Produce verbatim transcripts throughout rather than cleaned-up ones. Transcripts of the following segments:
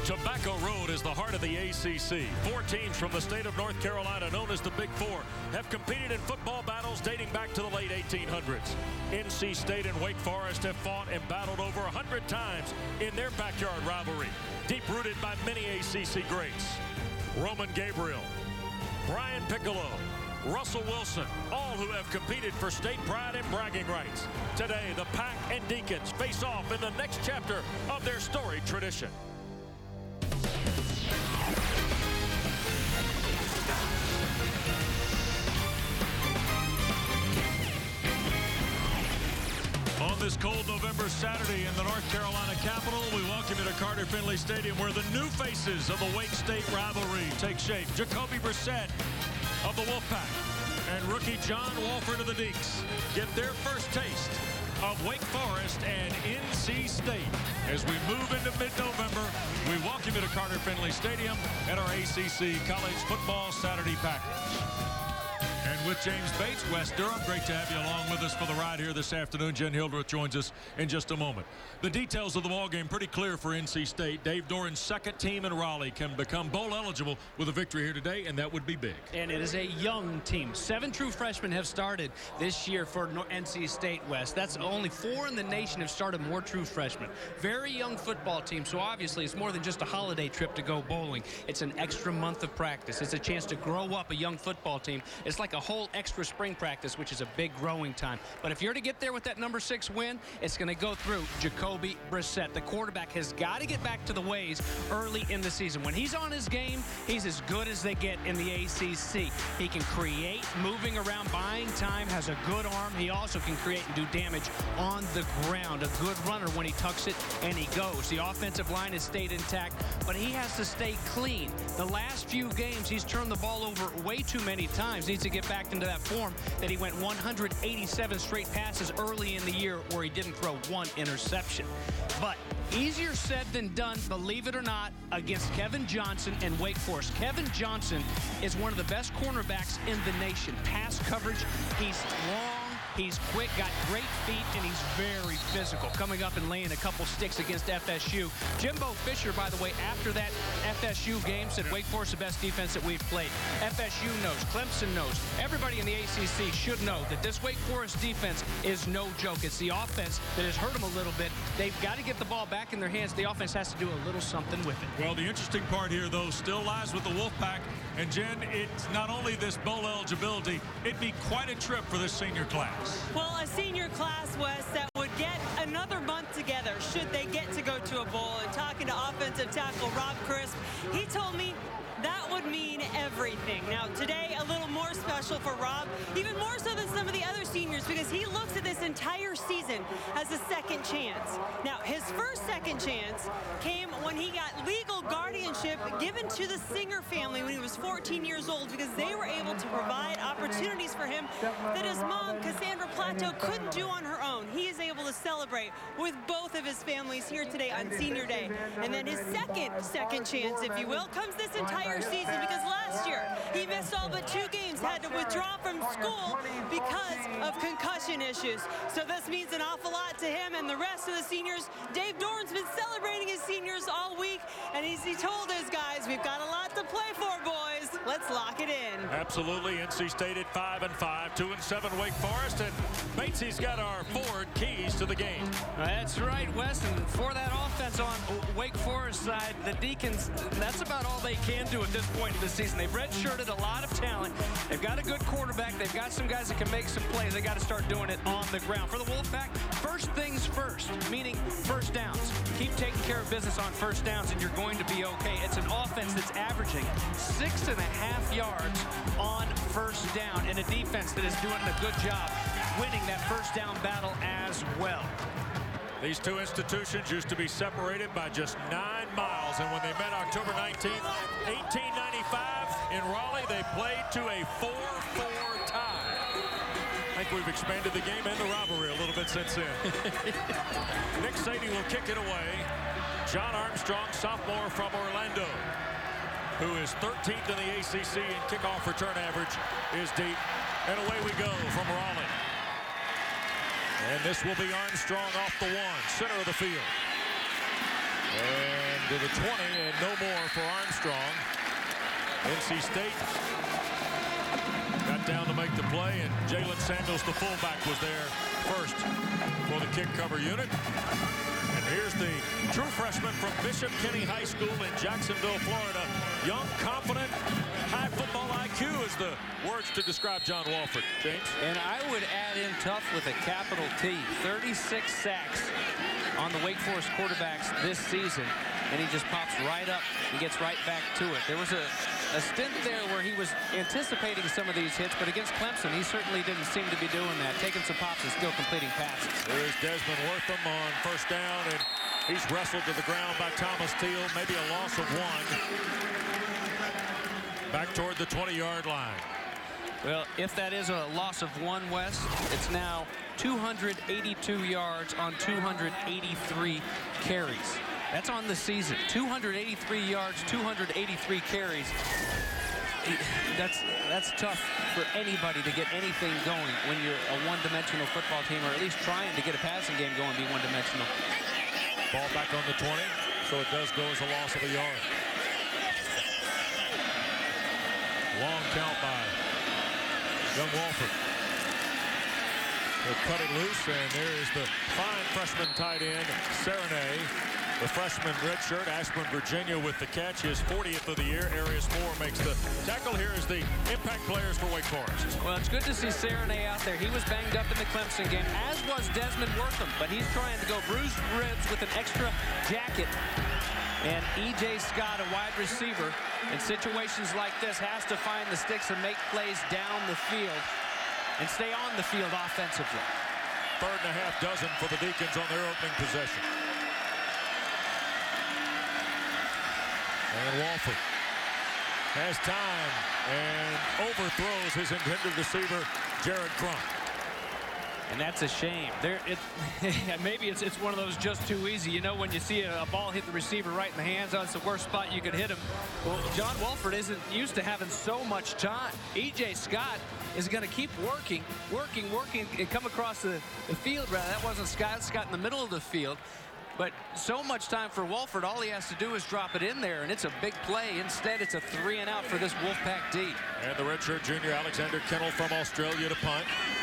Tobacco Road is the heart of the A C C. Four teams from the state of North Carolina, known as the Big Four, have competed in football battles dating back to the late eighteen hundreds. N C State and Wake Forest have fought and battled over one hundred times in their backyard rivalry, deep-rooted by many A C C greats. Roman Gabriel, Brian Piccolo, Russell Wilson, all who have competed for state pride and bragging rights. Today, the Pack and Deacons face off in the next chapter of their storied tradition. On this cold November Saturday in the North Carolina capital, we welcome you to Carter-Finley Stadium, where the new faces of the Wake State rivalry take shape. Jacoby Brissett of the Wolfpack and rookie John Walford of the Deacons get their first taste of Wake Forest and N C State. As we move into mid-November, we welcome you to Carter-Finley Stadium and our A C C College Football Saturday package. And with James Bates, Wes Durham, great to have you along with us for the ride here this afternoon. Jen Hildreth joins us in just a moment. The details of the ballgame pretty clear for N C State. Dave Doran's second team in Raleigh can become bowl eligible with a victory here today, and that would be big. And it is a young team. Seven true freshmen have started this year for N C State West. That's only four in the nation have started more true freshmen. Very young football team, so obviously it's more than just a holiday trip to go bowling. It's an extra month of practice. It's a chance to grow up a young football team. It's like a whole extra spring practice, which is a big growing time. But if you're to get there with that number six win, it's going to go through Jacoby Brissett. The quarterback has got to get back to the ways early in the season. When he's on his game, he's as good as they get in the A C C. He can create, moving around, buying time, has a good arm. He also can create and do damage on the ground. A good runner when he tucks it and he goes. The offensive line has stayed intact, but he has to stay clean. The last few games, he's turned the ball over way too many times. Needs to get back into that form that he went one hundred eighty-seven straight passes early in the year where he didn't throw one interception. But easier said than done, believe it or not, against Kevin Johnson and Wake Forest. Kevin Johnson is one of the best cornerbacks in the nation. Pass coverage, he's long, he's quick, got great feet, and he's very physical. Coming up and laying a couple sticks against F S U. Jimbo Fisher, by the way, after that F S U game, said Wake Forest the best defense that we've played. F S U knows, Clemson knows, everybody in the A C C should know that this Wake Forest defense is no joke. It's the offense that has hurt them a little bit. They've got to get the ball back in their hands. The offense has to do a little something with it. Well, the interesting part here, though, still lies with the Wolfpack. And, Jen, it's not only this bowl eligibility, it'd be quite a trip for this senior class. Well, a senior class, Wes, that would get another month together should they get to go to a bowl. And talking to offensive tackle Rob Crisp, he told me that would mean everything. Now, today, a little more special for Rob, even more so than some of the other seniors, because he looks at this entire season as a second chance. Now, his first second chance came when he got legal guardianship given to the Singer family when he was fourteen years old, because they were able to provide opportunities for him that his mom, Cassandra Plateau, couldn't do on her own. He is able to celebrate with both of his families here today on Senior Day. And then his second second chance, if you will, comes this entire season, because last year he missed all but two games, had to withdraw from school because of concussion issues. So this means an awful lot to him and the rest of the seniors. Dave Doran's been celebrating his seniors all week, and he's, he told his guys, we've got a lot to play for, boys. Let's lock it in. Absolutely. N C State at five and five, two and seven Wake Forest, and Batesy's got our forward keys to the game. That's right, Wes, and for that offense on Wake Forest side, the Deacons, that's about all they can do at this point in the season. They've redshirted a lot of talent. They've got a good quarterback. They've got some guys that can make some plays. They got to start doing it on the ground. For the Wolfpack, first things first, meaning first downs. Keep taking care of business on first downs, and you're going to be okay. It's an offense that's averaging six and a half yards on first down, and a defense that is doing a good job winning that first down battle as well. These two institutions used to be separated by just nine miles, and when they met October nineteenth, eighteen ninety-five in Raleigh, they played to a four four tie. I think we've expanded the game and the rivalry a little bit since then. Nick Sadie will kick it away. John Armstrong, sophomore from Orlando, who is thirteenth in the A C C in kickoff return average, is deep. And away we go from Raleigh. And this will be Armstrong off the one, center of the field. And to the twenty, and no more for Armstrong. N C State got down to make the play, and Jalen Samuels, the fullback, was there first for the kick cover unit. And here's the true freshman from Bishop Kenny High School in Jacksonville, Florida. Young, confident, high football I Q is the words to describe John Wolford. James? And I would add in tough with a capital T. thirty-six sacks on the Wake Forest quarterbacks this season. And he just pops right up and gets right back to it. There was a, a stint there where he was anticipating some of these hits, but against Clemson, he certainly didn't seem to be doing that. Taking some pops and still completing passes. There is Desmond Wortham on first down, and he's wrestled to the ground by Thomas Teal. Maybe a loss of one. Back toward the twenty-yard line. Well, if that is a loss of one, Wes, it's now two hundred eighty-two yards on two hundred eighty-three carries. That's on the season. two hundred eighty-three yards, two hundred eighty-three carries. That's that's tough for anybody to get anything going when you're a one-dimensional football team, or at least trying to get a passing game going and be one-dimensional. Ball back on the twenty, so it does go as a loss of a yard. Long count by young Wolford. They'll cut it loose, and there is the fine freshman tight end, Serenay. The freshman redshirt, Ashburn, Virginia, with the catch, his fortieth of the year. Arius Moore makes the tackle. Here is the impact players for Wake Forest. Well, it's good to see Serenay out there. He was banged up in the Clemson game, as was Desmond Wortham, but he's trying to go bruised ribs with an extra jacket. And E J Scott, a wide receiver, in situations like this, has to find the sticks and make plays down the field and stay on the field offensively. Third and a half dozen for the Deacons on their opening possession. And Wolford has time and overthrows his intended receiver, Jared Crump. And that's a shame. There, it, maybe it's, it's one of those just too easy. You know, when you see a, a ball hit the receiver right in the hands, oh, it's the worst spot you could hit him. Well, John Wolford isn't used to having so much time. E J Scott is going to keep working, working, working, and come across the, the field. Rather, that wasn't Scott. Scott in the middle of the field. But so much time for Wolford, all he has to do is drop it in there, and it's a big play. Instead, it's a three and out for this Wolfpack D. And the redshirt junior Alexander Kennel from Australia to punt.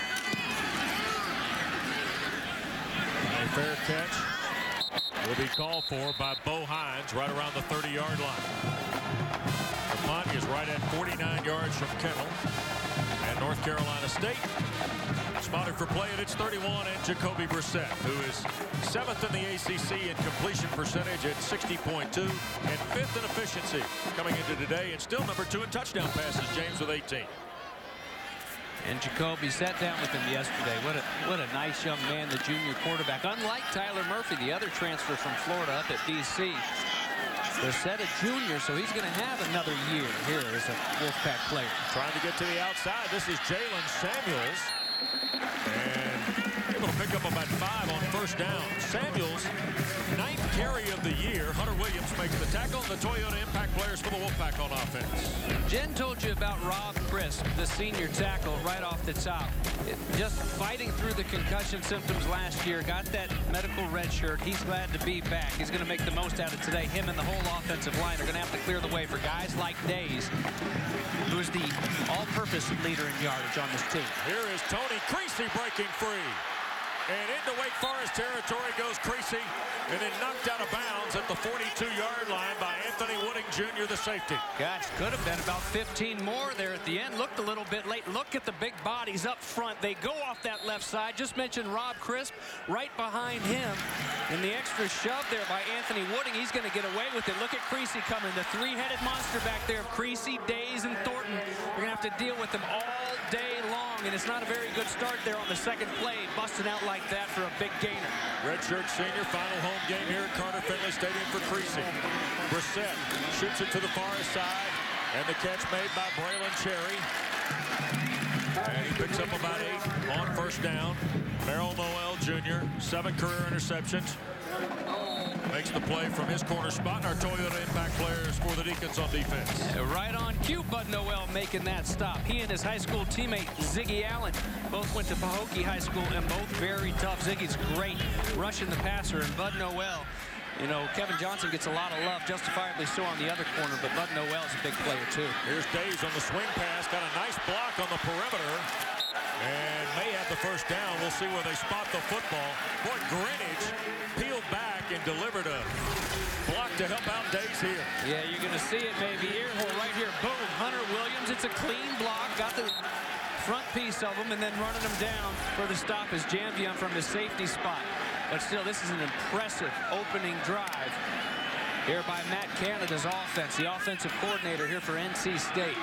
A fair catch will be called for by Bo Hines right around the thirty-yard line. The punt is right at forty-nine yards from Kennel. And North Carolina State spotted for play at its thirty-one, and Jacoby Brissett, who is seventh in the A C C in completion percentage at sixty point two and fifth in efficiency coming into today, and still number two in touchdown passes, James, with eighteen. And Jacoby sat down with him yesterday. What a what a nice young man, the junior quarterback. Unlike Tyler Murphy, the other transfer from Florida up at B C. Brissett a junior, so he's going to have another year here as a Wolfpack player. Trying to get to the outside. This is Jalen Samuels. And able to pick up about five on first down. Samuels, ninth carry of the year. Hunter Williams makes the tackle, and the Toyota impact players for the Wolfpack on offense. Jen told you about Rob Crisp, the senior tackle, right off the top. It, just fighting through the concussion symptoms last year, got that medical red shirt. He's glad to be back. He's going to make the most out of today. Him and the whole offensive line are going to have to clear the way for guys like Days, who is the all-purpose leader in yardage on this team. Here is Tony Creasy breaking free. And into Wake Forest territory goes Creasy, and then knocked out of bounds at the forty-two-yard line by Anthony Wooding Junior, the safety. Gosh, could have been about fifteen more there at the end. Looked a little bit late. Look at the big bodies up front. They go off that left side. Just mentioned Rob Crisp right behind him. And the extra shove there by Anthony Wooding. He's going to get away with it. Look at Creasy coming. The three-headed monster back there of Creasy, Days, and Thornton. We're going to have to deal with them all day long. And it's not a very good start there on the second play, busting out like that for a big gainer. Redshirt senior, final home game here at Carter-Finley Stadium for Creasy. Brissett shoots it to the far side, and the catch made by Braylon Cherry. And he picks up about eight on first down. Merrill Noel Junior, seven career interceptions. Makes the play from his corner spot, and our Toyota impact players for the Deacons on defense. Right on cue, Bud Noel making that stop. He and his high school teammate, Ziggy Allen, both went to Pahokee High School, and both very tough. Ziggy's great rushing the passer, and Bud Noel You know, Kevin Johnson gets a lot of love, justifiably so, on the other corner, but Bud Noel's a big player, too. Here's Days on the swing pass. Got a nice block on the perimeter. And may have the first down. We'll see where they spot the football. Boy, Greenwich peeled back and delivered a block to help out Days here. Yeah, you're going to see it, maybe. Ear hole right here. Boom. Hunter Williams. It's a clean block. Got the front piece of them, and then running them down for the stop is Janvion from the safety spot. But still, this is an impressive opening drive here by Matt Canada's offense, the offensive coordinator here for N C State.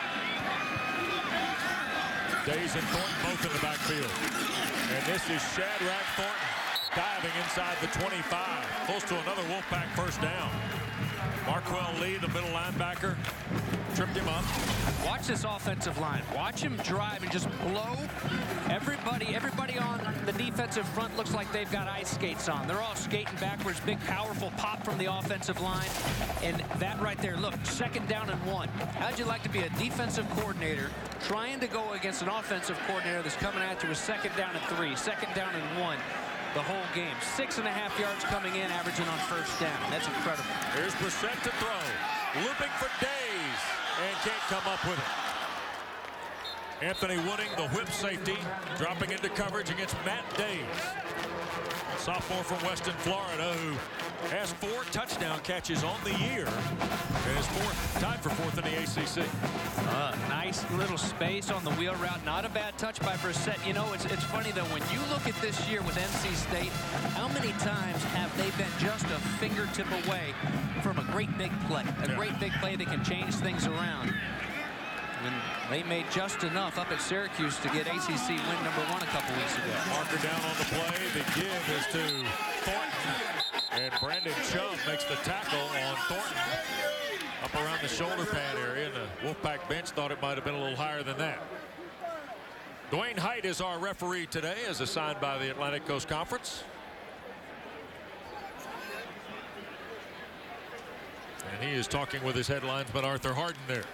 Days and Thornton both in the backfield. And this is Shadrack Thornton diving inside the twenty-five. Close to another Wolfpack first down. Marquell Lee, the middle linebacker, tripped him up. Watch this offensive line. Watch him drive and just blow. Everybody, everybody on the defensive front looks like they've got ice skates on. They're all skating backwards. Big, powerful pop from the offensive line. And that right there, look, second down and one. How'd you like to be a defensive coordinator trying to go against an offensive coordinator that's coming at you with second down and three, second down and one? The whole game. Six and a half yards coming in, averaging on first down. That's incredible. Here's Brissett to throw. Looping for Days. And can't come up with it. Anthony Wooding, the whip safety, dropping into coverage against Matt Days. Sophomore from Weston, Florida, who has four touchdown catches on the year and is fourth, tied for fourth in the A C C. Uh, nice little space on the wheel route. Not a bad touch by Brissett. You know, it's, it's funny, though, when you look at this year with N C State, how many times have they been just a fingertip away from a great big play? A yeah. great big play that can change things around. And they made just enough up at Syracuse to get A C C win number one a couple weeks ago. Marker down on the play. The give is to Thornton. And Brandon Chubb makes the tackle on Thornton. Up around the shoulder pad area. And the Wolfpack bench thought it might have been a little higher than that. Dwayne Height is our referee today, as assigned by the Atlantic Coast Conference. And he is talking with his head linesman Arthur Harden there.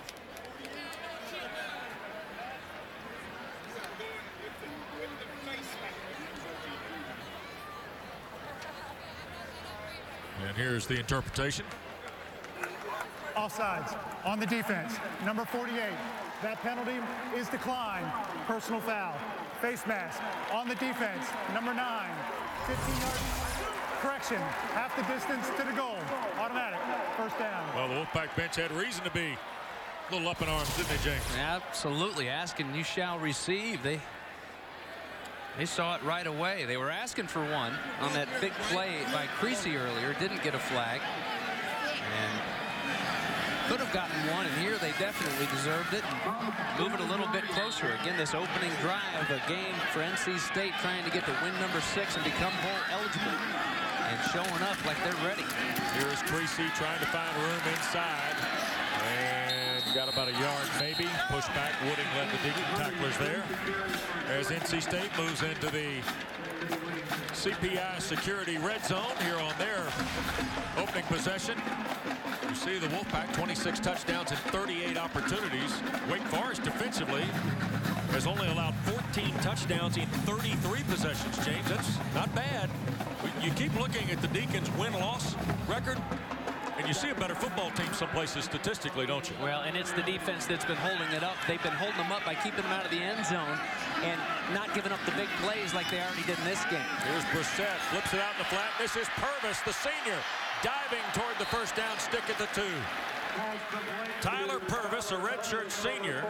And here's the interpretation. Offsides on the defense. Number forty-eight. That penalty is declined. Personal foul. Face mask on the defense. Number nine. fifteen yards. Correction. Half the distance to the goal. Automatic. First down. Well, the Wolfpack bench had reason to be a little up in arms, didn't they, James? Absolutely. Asking, you shall receive. They They saw it right away. They were asking for one on that big play by Creasy earlier. Didn't get a flag. And could have gotten one. And here they definitely deserved it. And move it a little bit closer. Again, this opening drive, a game for N C State trying to get to win number six and become bowl eligible. And showing up like they're ready. Here's Creasy trying to find room inside. And got about a yard maybe. Push back. Wooding led the Deacons. Tacklers there. As N C State moves into the C P I security red zone here on their opening possession. You see the Wolfpack, twenty-six touchdowns and thirty-eight opportunities. Wake Forest defensively has only allowed fourteen touchdowns in thirty-three possessions, James. That's not bad. You keep looking at the Deacons win-loss record, and you see a better football team some places statistically, don't you? Well, and it's the defense that's been holding it up. They've been holding them up by keeping them out of the end zone and not giving up the big plays like they already did in this game. Here's Brissett, flips it out in the flat. This is Purvis, the senior, diving toward the first down stick at the two. Tyler Purvis, a redshirt senior,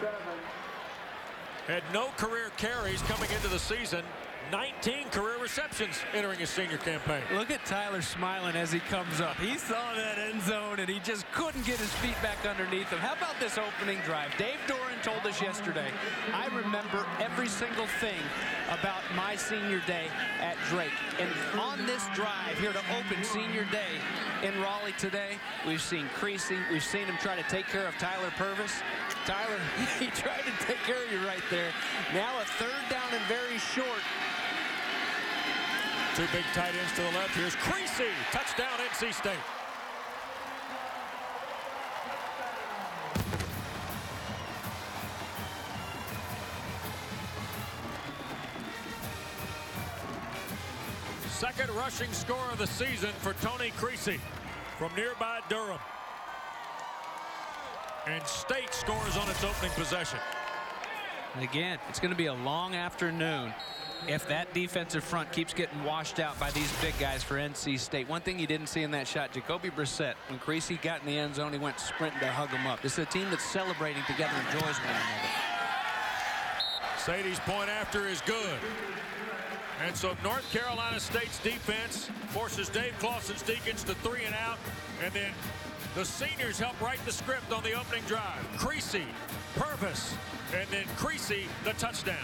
had no career carries coming into the season. nineteen career receptions entering his senior campaign. Look at Tyler smiling as he comes up. He saw that end zone and he just couldn't get his feet back underneath him. How about this opening drive? Dave Doran told us yesterday, I remember every single thing about my senior day at Drake. And on this drive here to open senior day in Raleigh today, we've seen Creasy. We've seen him try to take care of Tyler Purvis. Tyler, he tried to take care of you right there. Now a third down and very short. Two big tight ends to the left. Here's Creasy. Touchdown, N C State. Second rushing score of the season for Tony Creasy from nearby Durham. And State scores on its opening possession. Again, it's going to be a long afternoon if that defensive front keeps getting washed out by these big guys for N C State. One thing you didn't see in that shot, Jacoby Brissett, when Creasy got in the end zone, he went sprinting to hug him up. This is a team that's celebrating together, enjoys one another. Sadie's point after is good. And so North Carolina State's defense forces Dave Clawson's Deacons to three and out. And then the seniors help write the script on the opening drive. Creasy, Purvis, and then Creasy, the touchdown.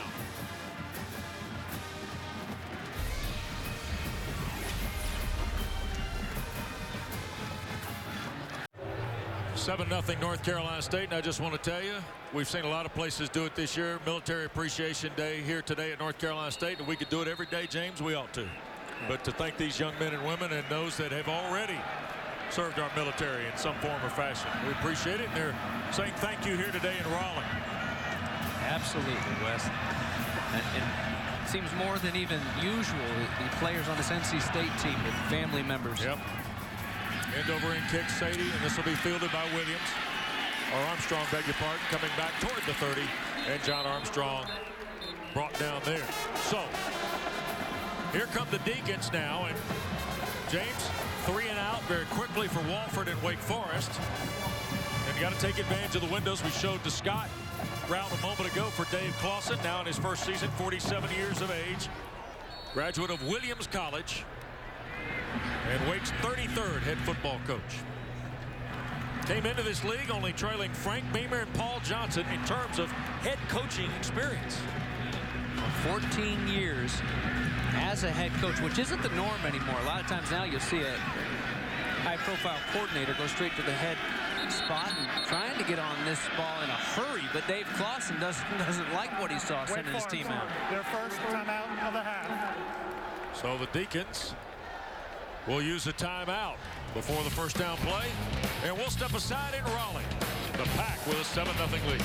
seven nothing North Carolina State, and I just want to tell you, we've seen a lot of places do it this year. Military Appreciation Day here today at North Carolina State, and we could do it every day, James. We ought to. But to thank these young men and women and those that have already served our military in some form or fashion, we appreciate it, and they're saying thank you here today in Raleigh. Absolutely, Wes. And, and it seems more than even usual, the players on this N C State team with family members. Yep. End over end kick, Sadie, and this will be fielded by Williams. Or Armstrong, beg your pardon, coming back toward the thirty. And John Armstrong brought down there. So, here come the Deacons now. And James, three and out very quickly for Wofford and Wake Forest. And you got to take advantage of the windows we showed to Scott round a moment ago for Dave Clawson. Now in his first season, forty-seven years of age. Graduate of Williams College. And Wake's thirty-third head football coach. Came into this league only trailing Frank Beamer and Paul Johnson in terms of head coaching experience. fourteen years as a head coach, which isn't the norm anymore. A lot of times now you'll see a high-profile coordinator go straight to the head spot and trying to get on this ball in a hurry, but Dave Clawson doesn't, doesn't like what he saw sending his team out. Their first timeout of the half. So the Deacons will use a timeout before the first down play, and we'll step aside in Raleigh. The Pack with a seven nothing lead.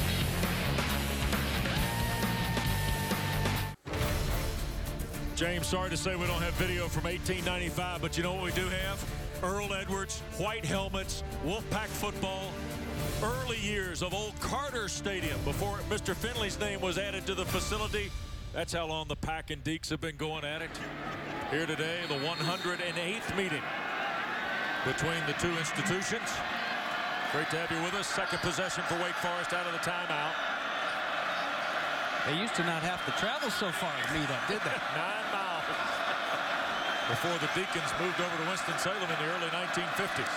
James, sorry to say we don't have video from eighteen ninety-five, but you know what we do have? Earl Edwards, white helmets, Wolfpack football, early years of old Carter Stadium before Mister Finley's name was added to the facility. That's how long the Pack and Deeks have been going at it. Here today, the one hundred eighth meeting between the two institutions. Great to have you with us. Second possession for Wake Forest out of the timeout. They used to not have to travel so far to meet up, did they? Nine miles. Before the Deacons moved over to Winston-Salem in the early nineteen fifties.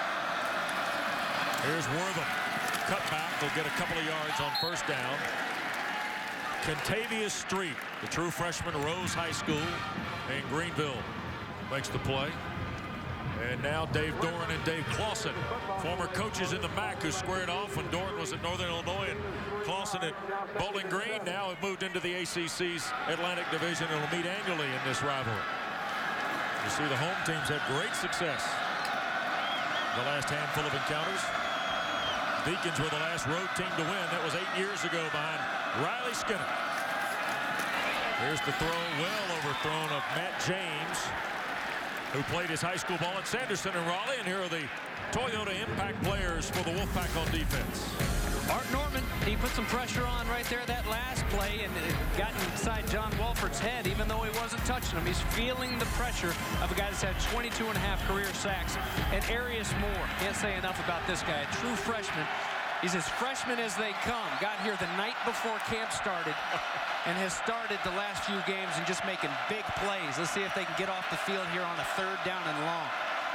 Here's Wortham. Cut back. They'll get a couple of yards on first down. Kentavious Street, the true freshman, Rose High School in Greenville, makes the play. And now Dave Doran and Dave Clawson, former coaches in the M A C who squared off when Doran was at Northern Illinois and Clawson at Bowling Green. Now have moved into the A C C's Atlantic Division and will meet annually in this rivalry. You see the home teams had great success the last handful of encounters. Deacons were the last road team to win. That was eight years ago behind Riley Skinner. Here's the throw, well overthrown, of Matt James, who played his high school ball at Sanderson in Raleigh. And here are the Toyota Impact players for the Wolfpack on defense. Art Norman, he put some pressure on right there that last play and it got inside John Walford's head, even though he wasn't touching him. He's feeling the pressure of a guy that's had twenty-two and a half career sacks. And Arius Moore, can't say enough about this guy, a true freshman. He's as freshman as they come. Got here the night before camp started and has started the last few games and just making big plays. Let's see if they can get off the field here on a third down and long.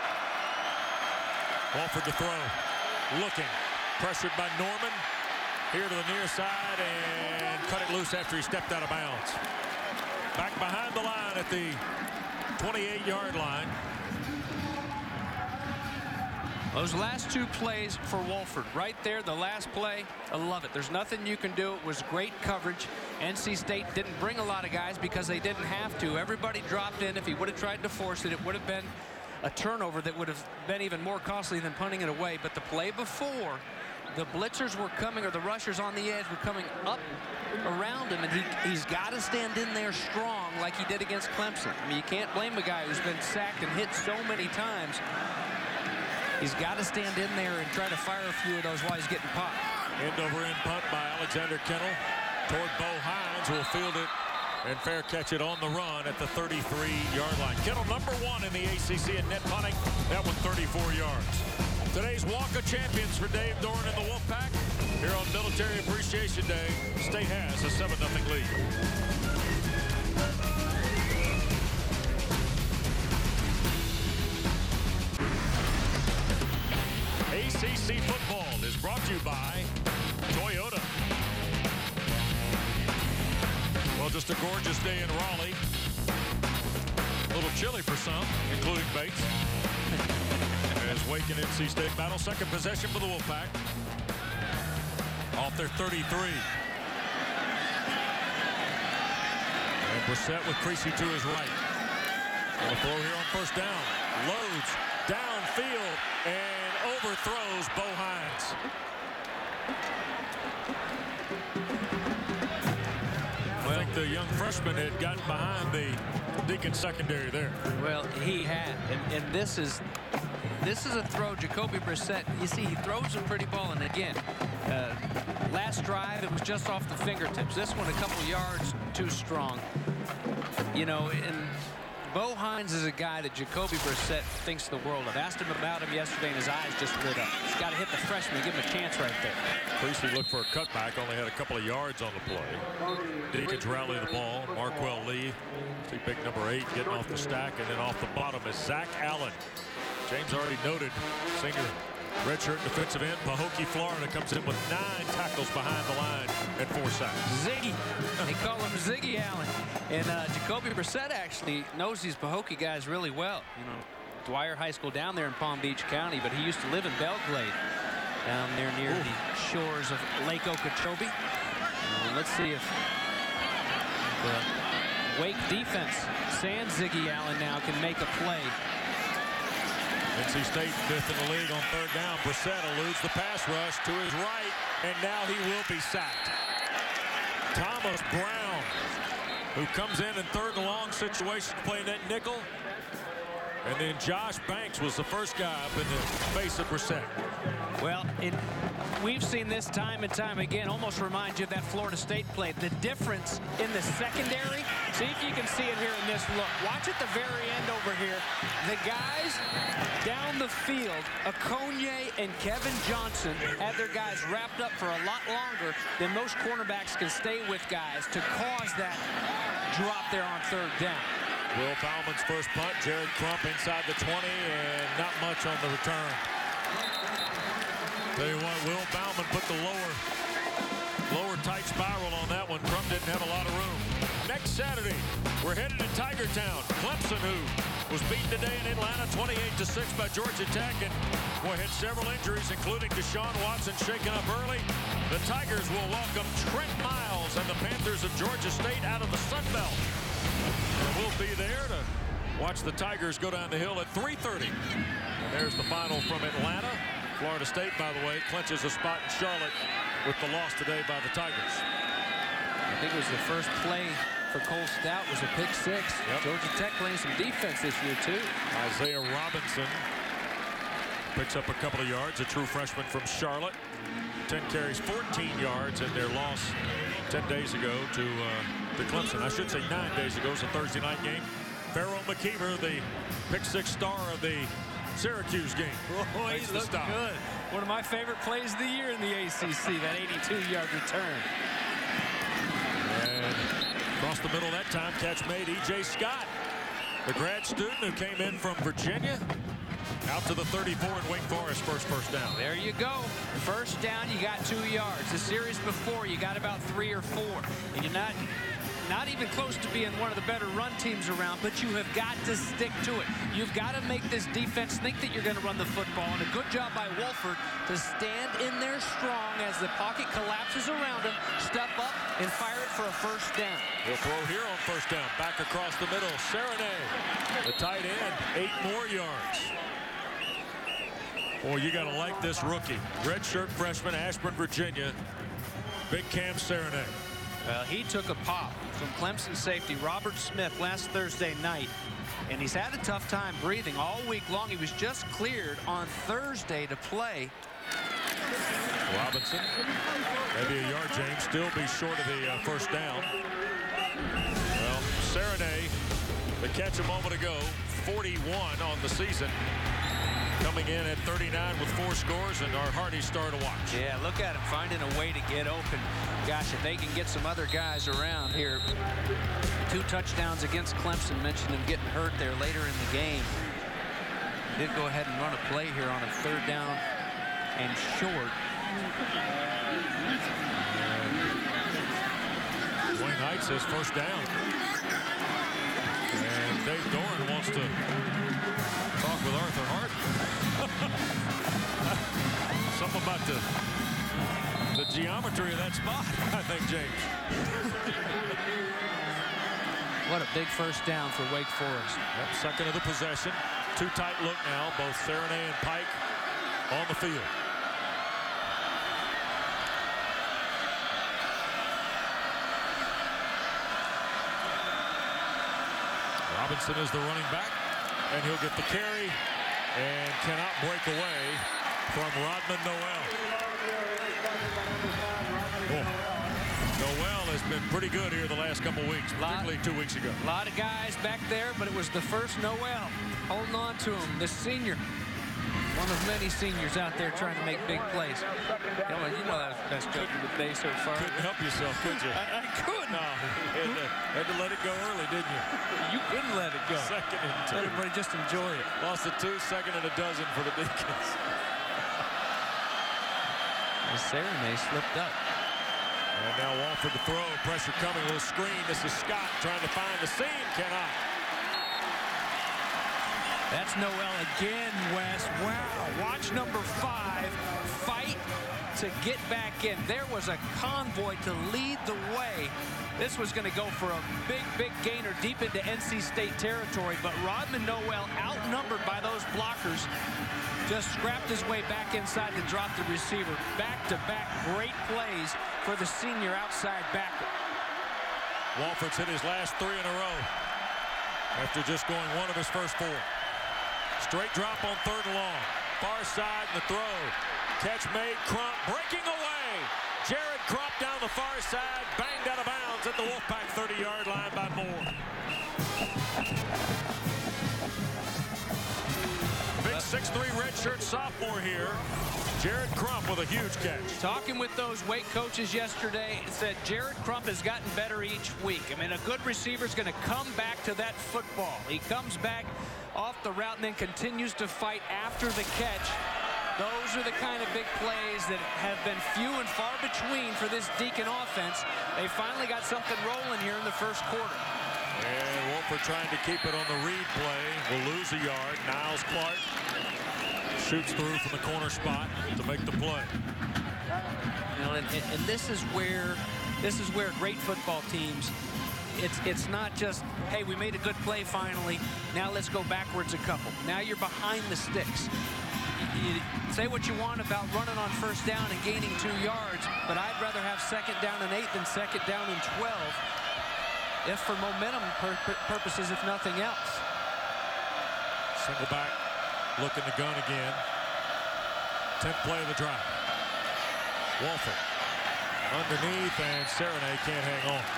Walford to throw. Looking. Pressured by Norman. Here to the near side and cut it loose after he stepped out of bounds. Back behind the line at the twenty-eight yard line. Those last two plays for Wolford, right there, the last play, I love it. There's nothing you can do. It was great coverage. N C State didn't bring a lot of guys because they didn't have to. Everybody dropped in. If he would have tried to force it, it would have been a turnover that would have been even more costly than punting it away. But the play before, the blitzers were coming, or the rushers on the edge were coming up around him, and he, he's got to stand in there strong like he did against Clemson. I mean, you can't blame a guy who's been sacked and hit so many times. He's got to stand in there and try to fire a few of those while he's getting popped. End over end punt by Alexander Kennel toward Bo Hines, who will field it and fair catch it on the run at the thirty-three yard line. Kennel number one in the A C C in net punting. That one thirty-four yards. Today's Walk of Champions for Dave Doran and the Wolfpack. Here on Military Appreciation Day, State has a seven nothing lead. A C C football is brought to you by Toyota. Well, just a gorgeous day in Raleigh. A little chilly for some, including Bates. As Wake and N C State battle, second possession for the Wolfpack. Off their thirty-three. And Brissett with Creasy to his right. On the throw here on first down. Loads downfield and overthrows Bo Hines. I think the young freshman had gotten behind the Deacons secondary there. Well, he had, and, and this is this is a throw. Jacoby Brissett, you see, he throws a pretty ball, and again, uh, last drive it was just off the fingertips. This one a couple yards too strong. You know, and Bo Hines is a guy that Jacoby Brissett thinks the world of. Asked him about him yesterday, and his eyes just lit up. He's got to hit the freshman, give him a chance right there. Creasy looked for a cutback, only had a couple of yards on the play. Deacons rally the ball. Marquell Lee, see pick number eight, getting off the stack, and then off the bottom is Zach Allen. James already noted, senior redshirt defensive end, Pahokee, Florida, comes in with nine tackles behind the line and four sacks. Ziggy. They call him Ziggy Allen. And uh, Jacoby Brissett actually knows these Pahokee guys really well. You know, Dwyer High School down there in Palm Beach County, but he used to live in Belglade, down there near Ooh. the shores of Lake Okeechobee. Uh, let's see if the Wake defense, sans Ziggy Allen now, can make a play. N C State fifth in the league on third down. Brissett eludes the pass rush to his right, and now he will be sacked. Thomas Brown, who comes in in third and long situations, playing that nickel. And then Josh Banks was the first guy up in the face of Brissett. Well, it, we've seen this time and time again. Almost reminds you of that Florida State play. The difference in the secondary. See if you can see it here in this look. Watch at the very end over here. The guys down the field, Okonye and Kevin Johnson, had their guys wrapped up for a lot longer than most cornerbacks can stay with guys to cause that drop there on third down. Will Bauman's first punt. Jared Crump inside the twenty, and not much on the return. Tell you what, Will Bauman put the lower, lower tight spiral on that one. Crump didn't have a lot of room. Next Saturday, we're headed to Tiger Town. Clemson, who was beaten today in Atlanta twenty-eight to six by Georgia Tech, and boy, had several injuries, including Deshaun Watson shaken up early. The Tigers will welcome Trent Miles and the Panthers of Georgia State out of the Sun Belt. And we'll be there to watch the Tigers go down the hill at three thirty. And there's the final from Atlanta. Florida State, by the way, clinches a spot in Charlotte with the loss today by the Tigers. I think it was the first play for Cole Stout was a pick six. Yep. Georgia Tech playing some defense this year, too. Isaiah Robinson picks up a couple of yards, a true freshman from Charlotte. ten carries, fourteen yards in their loss ten days ago to, uh, to Clemson. I should say nine days ago. It was a Thursday night game. Pharaoh McKeever, the pick six star of the Syracuse game. Oh, he looked good. One of my favorite plays of the year in the A C C, that eighty-two yard return. And across the middle that time, catch made E J Scott, the grad student who came in from Virginia, out to the thirty-four in Wake Forest, first first down. There you go. First down, you got two yards. The series before, you got about three or four. And you're not not even close to being one of the better run teams around, but you have got to stick to it. You've got to make this defense think that you're going to run the football. And a good job by Wolford to stand in there strong as the pocket collapses around him, step up, and fire it for a first down. He'll throw here on first down. Back across the middle, Serenay, the tight end, eight more yards. Boy, you got to like this rookie. Redshirt freshman, Ashburn, Virginia. Big Cam Serenay. Well, he took a pop from Clemson safety Robert Smith last Thursday night, and he's had a tough time breathing all week long. He was just cleared on Thursday to play. Robinson, maybe a yard, James, still be short of the uh, first down. Well, Serenay, the catch a moment ago, forty-one on the season. Coming in at thirty-nine with four scores, and our Hardy star to watch. Yeah, look at him finding a way to get open. Gosh, if they can get some other guys around here. Two touchdowns against Clemson. Mentioned him getting hurt there later in the game. Did go ahead and run a play here on a third down and short. Dwayne Knight says first down. And Dave Doran wants to talk with Arthur Hardy. Something about the the geometry of that spot, I think, James. What a big first down for Wake Forest. Yep, second of the possession. Too tight look now. Both Serenay and Pike on the field. Robinson is the running back, and he'll get the carry and cannot break away from Rodman Noel. Oh. Noel has been pretty good here the last couple weeks, particularly two weeks ago. A lot of guys back there, but it was the first Noel holding on to him, the senior. One of many seniors out there trying to make big plays. You know, you know that was the best joke of the day so far. Couldn't help yourself, could you? I, I could. No, you had to, had to let it go early, didn't you? You couldn't let it go. Second and two. Let everybody just enjoy it. Lost the two, second and a dozen for the Deacons. Serenay slipped up. And now Walford to throw. Pressure coming. A little screen. This is Scott trying to find the seam. Cannot. That's Noel again, Wes. Wow. Watch number five fight to get back in. There was a convoy to lead the way. This was going to go for a big, big gainer deep into N C State territory. But Rodman Noel, outnumbered by those blockers, just scrapped his way back inside to drop the receiver. Back-to-back great plays for the senior outside backer. Walford's hit his last three in a row after just going one of his first four. Straight drop on third and long. Far side and the throw. Catch made. Crump breaking away. Jared Crump down the far side. Banged out of bounds at the Wolfpack thirty-yard line by Moore. Big six three redshirt sophomore here. Jared Crump with a huge catch. Talking with those Wake coaches yesterday, said Jared Crump has gotten better each week. I mean, a good receiver is going to come back to that football. He comes back off the route and then continues to fight after the catch. Those are the kind of big plays that have been few and far between for this Deacon offense. They finally got something rolling here in the first quarter. And Wolford trying to keep it on the read play. Will lose a yard. Niles Clark shoots through from the corner spot to make the play. You know, and, and this is where this is where great football teams, it's it's not just, hey, we made a good play finally, now let's go backwards a couple. Now you're behind the sticks. You, you say what you want about running on first down and gaining two yards, but I'd rather have second down and eight than second down and twelve, if for momentum pur purposes, if nothing else. Single back, looking the gun again. Tenth play of the drive. Wolford underneath, and Serenay can't hang on.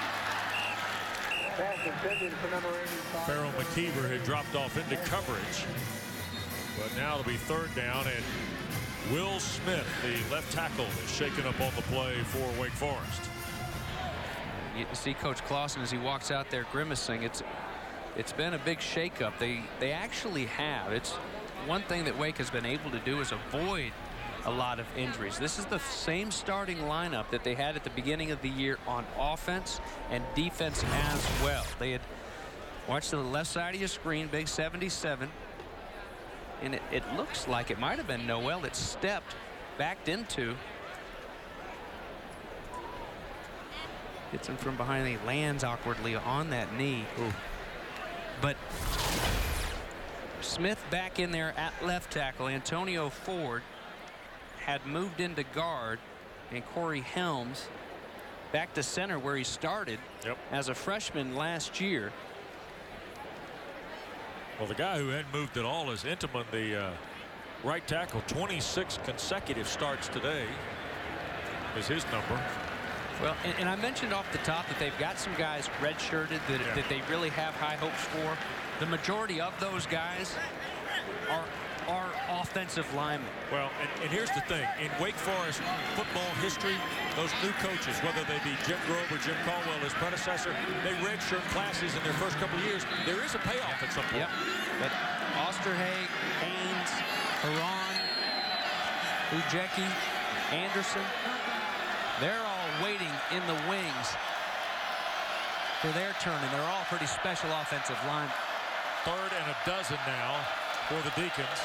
Farrell McKeever had dropped off into coverage, but now it'll be third down, and Will Smith, the left tackle, is shaken up on the play for Wake Forest. You see Coach Clausen as he walks out there grimacing. It's it's been a big shakeup. They they actually have. It's one thing that Wake has been able to do is avoid a lot of injuries. This is the same starting lineup that they had at the beginning of the year on offense and defense as well. They had watched the left side of your screen, big seventy-seven, and it, it looks like it might have been Noel that stepped, backed into. Hits him from behind. He lands awkwardly on that knee. Ooh. But Smith back in there at left tackle. Antonio Ford had moved into guard, and Corey Helms back to center where he started yep. as a freshman last year. Well, the guy who hadn't moved at all is Intamin, the uh, right tackle. twenty-six consecutive starts today is his number. Well, and, and I mentioned off the top that they've got some guys redshirted that, yeah. that they really have high hopes for. The majority of those guys are are offensive linemen. Well, and, and here's the thing. In Wake Forest football history, those new coaches, whether they be Jim Grove or Jim Caldwell, his predecessor, they redshirt classes in their first couple of years. There is a payoff at some point. Yep. But Osterhage, Haynes, Haran, Ujeki, Anderson, they're all waiting in the wings for their turn, and they're all pretty special offensive linemen. Third and a dozen now for the Deacons.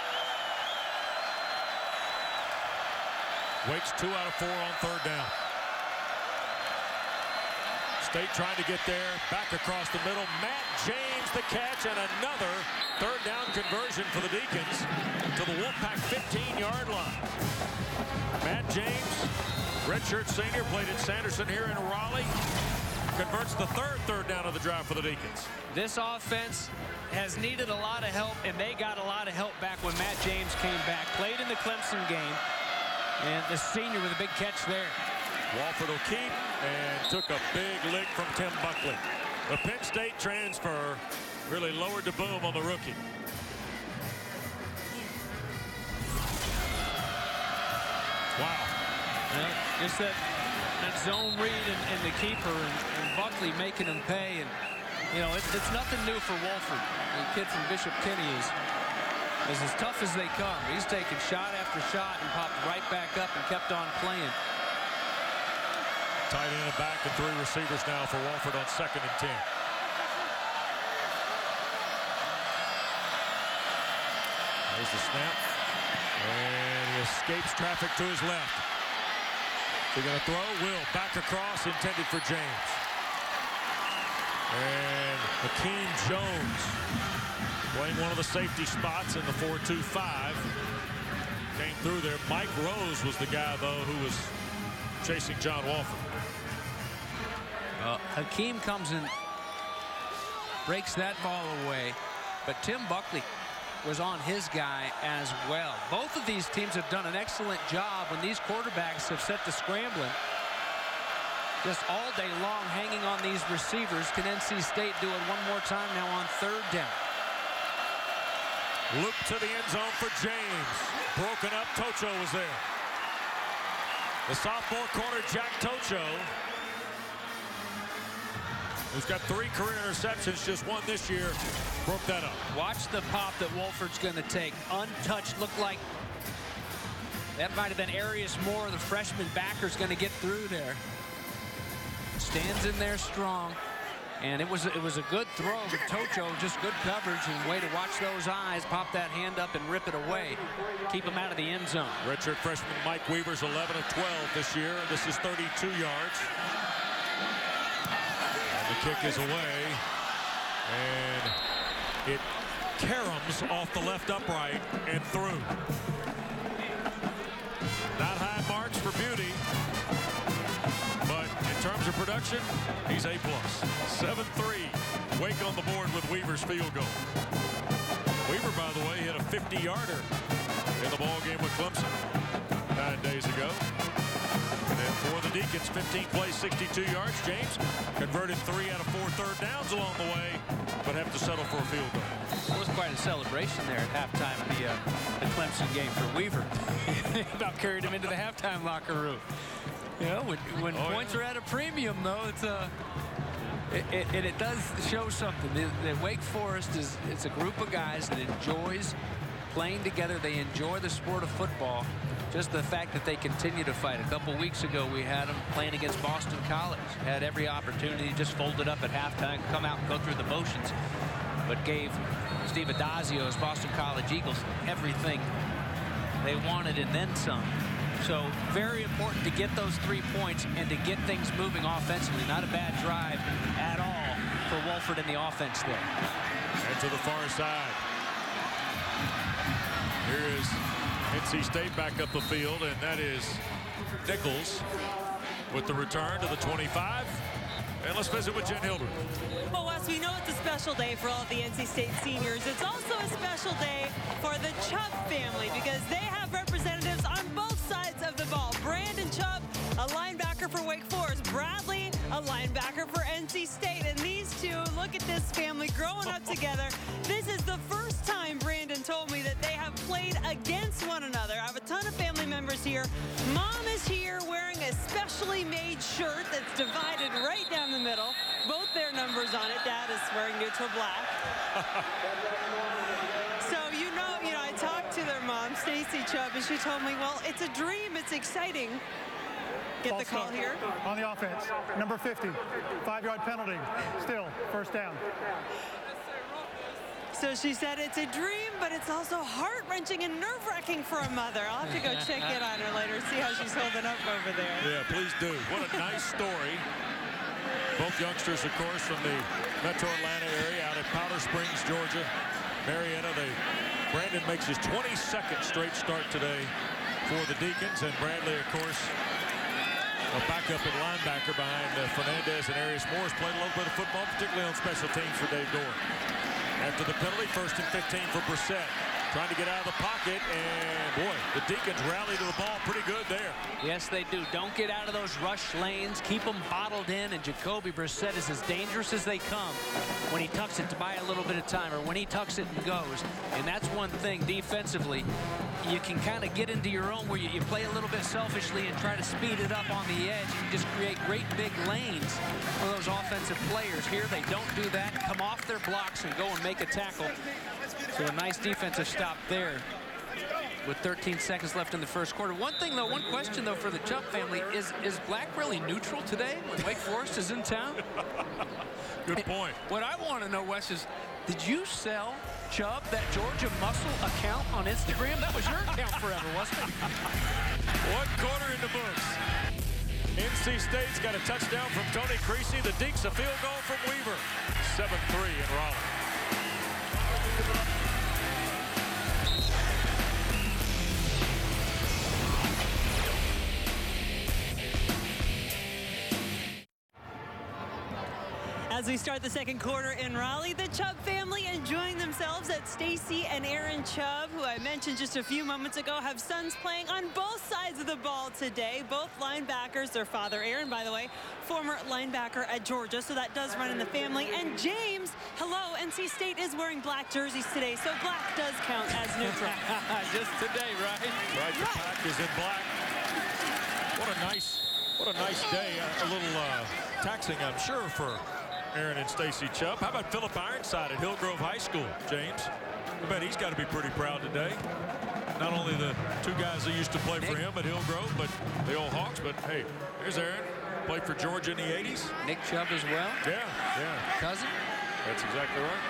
Wake's two out of four on third down. State trying to get there. Back across the middle. Matt James the catch, and another third down conversion for the Deacons to the Wolfpack fifteen yard line. Matt James, redshirt senior, played at Sanderson here in Raleigh. Converts the third third down of the drive for the Deacons. This offense has needed a lot of help, and they got a lot of help back when Matt James came back. Played in the Clemson game, and the senior with a big catch there. Walford O'Keefe, and took a big lick from Tim Buckley. The Penn State transfer really lowered the boom on the rookie. Wow. Well, just that, that zone read and, and the keeper and, and Buckley making him pay. And you know, it, it's nothing new for Wolford. The kid from Bishop Kenny is, is as tough as they come. He's taken shot after shot and popped right back up and kept on playing. Tight end and back and three receivers now for Wolford on second and ten. There's the snap. And he escapes traffic to his left. They're going to throw. Will back across, intended for James. And Hakeem Jones playing one of the safety spots in the four two five. Came through there. Mike Rose was the guy, though, who was chasing John Wolford. Uh, Hakeem comes and breaks that ball away. But Tim Buckley was on his guy as well. Both of these teams have done an excellent job when these quarterbacks have set to scrambling. Just all day long hanging on these receivers. Can N C State do it one more time now on third down? Loop to the end zone for James. Broken up. Tocho was there. The sophomore corner, Jack Tocho, who's got three career interceptions, just one this year, broke that up. Watch the pop that Wolford's going to take. Untouched. Looked like that might have been Arius Moore, the freshman backer's going to get through there. Stands in there strong, and it was it was a good throw. But Tocho, just good coverage and way to watch those eyes, pop that hand up and rip it away, keep him out of the end zone. Redshirt freshman Mike Weaver's eleven of twelve this year. This is thirty-two yards. And the kick is away, and it caroms off the left upright and through. Not high marks for Beauty, but in terms of production, he's A plus. seven three. Wake on the board with Weaver's field goal. Weaver, by the way, hit a fifty yarder in the ball game with Clemson nine days ago. And then for the Deacons, fifteen plays, sixty-two yards. James converted three out of four third downs along the way, but have to settle for a field goal. It was quite a celebration there at halftime of the, uh, the Clemson game for Weaver. About carried him into the halftime locker room. You know, when, when oh, points yeah. are at a premium, though, it's a it, it, and it does show something. The, the Wake Forest is it's a group of guys that enjoys playing together. They enjoy the sport of football. Just the fact that they continue to fight. A couple weeks ago, we had them playing against Boston College. Had every opportunity, just folded up at halftime, come out and go through the motions, but gave Steve Adazio's Boston College Eagles everything they wanted and then some. So very important to get those three points and to get things moving offensively. Not a bad drive at all for Wolford in the offense there. And to the far side. Here is N C State back up the field, and that is Nichols with the return to the twenty-five. And let's visit with Jen Hildreth. Well, Wes, we know it's a special day for all of the N C State seniors. It's also a special day for the Chubb family because they have representatives on both sides of the ball. Brandon Chubb, a linebacker for Wake Forest. Bradley, a linebacker for N C State. And these two, look at this family growing up together. This is the first time Brandon told me that they have played against one another. I have a ton of family members here. Mom is here wearing a specially made shirt that's divided right down the middle. Both their numbers on it. Dad is wearing neutral black. So, you know, you know, I talked to their mom, Stacy Chubb, and she told me, well, it's a dream. It's exciting. Get the call here. On the offense, number fifty, five-yard penalty. Still, first down. So she said it's a dream, but it's also heart-wrenching and nerve-wracking for a mother. I'll have to go check in on her later, see how she's holding up over there. Yeah, please do. What a nice story. Both youngsters, of course, from the Metro Atlanta area out at Powder Springs, Georgia. Marietta, they, Brandon makes his twenty-second straight start today for the Deacons, and Bradley, of course, a backup at linebacker behind uh, Fernandez and Arias Morris. Played a little bit of football, particularly on special teams for Dave Dorn. After the penalty, first and fifteen for Brissett. Trying to get out of the pocket, and boy, the Deacons rally to the ball pretty good there. Yes, they do. Don't get out of those rush lanes. Keep them bottled in, and Jacoby Brissett is as dangerous as they come when he tucks it to buy a little bit of time, or when he tucks it and goes. And that's one thing defensively. You can kind of get into your own where you, you play a little bit selfishly and try to speed it up on the edge. You just create great big lanes for those offensive players. Here, they don't do that. Come off their blocks and go and make a tackle. So a nice defensive stop there with thirteen seconds left in the first quarter. One thing, though, one question, though, for the Chubb family, is, is Black really neutral today when Wake Forest is in town? Good point. What I want to know, Wes, is did you sell Chubb that Georgia Muscle account on Instagram? That was your account forever, wasn't it? One quarter in the books. N C State's got a touchdown from Tony Creasy. The Deeks a field goal from Weaver. seven three in Raleigh. As we start the second quarter in Raleigh, the Chubb family enjoying themselves at Stacy and Aaron Chubb, who I mentioned just a few moments ago, have sons playing on both sides of the ball today. Both linebackers. Their father, Aaron, by the way, former linebacker at Georgia, so that does run in the family. And James, hello, N C State is wearing black jerseys today, so black does count as neutral. Just today, right? Right, the pack is in black. What a nice, what a nice day. A, a little uh, taxing, I'm sure, for Aaron and Stacy Chubb. How about Philip Ironside at Hillgrove High School, James? I bet he's got to be pretty proud today. Not only the two guys that used to play for him at Hillgrove, but the old Hawks. But hey, here's Aaron. Played for Georgia in the eighties. Nick Chubb as well. Yeah, yeah. Cousin. That's exactly right.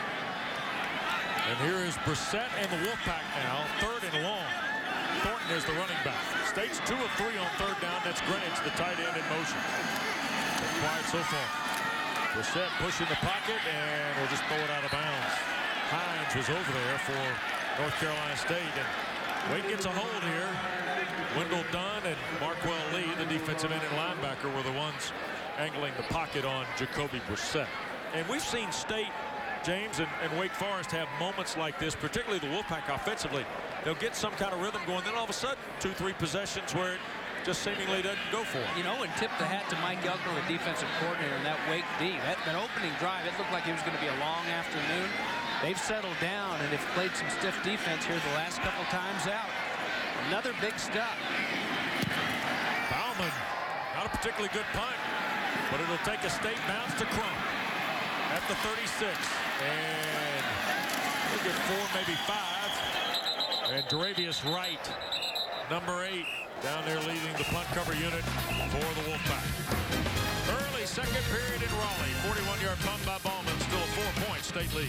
And here is Brissett and the Wolfpack now, third and long. Thornton is the running back. State's two of three on third down. That's Greenwich, the tight end, in motion. Been quiet so far. Brissett pushing the pocket, and we'll just throw it out of bounds. Hines was over there for North Carolina State, and Wake gets a hold here. Wendell Dunn and Marquell Lee, the defensive end and linebacker, were the ones angling the pocket on Jacoby Brissett. And we've seen State, James, and, and Wake Forest have moments like this, particularly the Wolfpack offensively. They'll get some kind of rhythm going, then all of a sudden, two, three possessions where it just seemingly doesn't go for it. You know, and tip the hat to Mike Elko, the defensive coordinator, and that Wake D. That, that opening drive, it looked like it was going to be a long afternoon. They've settled down and have played some stiff defense here the last couple times out. Another big stop. Bauman, not a particularly good punt, but it'll take a State bounce to Crump at the thirty-six. And we'll get four, maybe five. And Daravius Wright, number eight, down there leading the punt cover unit for the Wolfpack. Early second period in Raleigh. forty-one yard punt by Bauman. Still a four-point State lead.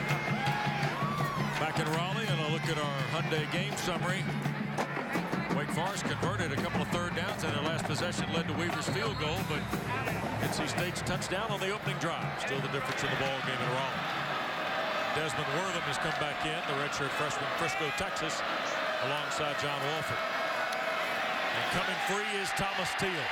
Back in Raleigh, and a look at our Hyundai game summary. Wake Forest converted a couple of third downs, and their last possession led to Weaver's field goal, but N C State's touchdown on the opening drive. Still the difference in the ball game in Raleigh. Desmond Wortham has come back in, the redshirt freshman, Frisco, Texas, alongside John Wolford. And coming free is Thomas Teal.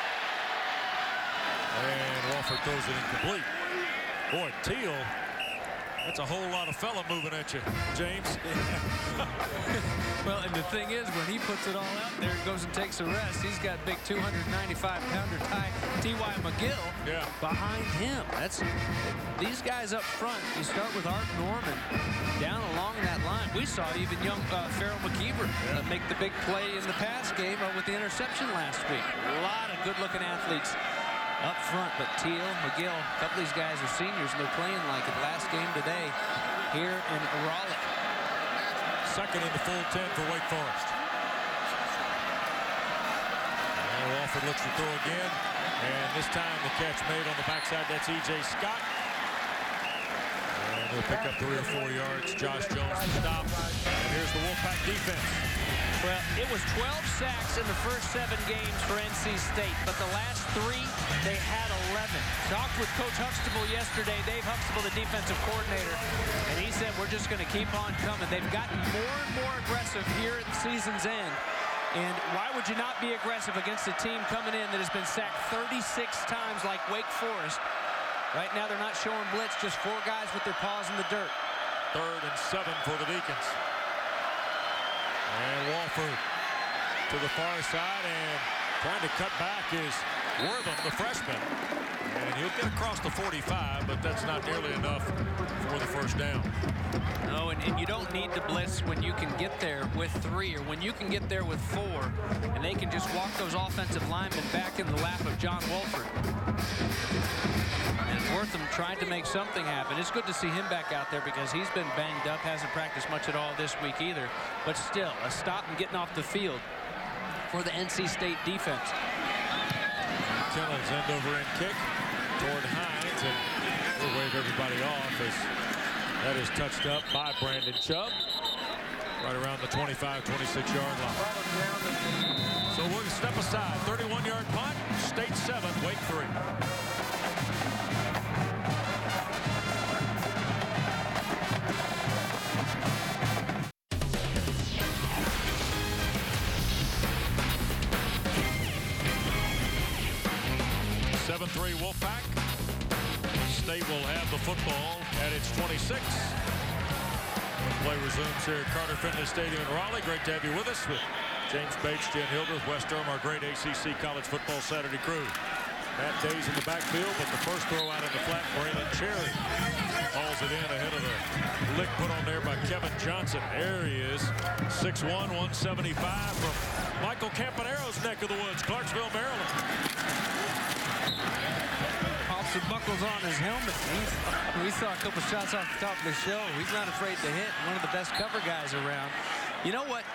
And Wolford throws it incomplete. Boy, Teal, that's a whole lot of fella moving at you, James. Well, and the thing is, when he puts it all out there and goes and takes a rest, he's got big two hundred ninety-five pounder Ty T Y McGill yeah. behind him. That's these guys up front. You start with Art Norman down along that line. We saw even young uh, Farrell McKeever yeah. uh, make the big play in the pass game uh, with the interception last week. A lot of good-looking athletes up front, but Teal, McGill, a couple of these guys are seniors, and they're playing like it last game today here in Raleigh. Second in the full ten for Wake Forest. And Wolford looks to throw again, and this time the catch made on the backside. That's E J Scott. And he'll pick up three or four yards. Josh Jones to stop. And here's the Wolfpack defense. Well, it was twelve sacks in the first seven games for N C State, but the last three, they had eleven. Talked with Coach Huxtable yesterday, Dave Huxtable, the defensive coordinator, and he said we're just going to keep on coming. They've gotten more and more aggressive here at the season's end. And why would you not be aggressive against a team coming in that has been sacked thirty-six times like Wake Forest? Right now, they're not showing blitz, just four guys with their paws in the dirt. Third and seven for the Deacons. And Wolford to the far side, and trying to cut back is Wortham, the freshman. And he'll get across the forty-five, but that's not nearly enough for the first down. No, and, and you don't need to blitz when you can get there with three, or when you can get there with four, and they can just walk those offensive linemen back in the lap of John Wolford. And Wortham tried to make something happen. It's good to see him back out there because he's been banged up, hasn't practiced much at all this week either. But still, a stop and getting off the field for the N C State defense. Kennels end over end kick toward Hines, and we'll wave everybody off as that is touched up by Brandon Chubb right around the twenty-five, twenty-six yard line. So we're going to step aside. thirty-one yard punt, State seven, Wake three. seven three Wolfpack. State will have the football at its twenty-six. Play resumes here at Carter-Finley Stadium in Raleigh. Great to have you with us with James Bates, Jen Hildreth, Wes Durham, our great A C C College Football Saturday crew. Matt Days in the backfield, but the first throw out in the flat, Braylon Cherry hauls it in ahead of the lick put on there by Kevin Johnson. There he is, six one, one seventy-five from Michael Campanero's neck of the woods, Clarksville, Maryland. Pops the buckles on his helmet. He's, we saw a couple shots off the top of the show. He's not afraid to hit. One of the best cover guys around. You know what?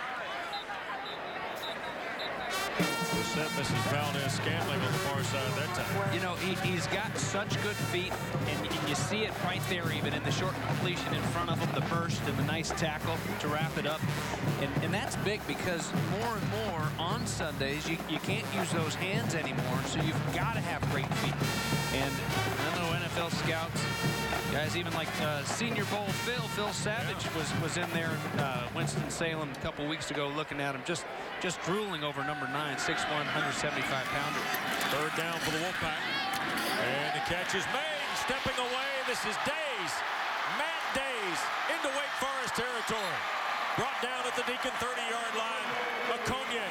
Misses Valdez-Scantling on the far side that time. You know, he, he's got such good feet, and, and you see it right there even in the short completion in front of him, the burst and the nice tackle to wrap it up. And, and that's big because more and more on Sundays, you, you can't use those hands anymore, so you've got to have great feet. And I know N F L scouts, guys even like uh, Senior Bowl Phil, Phil Savage yeah. was, was in there in uh, Winston-Salem a couple weeks ago looking at him, just just drooling over number nine, six one, one seventy-five pounder. Third down for the Wolfpack. And the catch is made. Stepping away, this is Days. Matt Days into Wake Forest territory. Brought down at the Deacon thirty yard line. Okonye.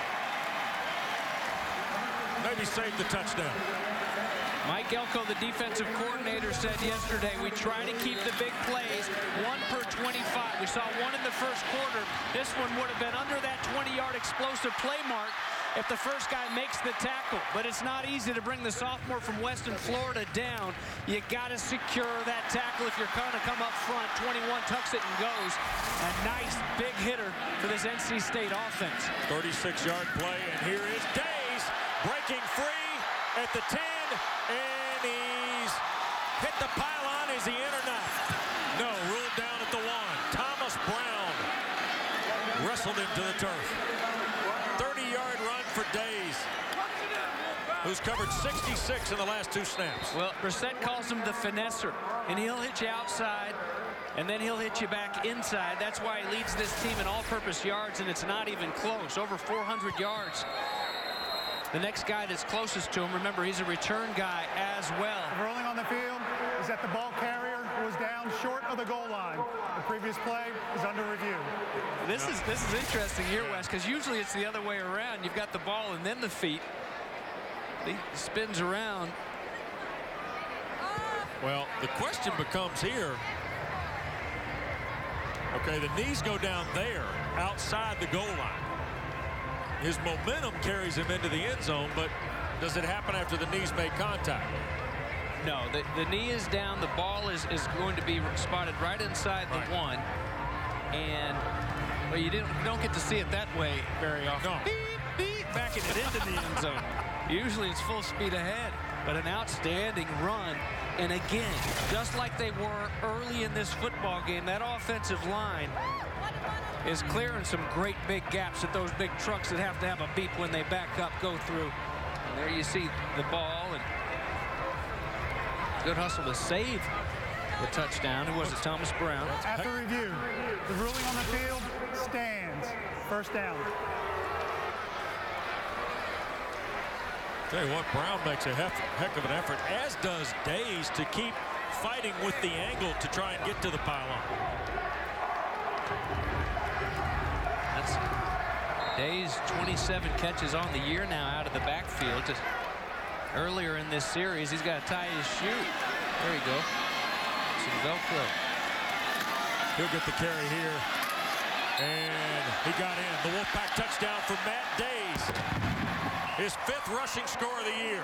Maybe saved the touchdown. Mike Elko, the defensive coordinator, said yesterday, we try to keep the big plays, one per twenty-five. We saw one in the first quarter. This one would have been under that twenty yard explosive play mark if the first guy makes the tackle. But it's not easy to bring the sophomore from Western Florida down. You got to secure that tackle if you're going to come up front. twenty-one tucks it and goes. A nice big hitter for this N C State offense. thirty-six yard play, and here is Days breaking free at the ten. And he's hit the pylon. Is he in or not? No, ruled down at the one. Thomas Brown wrestled him to the turf. thirty who's covered sixty-six in the last two snaps. Well, Brissett calls him the finesser, and he'll hit you outside, and then he'll hit you back inside. That's why he leads this team in all-purpose yards, and it's not even close. Over four hundred yards. The next guy that's closest to him, remember, he's a return guy as well. The ruling on the field is that the ball carrier was down short of the goal line. The previous play is under review. This is this is interesting here, Wes, because usually it's the other way around. You've got the ball and then the feet. He spins around. Well, the question becomes here. Okay, the knees go down there outside the goal line. His momentum carries him into the end zone, but does it happen after the knees make contact? No, the, the knee is down. The ball is, is going to be spotted right inside the right. one. And well, you didn't don't get to see it that way very often. No. Beep, beep, backing it into the end zone. Usually it's full speed ahead, but an outstanding run. And again, just like they were early in this football game, that offensive line is clearing some great big gaps that those big trucks that have to have a beep when they back up go through. And there you see the ball, and good hustle to save the touchdown. Who was it? Thomas Brown. After review, the ruling on the field stands. First down. Tell you what, Brown makes a heck, heck of an effort, as does Days, to keep fighting with the angle to try and get to the pylon. That's Days, twenty-seven catches on the year now out of the backfield. Just earlier in this series, he's got to tie his shoe. There you go. Some Velcro. He'll get the carry here. And he got in. The Wolfpack touchdown for Matt Days. His fifth rushing score of the year.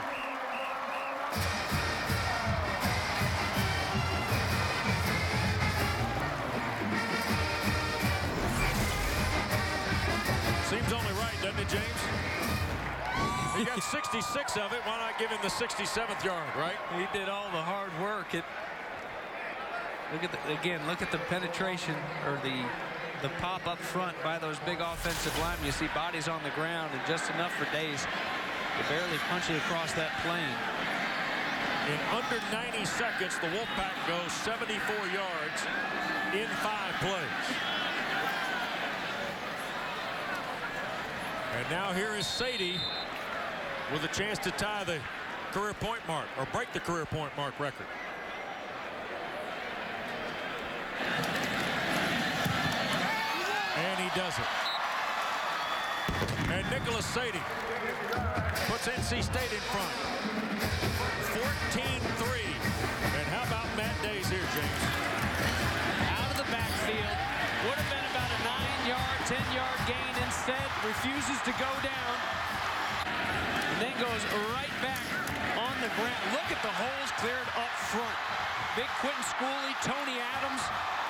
Seems only right, doesn't it, James? He got sixty-six of it. Why not give him the sixty-seventh yard, right? He did all the hard work. It, look at the, again, look at the penetration or the the pop up front by those big offensive linemen. You see bodies on the ground, and just enough for Days to barely punch it across that plane. In under ninety seconds, the Wolfpack goes seventy-four yards in five plays. And now here is Sadie with a chance to tie the career point mark, or break the career point mark record. And he does it. And Nicholas Sadie puts N C State in front. fourteen three. And how about Matt Days here, James? Out of the backfield. Would have been about a nine-yard, ten-yard gain. Instead, refuses to go down. And then goes right back on the ground. Look at the holes cleared up front. Big Quentin Schooley, Tony Adams.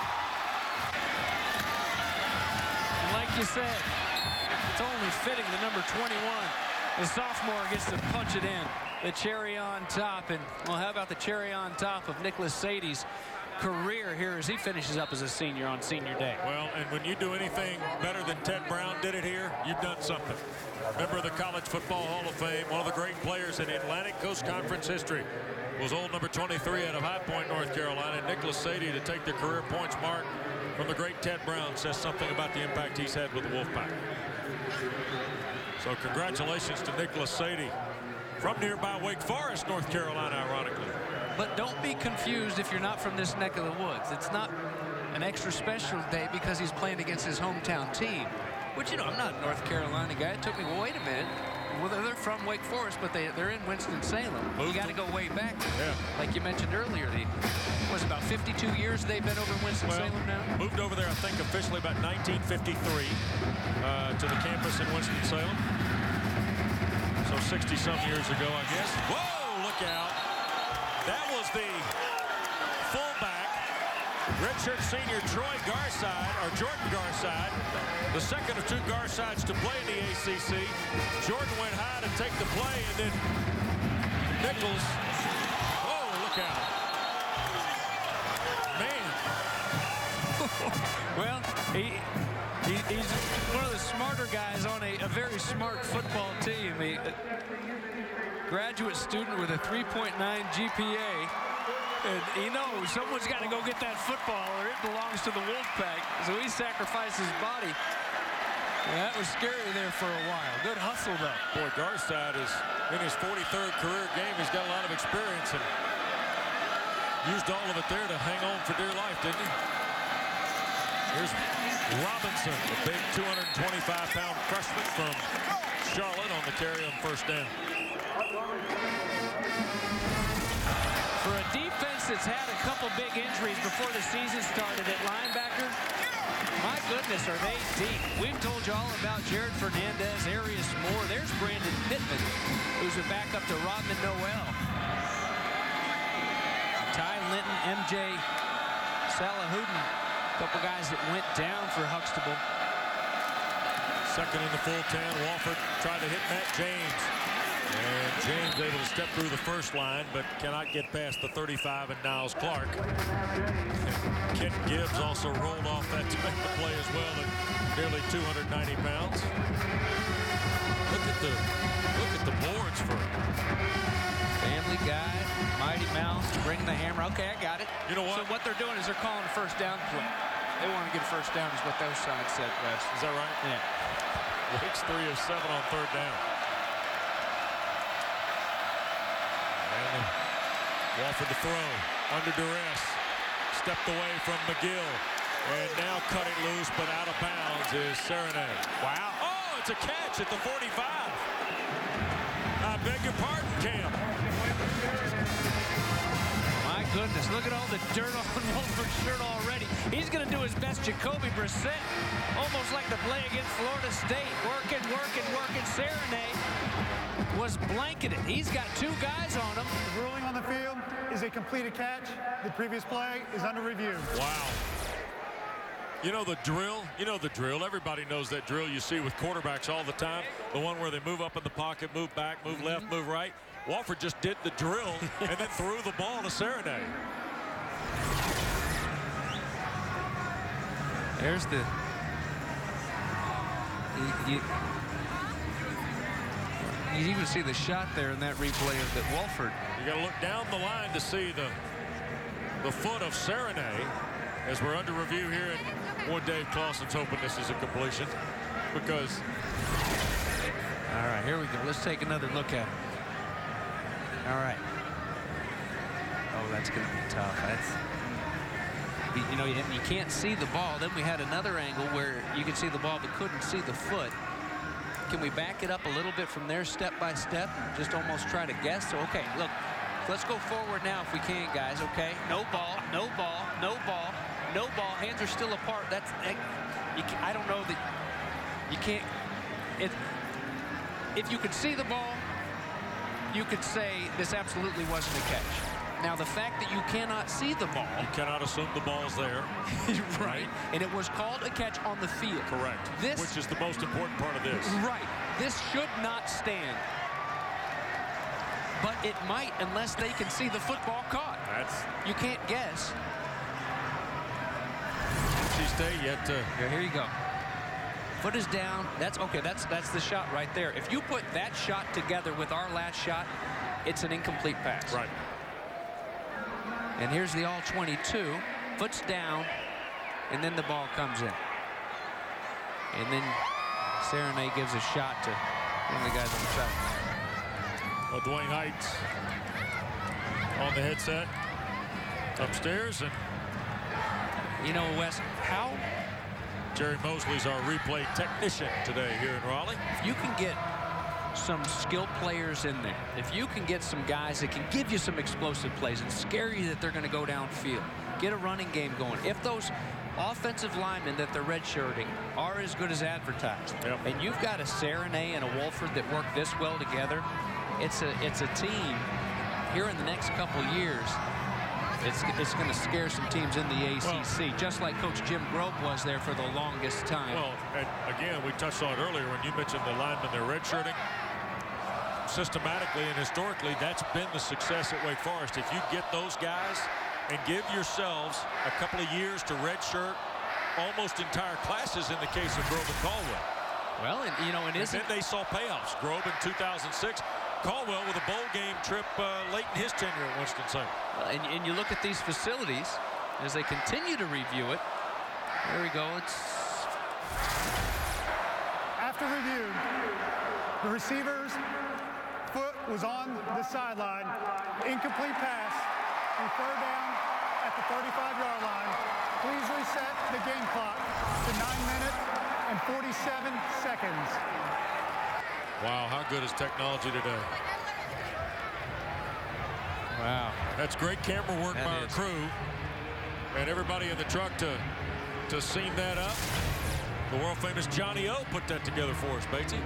And like you said, it's only fitting the number twenty-one. The sophomore gets to punch it in. The cherry on top. And, well, how about the cherry on top of Nicholas Sadie's career here as he finishes up as a senior on senior day? Well, and when you do anything better than Ted Brown did it here, you've done something. Member of the College Football Hall of Fame, one of the great players in Atlantic Coast Conference history, was old number twenty-three out of High Point, North Carolina. Nicholas Sadie to take the career points mark from the great Ted Brown says something about the impact he's had with the Wolfpack. So congratulations to Nicholas Sadie from nearby Wake Forest, North Carolina, ironically. But don't be confused if you're not from this neck of the woods. It's not an extra special day because he's playing against his hometown team. Which, you know, I'm not a North Carolina guy. It took me, well, wait a minute. Well, they're from Wake Forest, but they, they're in Winston-Salem. You got to go way back. Yeah. Like you mentioned earlier, the was about fifty-two years they've been over in Winston-Salem well, now? Moved over there, I think, officially about nineteen fifty-three uh, to the campus in Winston-Salem. So sixty-some years ago, I guess. Whoa, look out. That was the fullback, redshirt senior Troy Garside, or Jordan Garside, the second of two Garsides to play in the A C C. Jordan went high to take the play, and then Nichols, oh, look out. Man. Well, he, he he's one of the smarter guys on a, a very smart football team. He, graduate student with a three point nine G P A. And he knows someone's got to go get that football or it belongs to the Wolfpack. So he sacrificed his body. Yeah, that was scary there for a while. Good hustle, though. Boy, Garside is in his forty-third career game. He's got a lot of experience and used all of it there to hang on for dear life, didn't he? Here's Robinson, the big two hundred twenty-five pound freshman from Charlotte on the carry on first down. For a defense that's had a couple big injuries before the season started at linebacker, my goodness, are they deep. We've told you all about Jared Fernandez, Arius Moore. There's Brandon Pittman, who's a backup to Rodman Noel. Ty Linton, M J Salahuddin, a couple guys that went down for Huxtable. Second in the full ten. Wofford tried to hit Matt James. And James able to step through the first line, but cannot get past the thirty-five and Niles Clark. Kent Gibbs also rolled off that to make the play as well at nearly two hundred ninety pounds. Look at the look at the boards for Family Guy, Mighty Mouse, bring the hammer. Okay, I got it. You know what? So what they're doing is they're calling a first down play. They want to get a first down is what those sides said, Wes. Is that right? Yeah. Wake's three of seven on third down. And Wofford to throw under duress. Stepped away from McGill. And now cut it loose, but out of bounds is Serenade. Wow. Oh, it's a catch at the forty-five. I beg your pardon, Cam. My goodness, look at all the dirt on Wolford's shirt already. He's going to do his best Jacoby Brissett. Almost like the play against Florida State. Working, working, working. Serenade was blanketed. He's got two guys on him. The ruling on the field is a completed catch. The previous play is under review. Wow. You know the drill? You know the drill. Everybody knows that drill you see with quarterbacks all the time. The one where they move up in the pocket, move back, move mm-hmm. left, move right. Wofford just did the drill and then threw the ball to Serenade. There's the... You, you, you even see the shot there in that replay of that Wolford. You got to look down the line to see the, the foot of Serenade as we're under review here. And boy, Dave Clausen's hoping this is a completion because... All right, here we go. Let's take another look at it. All right. Oh, that's going to be tough. That's, you know, you, you can't see the ball. Then we had another angle where you could see the ball but couldn't see the foot. Can we back it up a little bit from there, step by step? Just almost try to guess. So, okay, look, let's go forward now if we can, guys, okay? No ball, no ball, no ball, no ball. Hands are still apart. That's, you can, I don't know that you can't, it, if you could see the ball, you could say this absolutely wasn't a catch. Now, the fact that you cannot see the ball. You cannot assume the ball's there. Right. And it was called a catch on the field. Correct. This, which is the most important part of this. Right. This should not stand. But it might unless they can see the football caught. That's. You can't guess. N C State yet to. Here, here you go. Foot is down. That's okay. That's that's the shot right there. If you put that shot together with our last shot, it's an incomplete pass. Right. And here's the all twenty-two. Foot's down, and then the ball comes in. And then Serenade gives a shot to one of the guys on the side. Well, Dwayne Heights on the headset upstairs, and you know, Wes, how. Jerry Mosley's our replay technician today here in Raleigh. If you can get some skilled players in there, if you can get some guys that can give you some explosive plays and scare you that they're going to go downfield, get a running game going. If those offensive linemen that they're redshirting are as good as advertised, yep. and you've got a Serenade and a Wolford that work this well together, it's a it's a team here in the next couple years. It's, it's going to scare some teams in the A C C, well, just like Coach Jim Grobe was there for the longest time. Well, and again, we touched on it earlier when you mentioned the linemen, they're redshirting. Systematically and historically, that's been the success at Wake Forest. If you get those guys and give yourselves a couple of years to redshirt almost entire classes in the case of Grobe and Caldwell. Well, and you know, it and isn't. Then they saw payoffs. Grobe in two thousand six. Caldwell with a bowl game trip uh, late in his tenure at Winston-Salem. And, and you look at these facilities as they continue to review it. There we go. It's After review, the receiver's foot was on the sideline. Incomplete pass. And third down at the thirty-five yard line. Please reset the game clock to nine minutes and forty-seven seconds. Wow, how good is technology today? wow. That's great camera work That by our is. crew. And everybody in the truck to, to scene that up. The world famous Johnny O put that together for us, Batesy.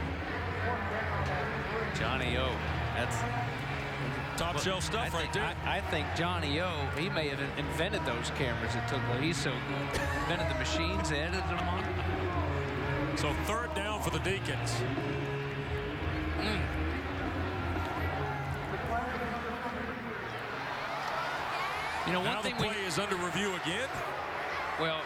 Johnny O. That's Top shelf stuff I right think, there. I, I think Johnny O, he may have invented those cameras. It took, well, he's so good. Invented the machines, edited them on. So third down for the Deacons. Mm. You know, one Now thing the play we, is under review again. well,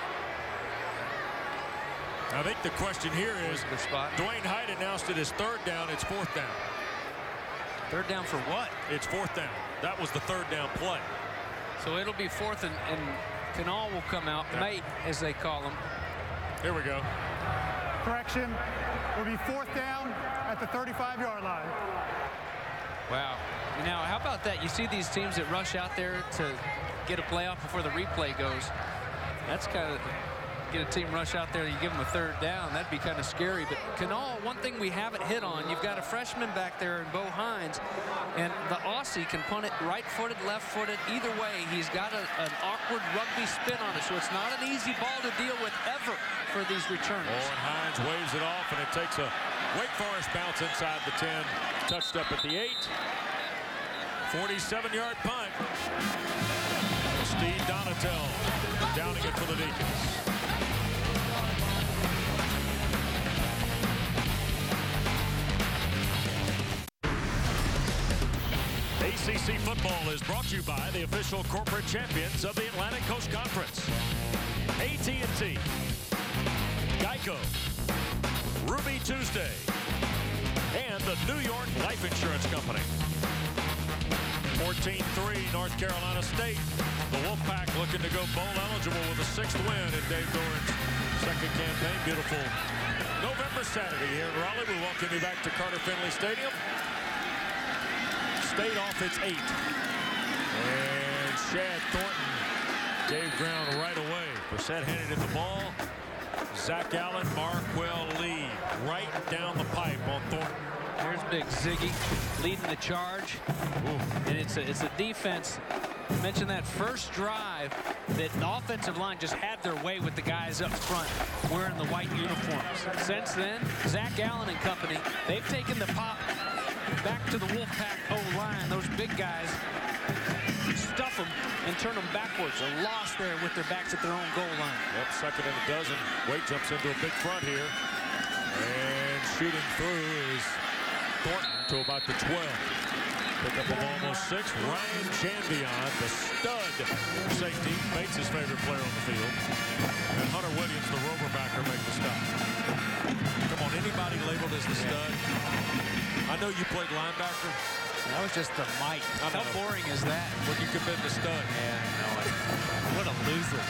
I think the question here is, the spot. Dwayne Hyde announced it as third down. It's fourth down. Third down for what? It's fourth down. That was the third down play. So it'll be fourth, and, and Canal will come out, Yeah. mate, as they call him. Here we go. Correction, will be fourth down at the thirty-five yard line. Wow. Now, how about that? You see these teams that rush out there to get a playoff before the replay goes. That's kind of, get a team rush out there, you give them a third down. That'd be kind of scary. But Canal, one thing we haven't hit on, you've got a freshman back there in Bo Hines, and the Aussie can punt it right-footed, left-footed, either way. He's got a, an awkward rugby spin on it, so it's not an easy ball to deal with ever for these returners. Owen Hines waves it off, and it takes a Wake Forest bounce inside the ten. Touched up at the eight. forty-seven yard punt. Steve Donatel downing it for the Deacons. A C C football is brought to you by the official corporate champions of the Atlantic Coast Conference. A T and T, Geico, Ruby Tuesday, and the New York Life Insurance Company. fourteen three North Carolina State. The Wolfpack looking to go bowl eligible with a sixth win in Dave Doran's second campaign. Beautiful November Saturday here in Raleigh. We welcome you back to Carter-Finley Stadium. State off its eight. And Shad Thornton gave ground right away. Brissett handed it the ball. Zach Allen, Marquell Lee right down the pipe on Thornton. Here's Big Ziggy leading the charge. Ooh. And it's a, it's a defense. I mentioned that first drive that the offensive line just had their way with the guys up front wearing the white uniforms. Since then, Zach Allen and company, they've taken the pop back to the Wolfpack O-line. Those big guys stuff them and turn them backwards. A loss there with their backs at their own goal line. Yep, second and a dozen. Wade jumps into a big front here. And shooting through is Thornton to about the twelve. Pick up of almost six. Ryan Janvion, the stud safety, Bates' favorite player on the field. And Hunter Williams, the roverbacker, make the stop. Come on, anybody labeled as the stud? I know you played linebacker. That was just the mic. How boring is that? When you commit the stud. Yeah, no, what a loser.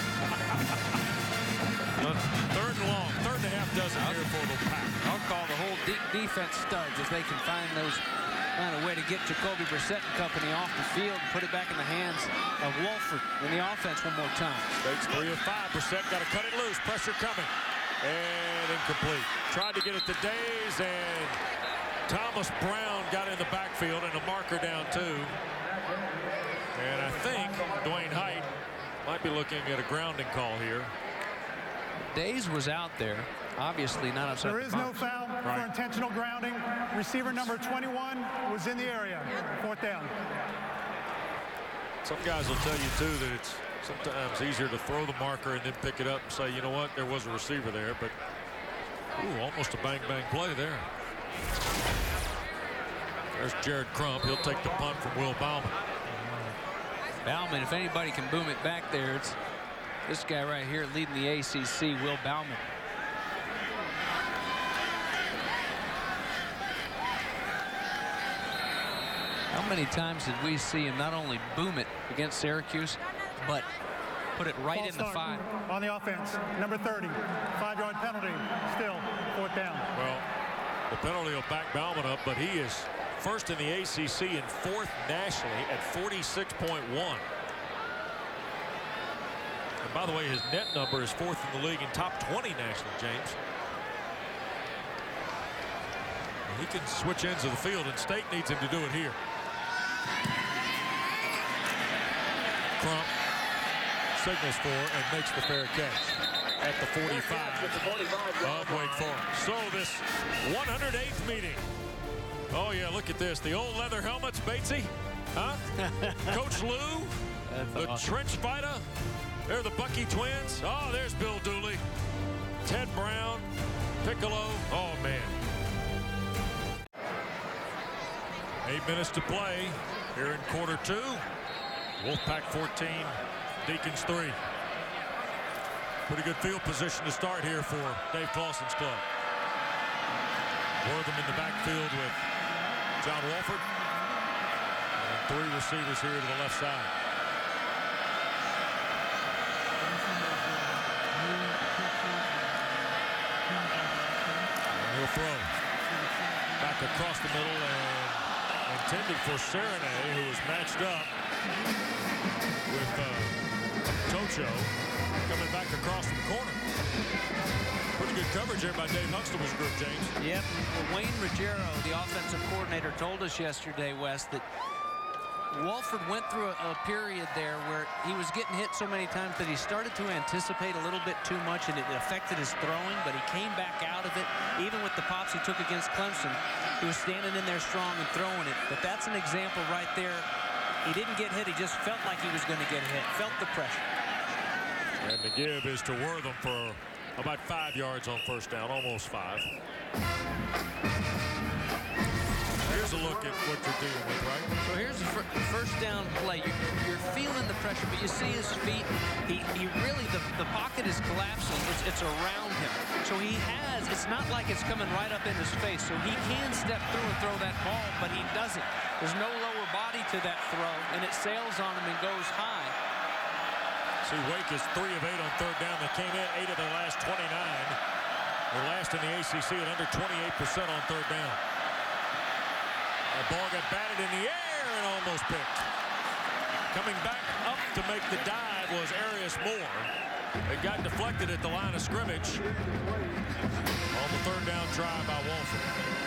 Third and long, third and a half dozen here for the Pack. I'll call the whole deep defense studs if they can find those, find a way to get Jacoby Brissett and company off the field and put it back in the hands of Wolford in the offense one more time. State's three of five. Brissett got to cut it loose. Pressure coming. And incomplete. Tried to get it to Days, and Thomas Brown got in the backfield and a marker down two. And I think Dwayne Hyde might be looking at a grounding call here. Days was out there, obviously not outside. There is no foul Right. for intentional grounding. Receiver number twenty-one was in the area. Fourth down. Some guys will tell you, too, that it's sometimes easier to throw the marker and then pick it up and say, you know what, there was a receiver there. But, ooh, almost a bang-bang play there. There's Jared Crump. He'll take the punt from Will Bauman. Bauman, if anybody can boom it back there, it's this guy right here leading the A C C, Will Bauman. How many times did we see him not only boom it against Syracuse, but put it right False in the start five? On the offense, number thirty, five-yard penalty, still fourth down. Well, the penalty will back Bauman up, but he is first in the A C C and fourth nationally at forty-six point one. And by the way, his net number is fourth in the league and top twenty nationally, James. He can switch ends of the field, and State needs him to do it here. Crump signals for and makes the fair catch at the forty-five of Wake Forest. So this one hundred eighth meeting. Oh, yeah, look at this. The old leather helmets, Batesy. Huh? Coach Lou, That's the awesome. trench fighter. They're the Bucky twins. Oh, there's Bill Dooley. Ted Brown, Piccolo. Oh, man. Eight minutes to play here in quarter two. Wolfpack fourteen, Deacons three. Pretty good field position to start here for Dave Clawson's club. Wortham in the backfield with John Walford. And three receivers here to the left side. And he'll throw. Back across the middle and intended for Serenay, who was matched up with uh, Tocho coming back across the corner. Pretty good coverage there by Dave Huxtable's group, James. Yep. Well, Wayne Ruggiero, the offensive coordinator, told us yesterday, Wes, that Walford went through a, a period there where he was getting hit so many times that he started to anticipate a little bit too much, and it affected his throwing, but he came back out of it. Even with the pops he took against Clemson, he was standing in there strong and throwing it. But that's an example right there. He didn't get hit. He just felt like he was going to get hit, felt the pressure. And the give is to Wortham for about five yards on first down, almost five. Here's a look at what you're dealing with, right? So here's the fir first down play. You're, you're feeling the pressure, but you see his feet. He, he really, the, the pocket is collapsing. It's, it's around him. So he has, it's not like it's coming right up in his face. So he can step through and throw that ball, but he doesn't. There's no lower body to that throw, and it sails on him and goes high. See, Wake is three of eight on third down. They came in eight of their last twenty-nine. They're last in the A C C at under twenty-eight percent on third down. The ball got batted in the air and almost picked. Coming back up to make the dive was Arius Moore. It got deflected at the line of scrimmage on the third down try by Walford.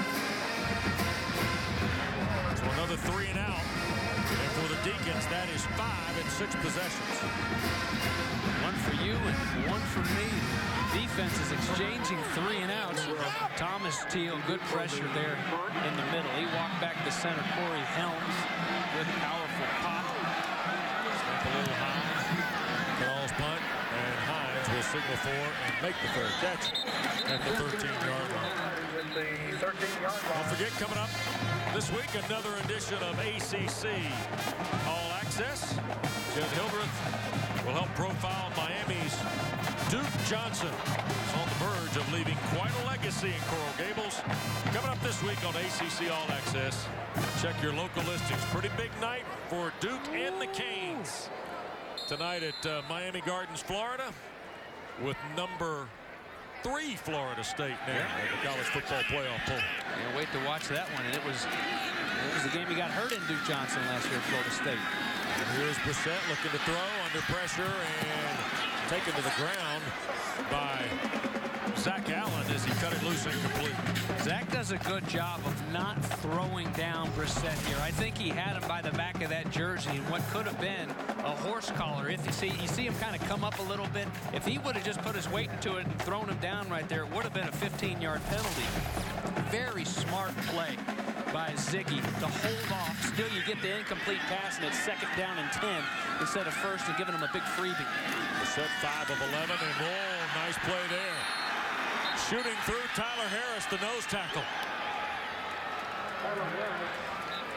So another three and out. And for the Deacons, that is five in six possessions. One for you and one for me. Defense is exchanging three and outs. Thomas Teal, good pressure there in the middle. He walked back to center. Corey Helms, good powerful pop. Snap a little high. Calls punt, and Hines will signal for and make the fair catch at the thirteen-yard line. Don't forget, coming up this week, another edition of A C C All Access. Jed Hildreth will help profile Miami's Duke Johnson. He's on the verge of leaving quite a legacy in Coral Gables. Coming up this week on A C C All Access. Check your local listings. Pretty big night for Duke and the Canes tonight at uh, Miami Gardens, Florida, with number three Florida State now in the college football playoff poll. Can't wait to watch that one. And it was it was the game he got hurt in, Duke Johnson, last year at Florida State. And here's Brissett looking to throw under pressure and taken to the ground by Zach Allen as he cut it loose and complete. Zach does a good job of not throwing down Brissett here. I think he had him by the back of that jersey in what could have been a horse collar. If you see, you see him kind of come up a little bit. If he would have just put his weight into it and thrown him down right there, it would have been a fifteen-yard penalty. Very smart play by Ziggy to hold off. Still, you get the incomplete pass, and it's second down and ten instead of first, and giving him a big freebie. Set five of eleven, and oh, nice play there. Shooting through Tyler Harris, the nose tackle.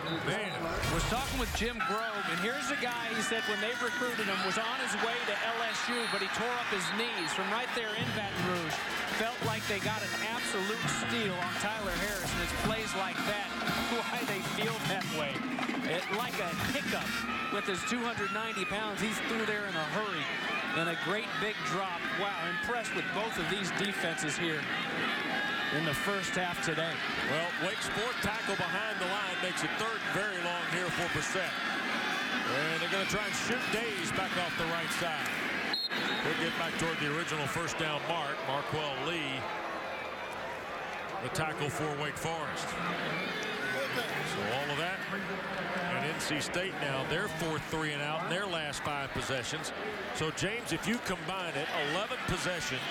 Man, was talking with Jim Grove, and here's a guy, he said, when they recruited him, was on his way to L S U, but he tore up his knees from right there in Baton Rouge. Felt like they got an absolute steal on Tyler Harris, and it's plays like that why they feel that way. It, like a hiccup with his two hundred ninety pounds, he's through there in a hurry, and a great big drop. Wow, impressed with both of these defenses here in the first half today. Well, Wake's fourth tackle behind the line makes it third and very long here for Brissett. And they're going to try and shoot Days back off the right side. He'll get back toward the original first down mark. Marquell Lee, the tackle for Wake Forest. So all of that. And N C State now, their fourth three and out in their last five possessions. So, James, if you combine it, eleven possessions,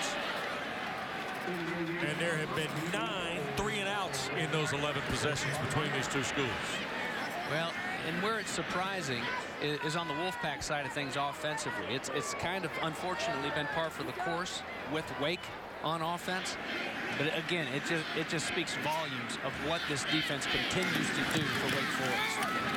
and there have been nine three and outs in those eleven possessions between these two schools. Well, and where it's surprising is on the Wolfpack side of things offensively. It's it's kind of unfortunately been par for the course with Wake on offense. But again, it just it just speaks volumes of what this defense continues to do for Wake Forest.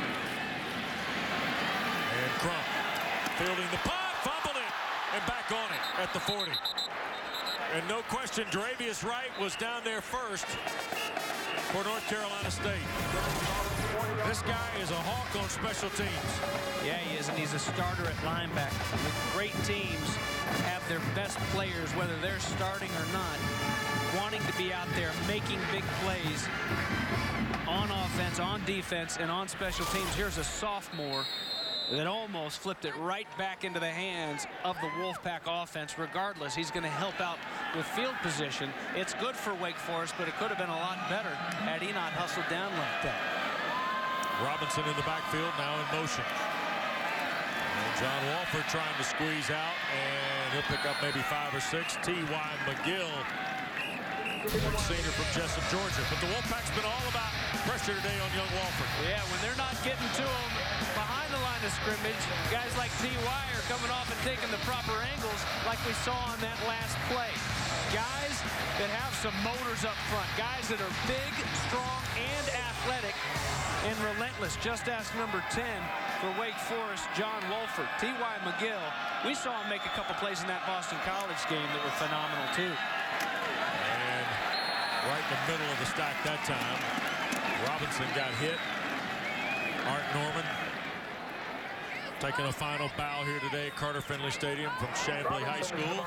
And Crump fielding the punt, fumbled it, and back on it at the forty. And no question, Dravius Wright was down there first for North Carolina State. This guy is a hawk on special teams. Yeah, he is, and he's a starter at linebacker. With great teams have their best players, whether they're starting or not, wanting to be out there making big plays on offense, on defense, and on special teams. Here's a sophomore that almost flipped it right back into the hands of the Wolfpack offense. Regardless, he's going to help out with field position. It's good for Wake Forest, but it could have been a lot better had he not hustled down like that. Robinson in the backfield, now in motion. And John Walford trying to squeeze out, and he'll pick up maybe five or six. T Y McGill, senior from Jessup, Georgia. But the Wolfpack's been all about pressure today on young Walford. Yeah, when they're not getting to him behind the line of scrimmage, guys like T Y are coming off and taking the proper angles like we saw on that last play. Guys that have some motors up front, guys that are big, strong, and athletic, and relentless. Just ask number ten for Wake Forest, John Wolford. T Y McGill, we saw him make a couple plays in that Boston College game that were phenomenal too. And right in the middle of the stack that time, Robinson got hit. Art Norman taking a final bow here today at Carter-Finley Stadium from Chamblee High School.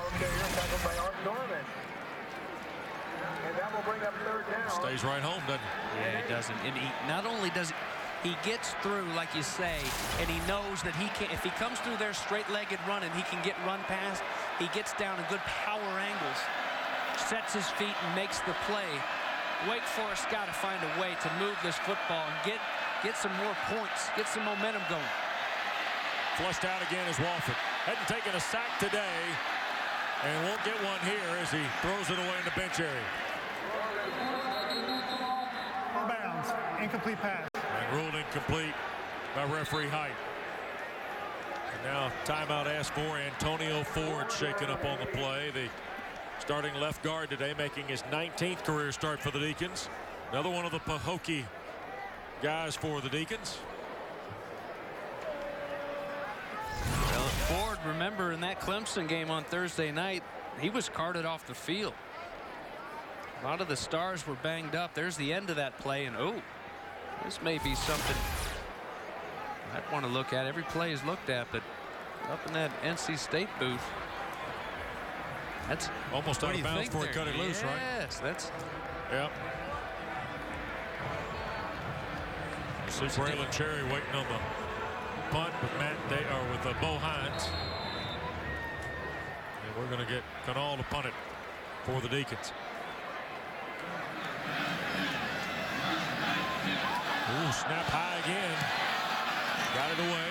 Stays right home, doesn't he? Yeah, he doesn't. And he not only does he gets through, like you say, and he knows that he can, if he comes through there straight-legged running, he can get run past. He gets down in good power angles, sets his feet and makes the play. Wake Forest got to find a way to move this football and get get some more points, get some momentum going. Flushed out again is Walford. Hadn't taken a sack today and won't get one here as he throws it away in the bench area. Out of bounds, incomplete pass. And ruled incomplete by referee Height. And now timeout asked for. Antonio Ford shaken up on the play. The starting left guard today, making his nineteenth career start for the Deacons. Another one of the Pahokee guys for the Deacons. Well, Ford, remember in that Clemson game on Thursday night, he was carted off the field. A lot of the stars were banged up. There's the end of that play, and oh, this may be something I'd want to look at. Every play is looked at, but up in that N C State booth, that's almost out of bounds before he cut it loose, right? Yes, that's. Yep. You see Braylon Cherry waiting on the punt with Matt Day or with uh, Bo Hines. And we're going to get Canal to punt it for the Deacons. Ooh, snap high again. Got it away.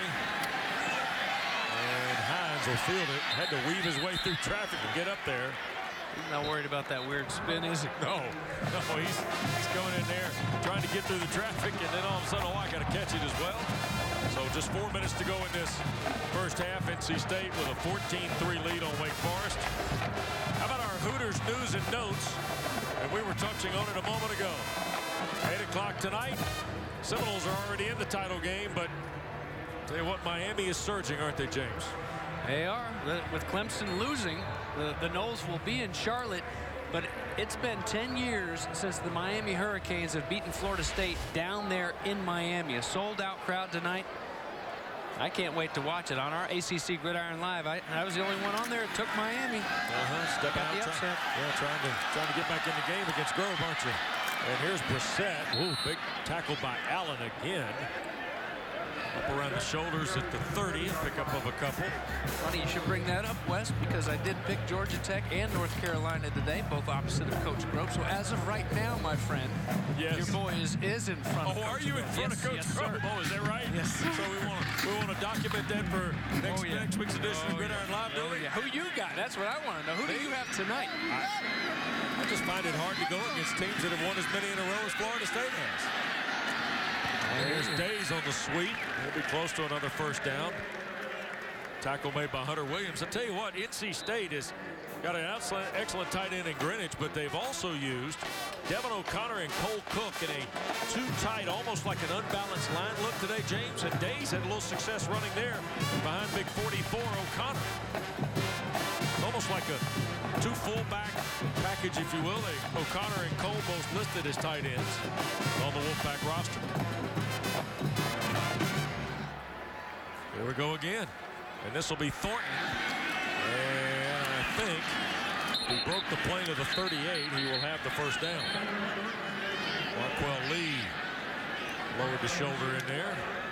And Hines will field it. Had to weave his way through traffic to get up there. He's not worried about that weird spin, is he? No, no, he's, he's going in there trying to get through the traffic, and then all of a sudden, oh, I got to catch it as well. So just four minutes to go in this first half. N C State with a fourteen three lead on Wake Forest. How about our Hooters news and notes? And we were touching on it a moment ago. eight o'clock tonight. Seminoles are already in the title game, but tell you what, Miami is surging, aren't they, James? They are. With Clemson losing, the, the Noles will be in Charlotte, but it's been ten years since the Miami Hurricanes have beaten Florida State down there in Miami. A sold-out crowd tonight. I can't wait to watch it on our A C C Gridiron Live. I, I was the only one on there that took Miami. Uh-huh. Step out. The Try, upset. yeah, trying to, trying to get back in the game against Grove, aren't you? And here's Brissett. Ooh, big tackle by Allen again. Up around the shoulders at the thirty, pickup of a couple. Funny you should bring that up, Wes, because I did pick Georgia Tech and North Carolina today, both opposite of Coach Grove. So as of right now, my friend, yes. your boy is, is in front oh, of Coach Oh, are you in front yes, of Coach yes, Grove? Sir. Oh, is that right? Yes. So we want to we want to document that for next, oh, yeah. next week's edition oh, of Gridiron yeah. Live, do oh, we? yeah. Who you got? That's what I want to know. Who do you have tonight? I, I just find it hard to go against teams that have won as many in a row as Florida State has. There's Days on the sweep. He'll be close to another first down. Tackle made by Hunter Williams. I tell you what, N C State has got an excellent, excellent tight end in Greenwich, but they've also used Devin O'Connor and Cole Cook in a too tight, almost like an unbalanced line look today, James. And Days had a little success running there behind big forty-four O'Connor. Almost like a two fullback package, if you will. They, O'Connor and Cole both listed as tight ends on the Wolfpack roster. Here we go again. And this will be Thornton. And I think he broke the plane of the thirty-eight. He will have the first down. Marquell Lee lowered the shoulder in there.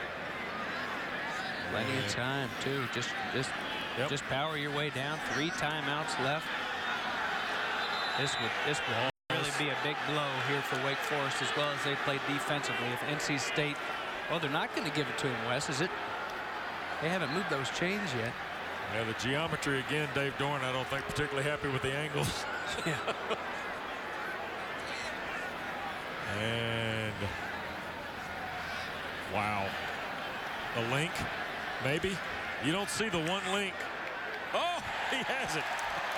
Plenty and of time, too. Just, just, yep. just power your way down. Three timeouts left. This would, this would really be a big blow here for Wake Forest as well as they played defensively. If N C State, well, they're not going to give it to him, Wes, is it? They haven't moved those chains yet. Yeah, the geometry again, Dave Dorn, I don't think particularly happy with the angles. Yeah. And wow. The link, maybe. You don't see the one link. Oh, he has it.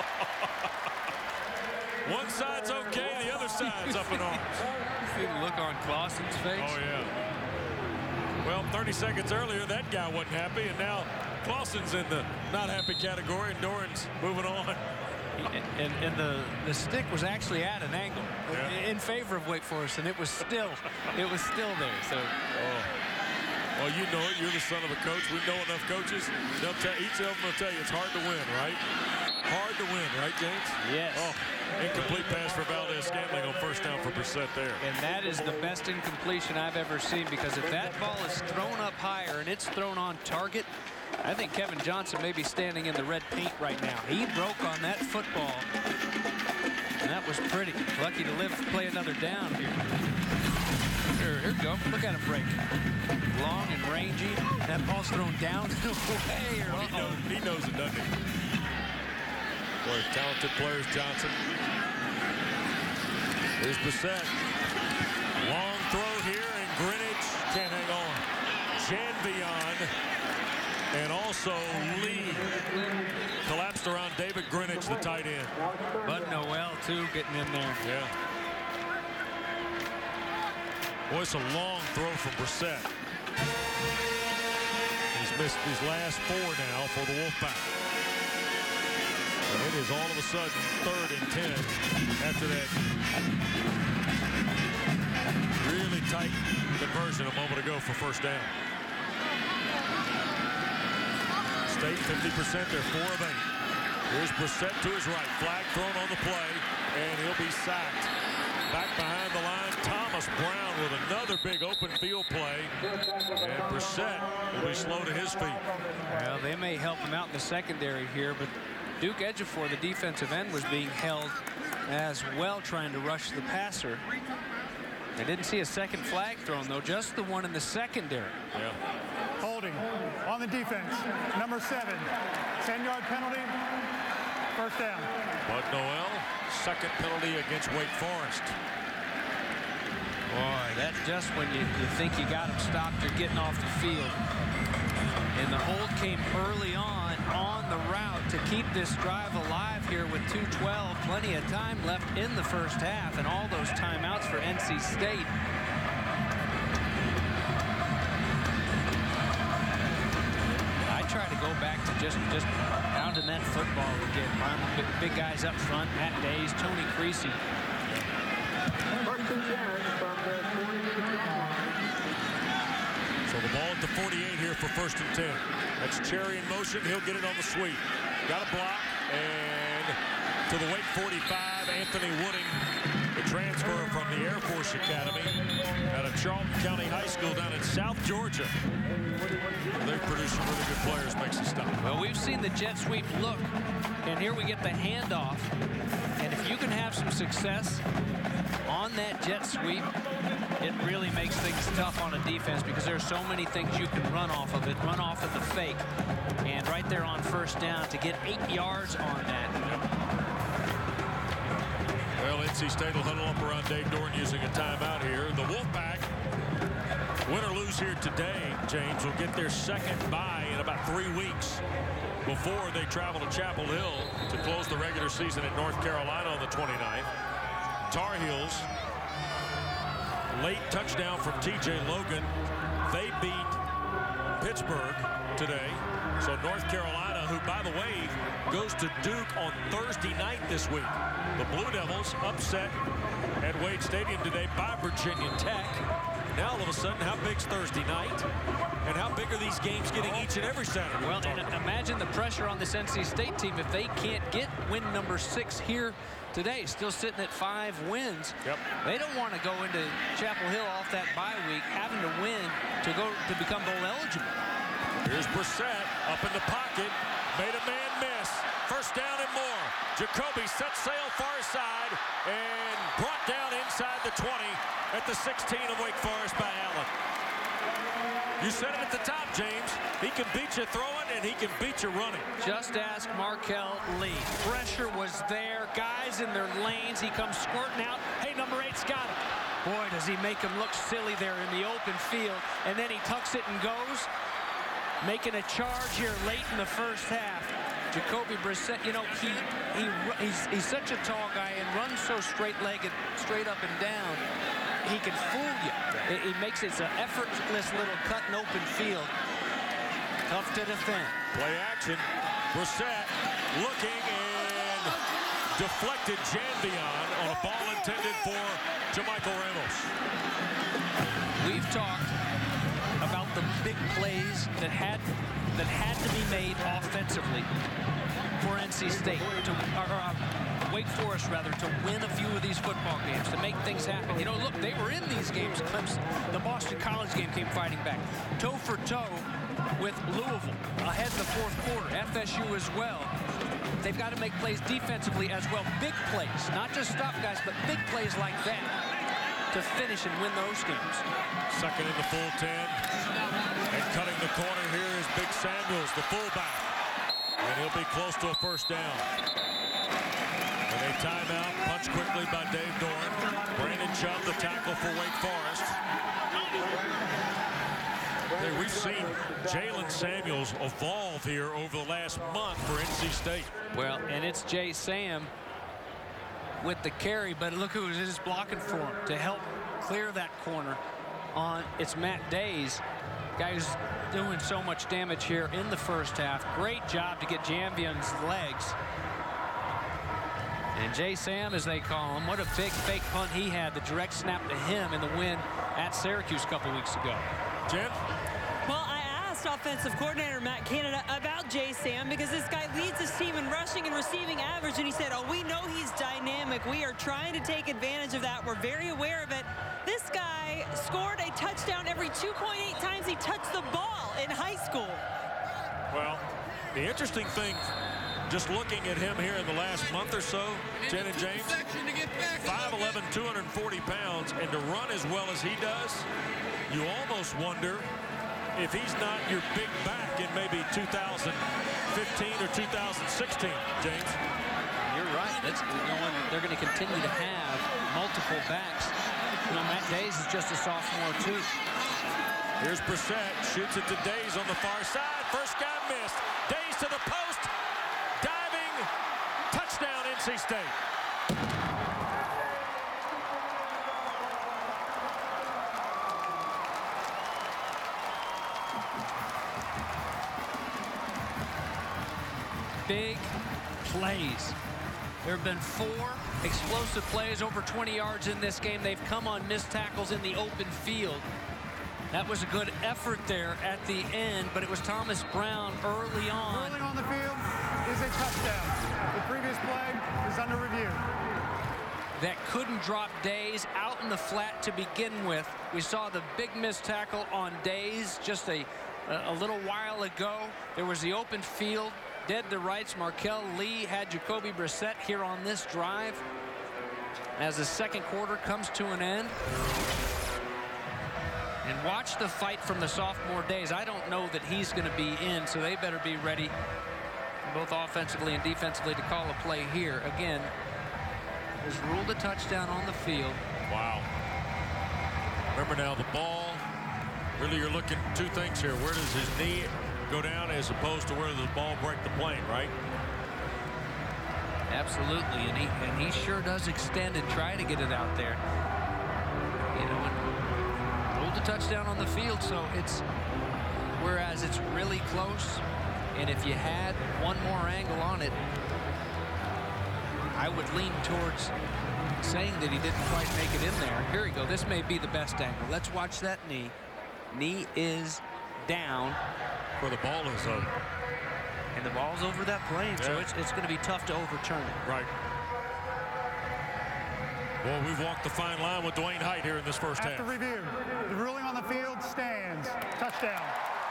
One side's okay, the other side's up in arms. See the look on Clausen's face? Oh, yeah. Well, thirty seconds earlier, that guy wasn't happy, and now Clausen's in the not happy category, and Doran's moving on. And, and the, the stick was actually at an angle yeah. in favor of Wake Forest, and it was still, it was still there. So, oh. Well, you know it. You're the son of a coach. We know enough coaches. They'll tell, each of them will tell you it's hard to win, right? Hard to win, right, James? Yes. Oh, incomplete pass for Valdez-Scantling on first down for Brissett there. And that is the best incompletion I've ever seen, because if that ball is thrown up higher and it's thrown on target, I think Kevin Johnson may be standing in the red paint right now. He broke on that football, and that was pretty. Lucky to live play another down here. Here, here we go. Look at him break. Long and rangy. That ball's thrown down way. Well, he, knows, he knows it, doesn't he? Boy, talented players, Johnson. Here's Brissett. Long throw here, and Greenwich can't hang on. Janvion and also Lee collapsed around David Greenwich, the tight end. Bud Noel, too, getting in there. Yeah. Boy, it's a long throw from Brissett. He's missed his last four now for the Wolfpack. And it is all of a sudden third and ten after that really tight conversion a moment ago for first down. State fifty percent, they're four of eight. Here's Brissett to his right. Flag thrown on the play, and he'll be sacked. Back behind the line, Thomas Brown with another big open field play. And Brissett will be slow to his feet. Well, they may help him out in the secondary here, but Duke Ejiofor, the defensive end, was being held as well, trying to rush the passer. I didn't see a second flag thrown, though, just the one in the secondary. Yeah. Holding on the defense, number seven, ten-yard penalty, first down. Bud Noel, second penalty against Wake Forest. Boy, that's just when you, you think you got him stopped, you're getting off the field. And the hold came early on on the route to keep this drive alive here with two twelve. Plenty of time left in the first half, and all those timeouts for N C State. I try to go back to just just pounding that football again. Big, big guys up front, Matt Days, Tony Creasy. So the ball at the forty-eight here for first and ten. That's Cherry in motion. He'll get it on the sweep. Got a block. And to the Wake forty-five, Anthony Wooding, the transfer from the Air Force Academy out of Charlton County High School down in South Georgia. They've produced some really good players, makes the stop. Well, we've seen the jet sweep look, and here we get the handoff. And if you can have some success on that jet sweep, it really makes things tough on a defense because there's so many things you can run off of it, run off of the fake. And right there on first down to get eight yards on that. Well, N C State will huddle up around Dave Dorn using a timeout here. The Wolfpack, win or lose here today, James, will get their second bye in about three weeks before they travel to Chapel Hill to close the regular season at North Carolina on the twenty-ninth. Tar Heels, late touchdown from T J Logan. They beat Pittsburgh today. So North Carolina, who, by the way, goes to Duke on Thursday night this week. The Blue Devils upset at Wade Stadium today by Virginia Tech. Now, all of a sudden, how big's Thursday night? And how big are these games getting each and every Saturday? Well, and imagine the pressure on this N C State team if they can't get win number six here today, still sitting at five wins. Yep. They don't want to go into Chapel Hill off that bye week having to win to go to become bowl eligible. Here's Brissett up in the pocket, made a man miss. First down and more. Jacoby set sail far side and brought down inside the twenty at the sixteen of Wake Forest by Allen. You said it at the top, James. He can beat you throwing and he can beat you running. Just ask Markel Lee. Pressure was there. Guys in their lanes. He comes squirting out. Hey, number eight's got it. Boy, does he make him look silly there in the open field. And then he tucks it and goes. Making a charge here late in the first half. Jacoby Brissett, you know, he, he he's, he's such a tall guy and runs so straight-legged, straight up and down. He can fool you. It, he makes it an effortless little cut and open field. Tough to defend. Play action. Brissett looking and deflected Janvion on a ball intended for Jamichael Ramos. We've talked about the big plays that had that had to be made offensively for N C State, to, or, or uh, Wake Forest rather, to win a few of these football games, to make things happen. You know, look, they were in these games. Clemson, the Boston College game came fighting back. Toe for toe with Louisville ahead in the fourth quarter. F S U as well. They've got to make plays defensively as well. Big plays, not just stop guys, but big plays like that to finish and win those games. Second in the full ten. And cutting the corner here is Big Samuels, the fullback. And he'll be close to a first down. And a timeout, punched quickly by Dave Dorn. Brandon Chubb, the tackle for Wake Forest. Hey, we've seen Jalen Samuels evolve here over the last month for N C State. Well, and it's Jay Sam with the carry, but look who is blocking for him to help clear that corner. On it's Matt Days, guy who's doing so much damage here in the first half. Great job to get Janvion's legs. And Jay Sam, as they call him, what a big fake punt he had, the direct snap to him in the win at Syracuse a couple weeks ago. Jim? Well, I asked offensive coordinator Matt Canada about Jay Sam because this guy leads his team in rushing and receiving average, and he said, oh, we know he's dynamic. We are trying to take advantage of that. We're very aware of it. This guy scored a touchdown every two point eight times he touched the ball in high school. Well, the interesting thing, just looking at him here in the last month or so, Jen and James, five eleven, two hundred forty pounds, and to run as well as he does, you almost wonder if he's not your big back in maybe two thousand fifteen or two thousand sixteen, James. You're right. That's going, they're going to continue to have multiple backs. You know, Matt Days is just a sophomore, too. Here's Brissett, shoots it to Days on the far side. First guy missed. Days to the post. N C State. Big plays. There have been four explosive plays over twenty yards in this game. They've come on missed tackles in the open field. That was a good effort there at the end, but it was Thomas Brown early on. Ruling on the field is a touchdown. The previous play is under review. That couldn't drop Days out in the flat to begin with. We saw the big missed tackle on Days just a, a little while ago. There was the open field. Dead to rights, Markel Lee had Jacoby Brissett here on this drive as the second quarter comes to an end. And watch the fight from the sophomore Days. I don't know that he's going to be in, so they better be ready both offensively and defensively to call a play here. Again, was ruled a touchdown on the field. Wow. Remember now, the ball, really you're looking two things here. Where does his knee go down as opposed to where does the ball break the plane, right? Absolutely, and he and he sure does extend and try to get it out there. You know, and ruled a touchdown on the field, so it's whereas it's really close, and if you had one more angle on it, I would lean towards saying that he didn't quite make it in there. Here we go. This may be the best angle. Let's watch that knee. Knee is down. Where the ball is over. And the ball's over that plane, yeah. so it's, it's going to be tough to overturn it. Right. Well, we've walked the fine line with Dwayne Height here in this first After half. review, the ruling on the field stands. Touchdown.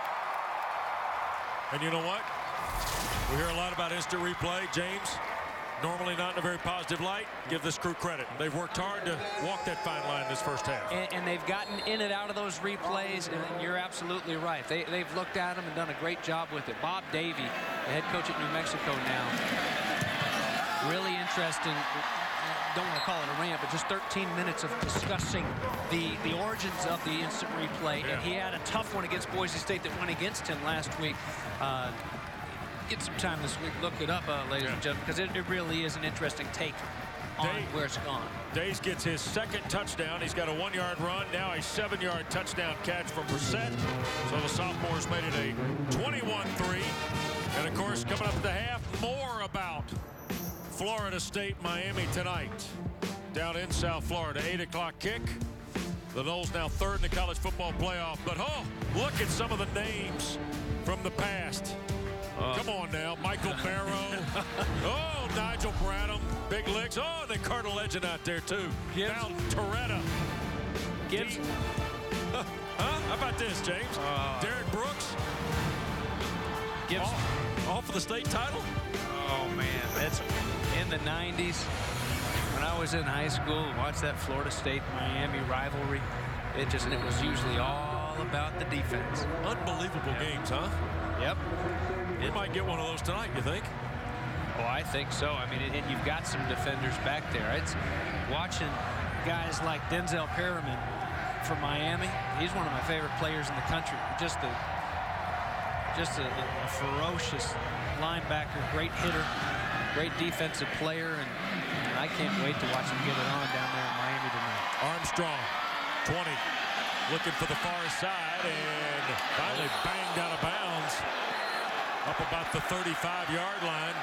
And you know what? We hear a lot about instant replay. James, normally not in a very positive light. Give this crew credit. They've worked hard to walk that fine line this first half. And, and they've gotten in and out of those replays, and you're absolutely right. They, they've looked at them and done a great job with it. Bob Davie, the head coach at New Mexico now. Really interesting. Don't want to call it a rant, but just thirteen minutes of discussing the, the origins of the instant replay. Yeah. And he had a tough one against Boise State that went against him last week. Uh, Get some time this week. Look it up, uh, ladies yeah. and gentlemen, because it, it really is an interesting take on Day, where it's gone. Days gets his second touchdown. He's got a one-yard run. Now a seven-yard touchdown catch from Brissett. So the sophomores made it a twenty-one three. And, of course, coming up at the half, more about Florida State, Miami tonight. Down in South Florida, eight o'clock kick. The Noles now third in the college football playoff. But, oh, look at some of the names from the past. Uh, Come on now, Michael Barrow. Oh, Nigel Bradham, big licks. Oh, and then Carter Legend out there too. Gibbs. Now Toretta. Gibbs. D huh? How about this, James? Uh, Derek Brooks. Gibbs. Off, off for the state title. Oh man, that's in the nineties. When I was in high school, watched that Florida State Miami rivalry. It just it was usually all about the defense. Unbelievable yeah. games, huh? Yep. You might get one of those tonight, you think? Oh, I think so. I mean, and you've got some defenders back there. It's watching guys like Denzel Perriman from Miami. He's one of my favorite players in the country. Just a, just a, a ferocious linebacker, great hitter, great defensive player, and, and I can't wait to watch him get it on down there in Miami tonight. Armstrong, twenty, looking for the far side, and finally banged out of bounds. Up about the thirty-five yard line.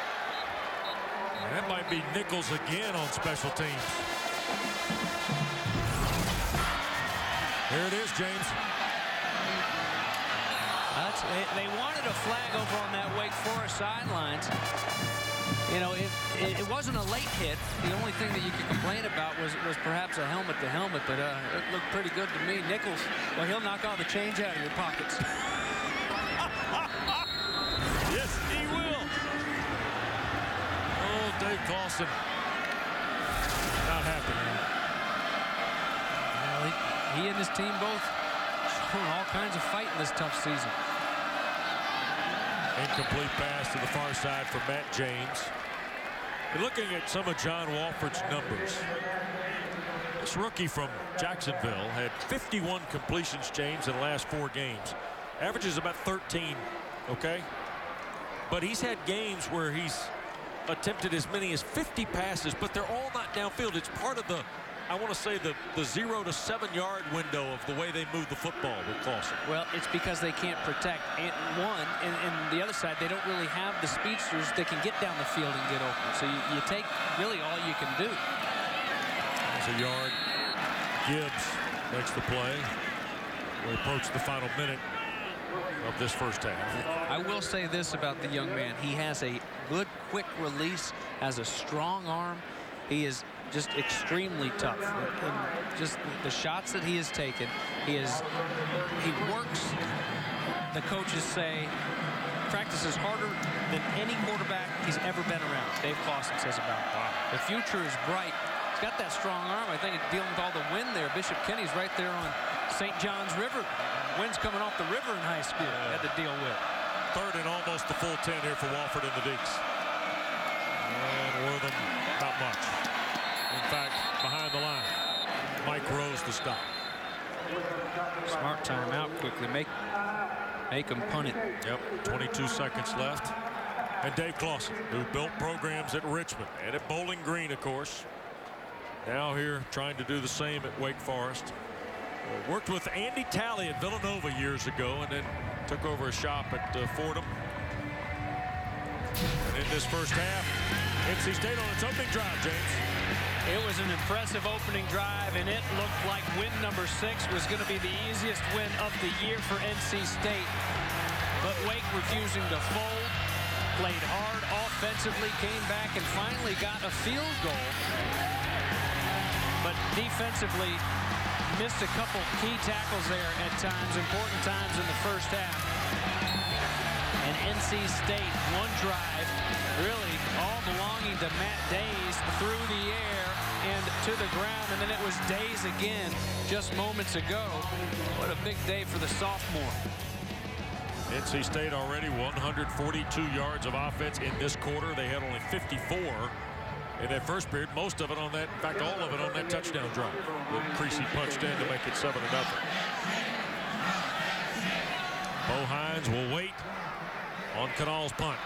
And that might be Nichols again on special teams. Here it is, James. That's, they, they wanted a flag over on that Wake Forest sidelines. You know, it, it, it wasn't a late hit. The only thing that you could complain about was was perhaps a helmet to helmet, but uh, it looked pretty good to me. Nichols, well, he'll knock all the change out of your pockets. Yes, he will. Oh, Dave Clawson. Not happy. Well, he, he and his team both showing all kinds of fight in this tough season. Incomplete pass to the far side for Matt James. And looking at some of John Walford's numbers, this rookie from Jacksonville had fifty-one completions, James, in the last four games. Averages about thirteen, okay? But he's had games where he's attempted as many as fifty passes, but they're all not downfield. It's part of the, I want to say, the, the zero to seven yard window of the way they move the football with Clausen. Well, it's because they can't protect. And one, and, and the other side, they don't really have the speedsters that can get down the field and get open. So you, you take really all you can do. There's a yard. Gibbs makes the play. We approach the final minute of this first half. I will say this about the young man. He has a good, quick release, has a strong arm. He is just extremely tough. And just the shots that he has taken, he is, he works, the coaches say, practices harder than any quarterback he's ever been around. Dave Clausen says about it. Wow. The future is bright. He's got that strong arm. I think it's dealing with all the wind there. Bishop Kenny's right there on Saint John's River. Wind's coming off the river in high school. Had to deal with. Third and almost the full ten here for Wofford and the Deeks. And Wortham, not much. In fact, behind the line, Mike Rose to stop. Smart timeout quickly. Make make them punt it. Yep, twenty-two seconds left. And Dave Clausen, who built programs at Richmond and at Bowling Green, of course. Now here trying to do the same at Wake Forest. Uh, worked with Andy Talley at Villanova years ago and then took over a shop at uh, Fordham. And in this first half, N C State on its opening drive, James. It was an impressive opening drive, and it looked like win number six was going to be the easiest win of the year for N C State. But Wake refusing to fold, played hard offensively, came back and finally got a field goal. But defensively, missed a couple key tackles there at times, important times in the first half. And N C State, one drive, really all belonging to Matt Days, through the air and to the ground, and then it was Days again just moments ago. What a big day for the sophomore. N C State already one hundred forty-two yards of offense in this quarter. They had only fifty-four in that first period, most of it on that, in fact, all of it on that touchdown drive that Creasy punched in to make it seven to nothing. Bo Hines will wait on Canal's punt.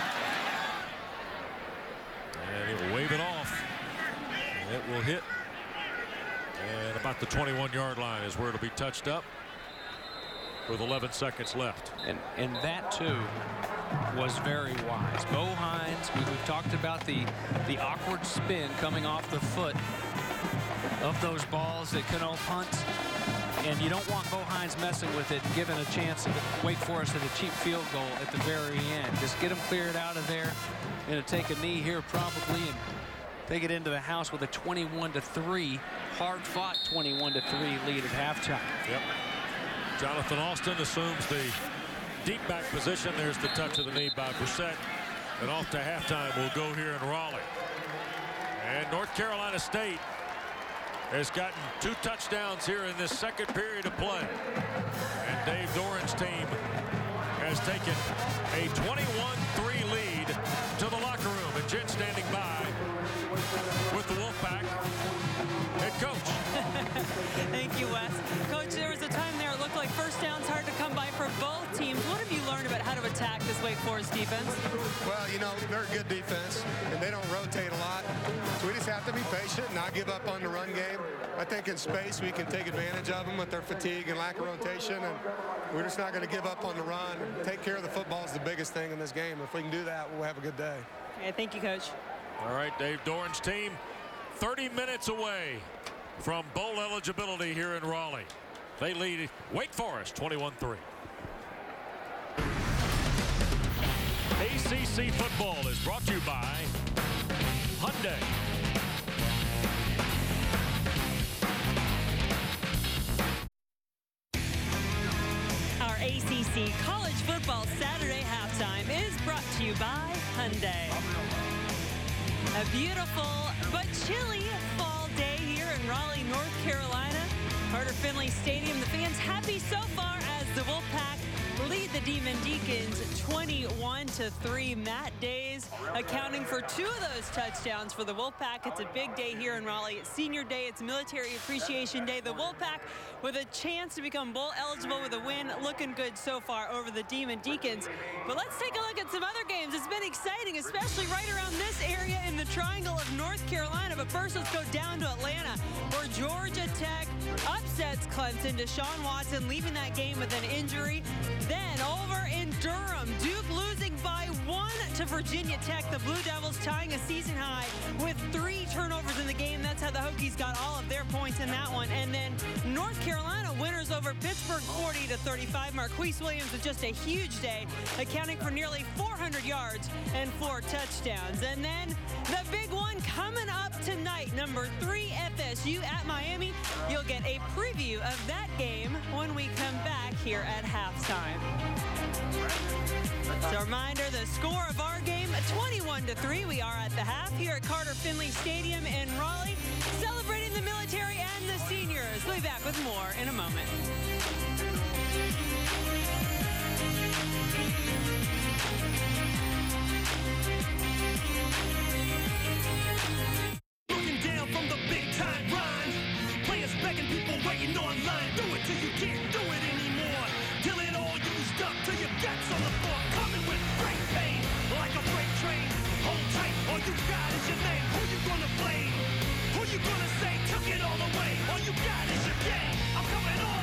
And he'll wave it off. And it will hit. And about the twenty-one yard line is where it'll be touched up with eleven seconds left. And, and that, too, was very wise. Bo Hines, we, we've talked about the, the awkward spin coming off the foot of those balls that Canal punts. And you don't want Bo Hines messing with it, giving a chance at Wake Forest at a cheap field goal at the very end. Just get him cleared out of there. Going to take a knee here probably and take it into the house with a twenty-one to three, hard-fought twenty-one to three lead at halftime. Yep. Jonathan Austin assumes the deep back position. There's the touch of the knee by Brissett. And off to halftime we'll go here in Raleigh. And North Carolina State has gotten two touchdowns here in this second period of play. And Dave Doran's team has taken a twenty-one three lead to the locker room. And Jen standing by with the Wolfpack head coach. Thank you, Wes. Coach, there was a time there it looked like first down's hard to come by for both teams. What have you learned about how to attack this Wake Forest defense? Well, you know, they're a good defense, and they don't rotate a lot. So we just have to be patient and not give up on the run game. I think in space we can take advantage of them with their fatigue and lack of rotation, and we're just not going to give up on the run. Take care of the football is the biggest thing in this game. If we can do that, we'll have a good day. Okay, thank you, Coach. All right, Dave Doran's team thirty minutes away from bowl eligibility here in Raleigh. They lead Wake Forest twenty-one three. A C C football is brought to you by Hyundai. Our A C C College Football Saturday halftime is brought to you by Hyundai. A beautiful but chilly fall day here in Raleigh, North Carolina. Carter-Finley Stadium, the fans happy so far as the Wolfpack lead the Demon Deacons twenty-one twenty-one to three. Matt Days accounting for two of those touchdowns for the Wolfpack. It's a big day here in Raleigh. It's senior day. It's Military Appreciation Day. The Wolfpack with a chance to become bowl eligible with a win. Looking good so far over the Demon Deacons. But let's take a look at some other games. It's been exciting, especially right around this area in the triangle of North Carolina. But first, let's go down to Atlanta, where Georgia Tech upsets Clemson. Deshaun Watson leaving that game with an injury. Then over in Durham, Duke losing by one to Virginia Tech. The Blue Devils tying a season high with three turnovers in the game. That's how the Hokies got all of their points in that one. And then North Carolina winners over Pittsburgh forty to thirty-five. Marquise Williams with just a huge day, accounting for nearly four hundred yards and four touchdowns. And then the big one coming up tonight, number three F S U at Miami. You'll get a preview of that game when we come back here at halftime. So a reminder, the score of our game, twenty-one to three. We are at the half here at Carter-Finley Stadium in Raleigh, celebrating the military and the seniors. We'll be back with more in a moment. Looking down from the big time grind. Players begging, people waiting online. Do it till you can't do it anymore. Till it all used up, till your guts on the floor. Coming with great pain, like a freight train. Hold tight, all you got is your name. Who you gonna blame? Who you gonna say took it all away? All you got is your game. I'm coming on.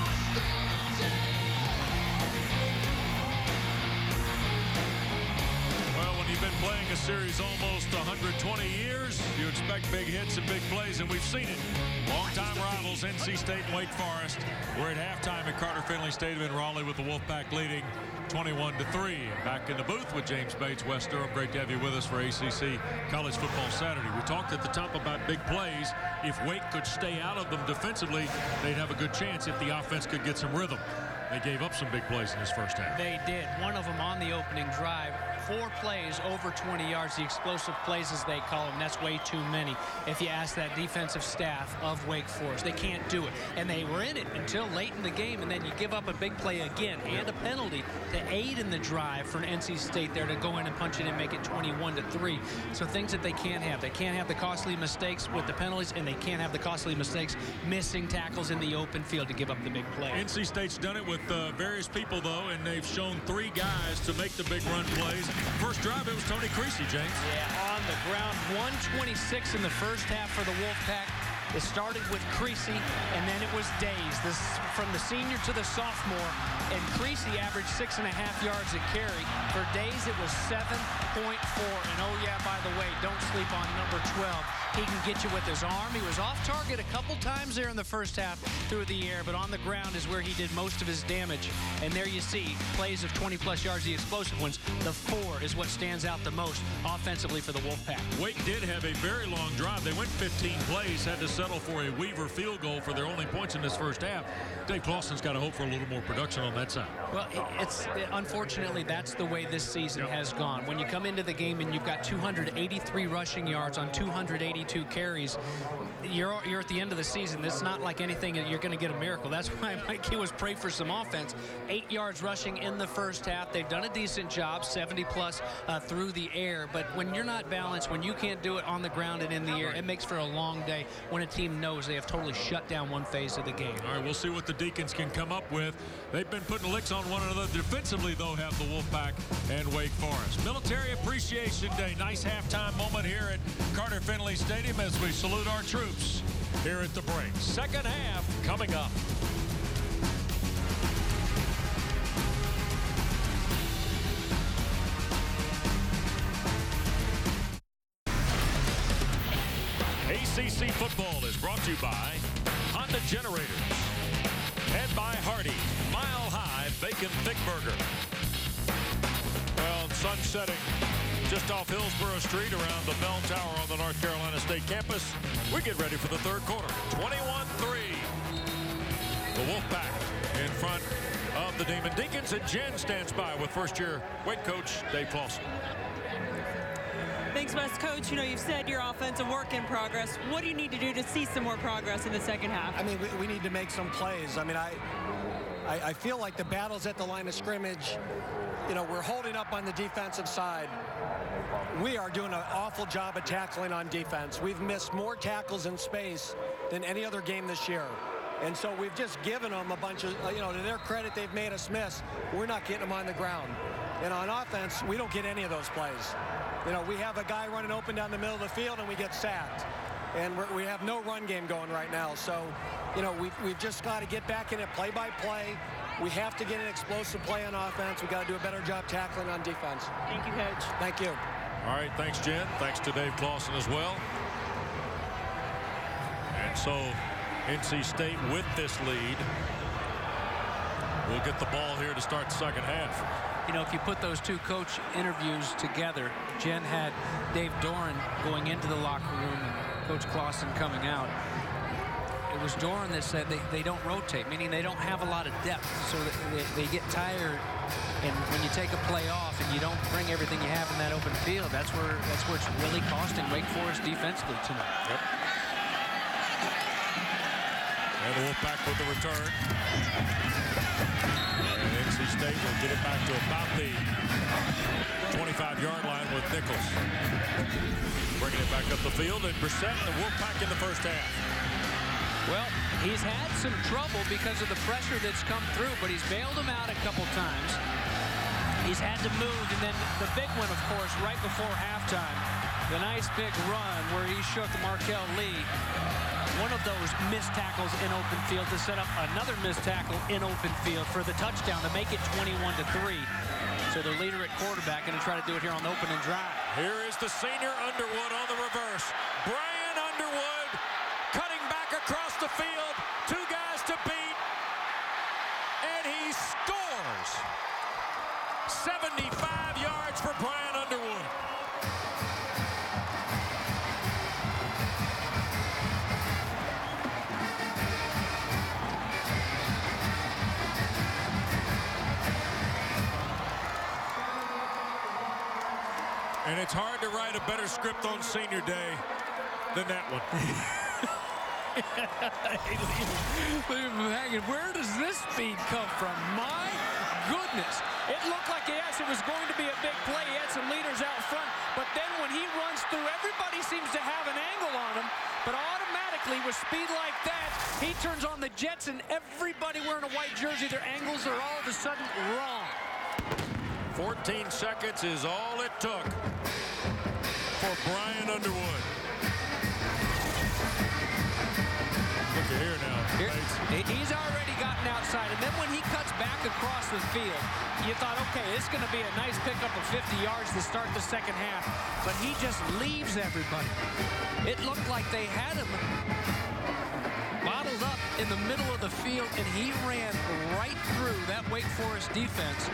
Well, when you've been playing a series almost one hundred twenty years, you expect big hits and big plays, and we've seen it. Longtime rivals, N C State and Wake Forest. We're at halftime at Carter-Finley Stadium in Raleigh with the Wolfpack leading twenty-one to three. Back in the booth with James Bates, West Durham. Great to have you with us for A C C College Football Saturday. We talked at the top about big plays. If Wake could stay out of them defensively, they'd have a good chance if the offense could get some rhythm. They gave up some big plays in this first half. They did. One of them on the opening drive. Four plays over twenty yards, the explosive plays as they call them. That's way too many if you ask that defensive staff of Wake Forest. They can't do it. And they were in it until late in the game, and then you give up a big play again and a penalty to aid in the drive for an N C State there to go in and punch it and make it twenty-one to three. So things that they can't have. They can't have the costly mistakes with the penalties, and they can't have the costly mistakes missing tackles in the open field to give up the big play. N C State's done it with uh, various people, though, and they've shown three guys to make the big run plays. First drive, it was Tony Creasy, James. Yeah, on the ground, one twenty-six in the first half for the Wolfpack. It started with Creasy, and then it was Days. This from the senior to the sophomore, and Creasy averaged six and a half yards a carry. For Days, it was seven point four. And oh yeah, by the way, don't sleep on number twelve. He can get you with his arm. He was off target a couple times there in the first half through the air, but on the ground is where he did most of his damage. And there you see plays of twenty plus yards, the explosive ones. The four is what stands out the most offensively for the Wolfpack. Wake did have a very long drive. They went fifteen plays, had to settle for a Weaver field goal for their only points in this first half. Dave Clawson's got to hope for a little more production on that side. Well, it's unfortunately that's the way this season yep. has gone. When you come into the game and you've got two hundred eighty-three rushing yards on two hundred eighty-two carries, you're you're at the end of the season. It's not like anything that you're going to get a miracle. That's why Mike Hughes prayed for some offense. Eight yards rushing in the first half. They've done a decent job, seventy plus uh, through the air. But when you're not balanced, when you can't do it on the ground and in the air, it makes for a long day when a team knows they have totally shut down one phase of the game. All right, we'll see what the Deacons can come up with. They've been putting licks on one another. Defensively, though, have the Wolfpack and Wake Forest. Military Appreciation Day. Nice halftime moment here at Carter-Finley Stadium as we salute our troops here at the break. Second half coming up. A C C football is brought to you by Honda Generators and by Hardy Mile High Bacon Thick Burger. Well, sun setting just off Hillsborough Street around the Bell Tower on the North Carolina State campus. We get ready for the third quarter. twenty-one three. The Wolfpack in front of the Demon Deacons, and Jen stands by with first-year Wake coach Dave Clawson. Thanks, Wes. Coach, you know, you've said your offense a work in progress. What do you need to do to see some more progress in the second half? I mean, we, we need to make some plays. I mean, I I, I feel like the battles at the line of scrimmage, you know, we're holding up on the defensive side. We are doing an awful job of tackling on defense. We've missed more tackles in space than any other game this year. And so we've just given them a bunch of, you know, to their credit, they've made us miss. We're not getting them on the ground. And on offense, we don't get any of those plays. You know, we have a guy running open down the middle of the field and we get sacked. And we're, we have no run game going right now. So, you know, we've, we've just got to get back in it play by play. We have to get an explosive play on offense. We've got to do a better job tackling on defense. Thank you, Coach. Thank you. All right, thanks, Jen. Thanks to Dave Clawson as well. And so N C State with this lead will get the ball here to start the second half. You know, if you put those two coach interviews together, Jen had Dave Doran going into the locker room and Coach Clawson coming out. It was Doran that said they, they don't rotate, meaning they don't have a lot of depth, so that they, they get tired. And when you take a play off and you don't bring everything you have in that open field, that's where that's where it's really costing Wake Forest defensively tonight. Yep. And the Wolfpack with the return. And N C State will get it back to about the twenty-five yard line with Nichols. Bringing it back up the field, and Brissett and the Wolfpack in the first half. Well, he's had some trouble because of the pressure that's come through, but he's bailed him out a couple times. He's had to move, and then the big one, of course, right before halftime, the nice big run where he shook Markel Lee. One of those missed tackles in open field to set up another missed tackle in open field for the touchdown to make it twenty-one to three. So the leader at quarterback going to try to do it here on the opening drive. Here is the senior Underwood on the reverse. Brian Underwood cutting back across the field. Two guys to beat. And he scores. seventy-five yards for Brian Underwood. And it's hard to write a better script on senior day than that one. Where does this speed come from? My goodness. It looked like, yes, it was going to be a big play. He had some leaders out front. But then when he runs through, everybody seems to have an angle on him. But automatically, with speed like that, he turns on the jets, and everybody wearing a white jersey, their angles are all of a sudden wrong. fourteen seconds is all it took for Brian Underwood. Look at here now. Here, he's already gotten outside, and then when he cuts back across the field, you thought, okay, it's going to be a nice pickup of fifty yards to start the second half, but he just leaves everybody. It looked like they had him bottled up in the middle of the field, and he ran right through that Wake Forest defense,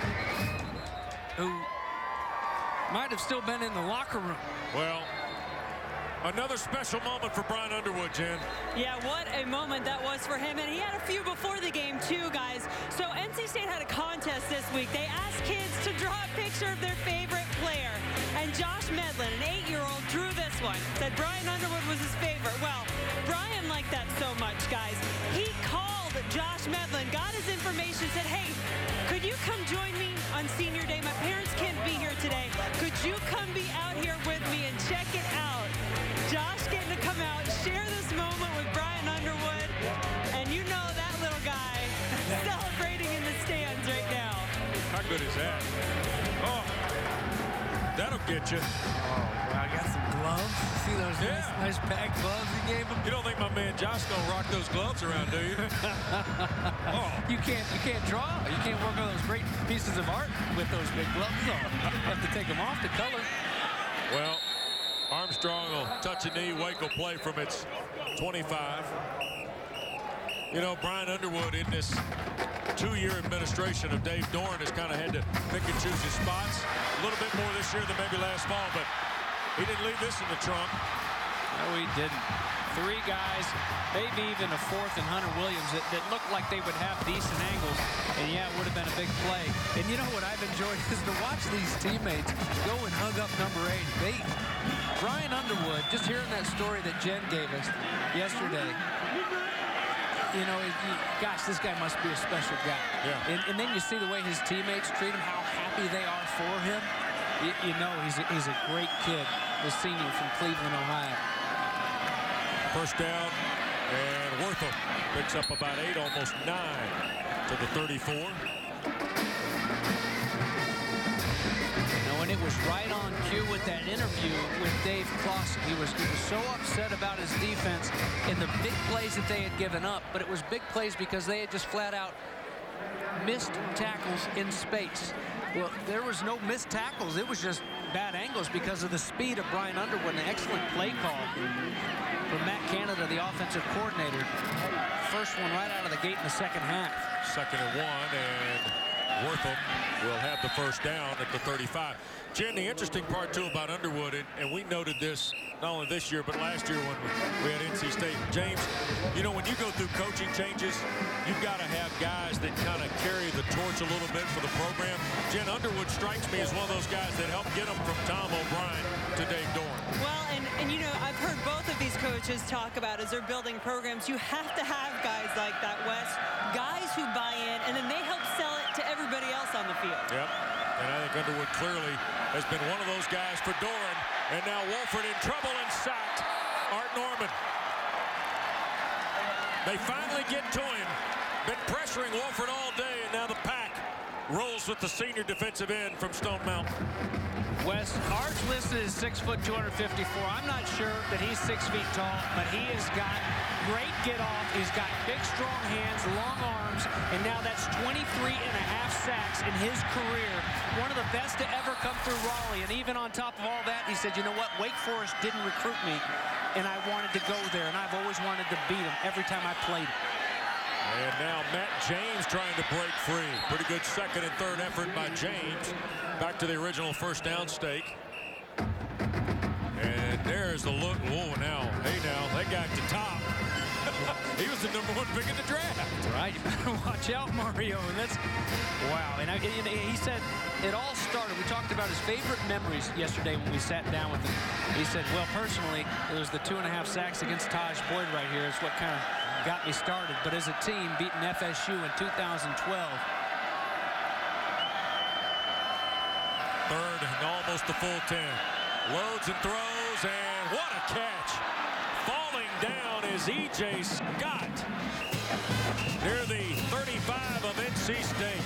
who might have still been in the locker room. Well, another special moment for Brian Underwood, Jen. Yeah, what a moment that was for him. And he had a few before the game, too, guys. So N C State had a contest this week. They asked kids to draw a picture of their favorite player. And Josh Medlin, an eight-year-old, drew this one. Said Brian Underwood was his favorite. Well, Brian liked that so much, guys. He called Josh Medlin, got his information, said, hey, could you come join me on senior day? My parents can't be here today. Could you come be out here with me and check it out? Josh getting to come out, share this moment with Brian Underwood, and you know that little guy celebrating in the stands right now. How good is that? Oh, that'll get you. Oh, wow, got some gloves. See those Yeah. nice, nice packed gloves he gave him? You don't think my man Josh gonna rock those gloves around, do you? Oh. You can't, you can't draw. You can't work on those great pieces of art with those big gloves on. You have to take them off to color. Well, Armstrong will touch a knee. Wake will play from its twenty-five. You know, Brian Underwood in this two-year administration of Dave Doran has kind of had to pick and choose his spots. A little bit more this year than maybe last fall, but he didn't leave this in the trunk. No, he didn't. Three guys, maybe even a fourth in Hunter Williams that, that looked like they would have decent angles. And yeah, it would have been a big play. And you know what I've enjoyed is to watch these teammates go and hug up number eight. They, Brian Underwood, just hearing that story that Jen gave us yesterday, you know, it, you, gosh, this guy must be a special guy. Yeah. And, and then you see the way his teammates treat him, how happy they are for him. You, you know he's a, he's a great kid, the senior from Cleveland, Ohio. First down, and Wortham picks up about eight, almost nine to the thirty-four. Now, when it was right on cue with that interview with Dave Clawson, he was, he was so upset about his defense and the big plays that they had given up, but it was big plays because they had just flat out missed tackles in space. Well, there was no missed tackles. It was just bad angles because of the speed of Brian Underwood. An excellent play call from Matt Canada, the offensive coordinator. First one right out of the gate in the second half. Second and one, and Wortham will have the first down at the thirty-five. Jen, the interesting part, too, about Underwood, and, and we noted this not only this year, but last year when we had N C State. James, you know, when you go through coaching changes, you've got to have guys that kind of carry the torch a little bit for the program. Jen, Underwood strikes me as one of those guys that helped get them from Tom O'Brien to Dave Doran. Well, and, and, you know, I've heard both of these coaches talk about as they're building programs, you have to have guys like that, Wes, guys who buy in, and then they help sell it to everybody else on the field. Yep. And I think Underwood clearly has been one of those guys for Doran. And now Wolford in trouble and sacked. Art Norman. They finally get to him. Been pressuring Wolford all day, and now the pack rolls with the senior defensive end from Stone Mountain. Wes, Art's listed as six foot two hundred fifty-four. I'm not sure that he's six feet tall, but he has got great get off. He's got big, strong hands, long arms, and now that's twenty-three and a half sacks in his career. One of the best to ever come through Raleigh. And even on top of all that, he said, you know what? Wake Forest didn't recruit me, and I wanted to go there, and I've always wanted to beat him every time I played him. And now Matt James trying to break free. Pretty good second and third effort by James. Back to the original first down stake. And there's the look. Whoa, now, hey now, that guy at the top. He was the number one pick in the draft. That's right. You better watch out, Mario. And that's, wow. And, I, and he said it all started. We talked about his favorite memories yesterday when we sat down with him. He said, well, personally, it was the two and a half sacks against Taj Boyd right here. It's what kind of got me started. But as a team, beating F S U in two thousand twelve. Third and almost the full ten. Loads and throws, and what a catch. Falling down is E J Scott near the thirty-five of N C State.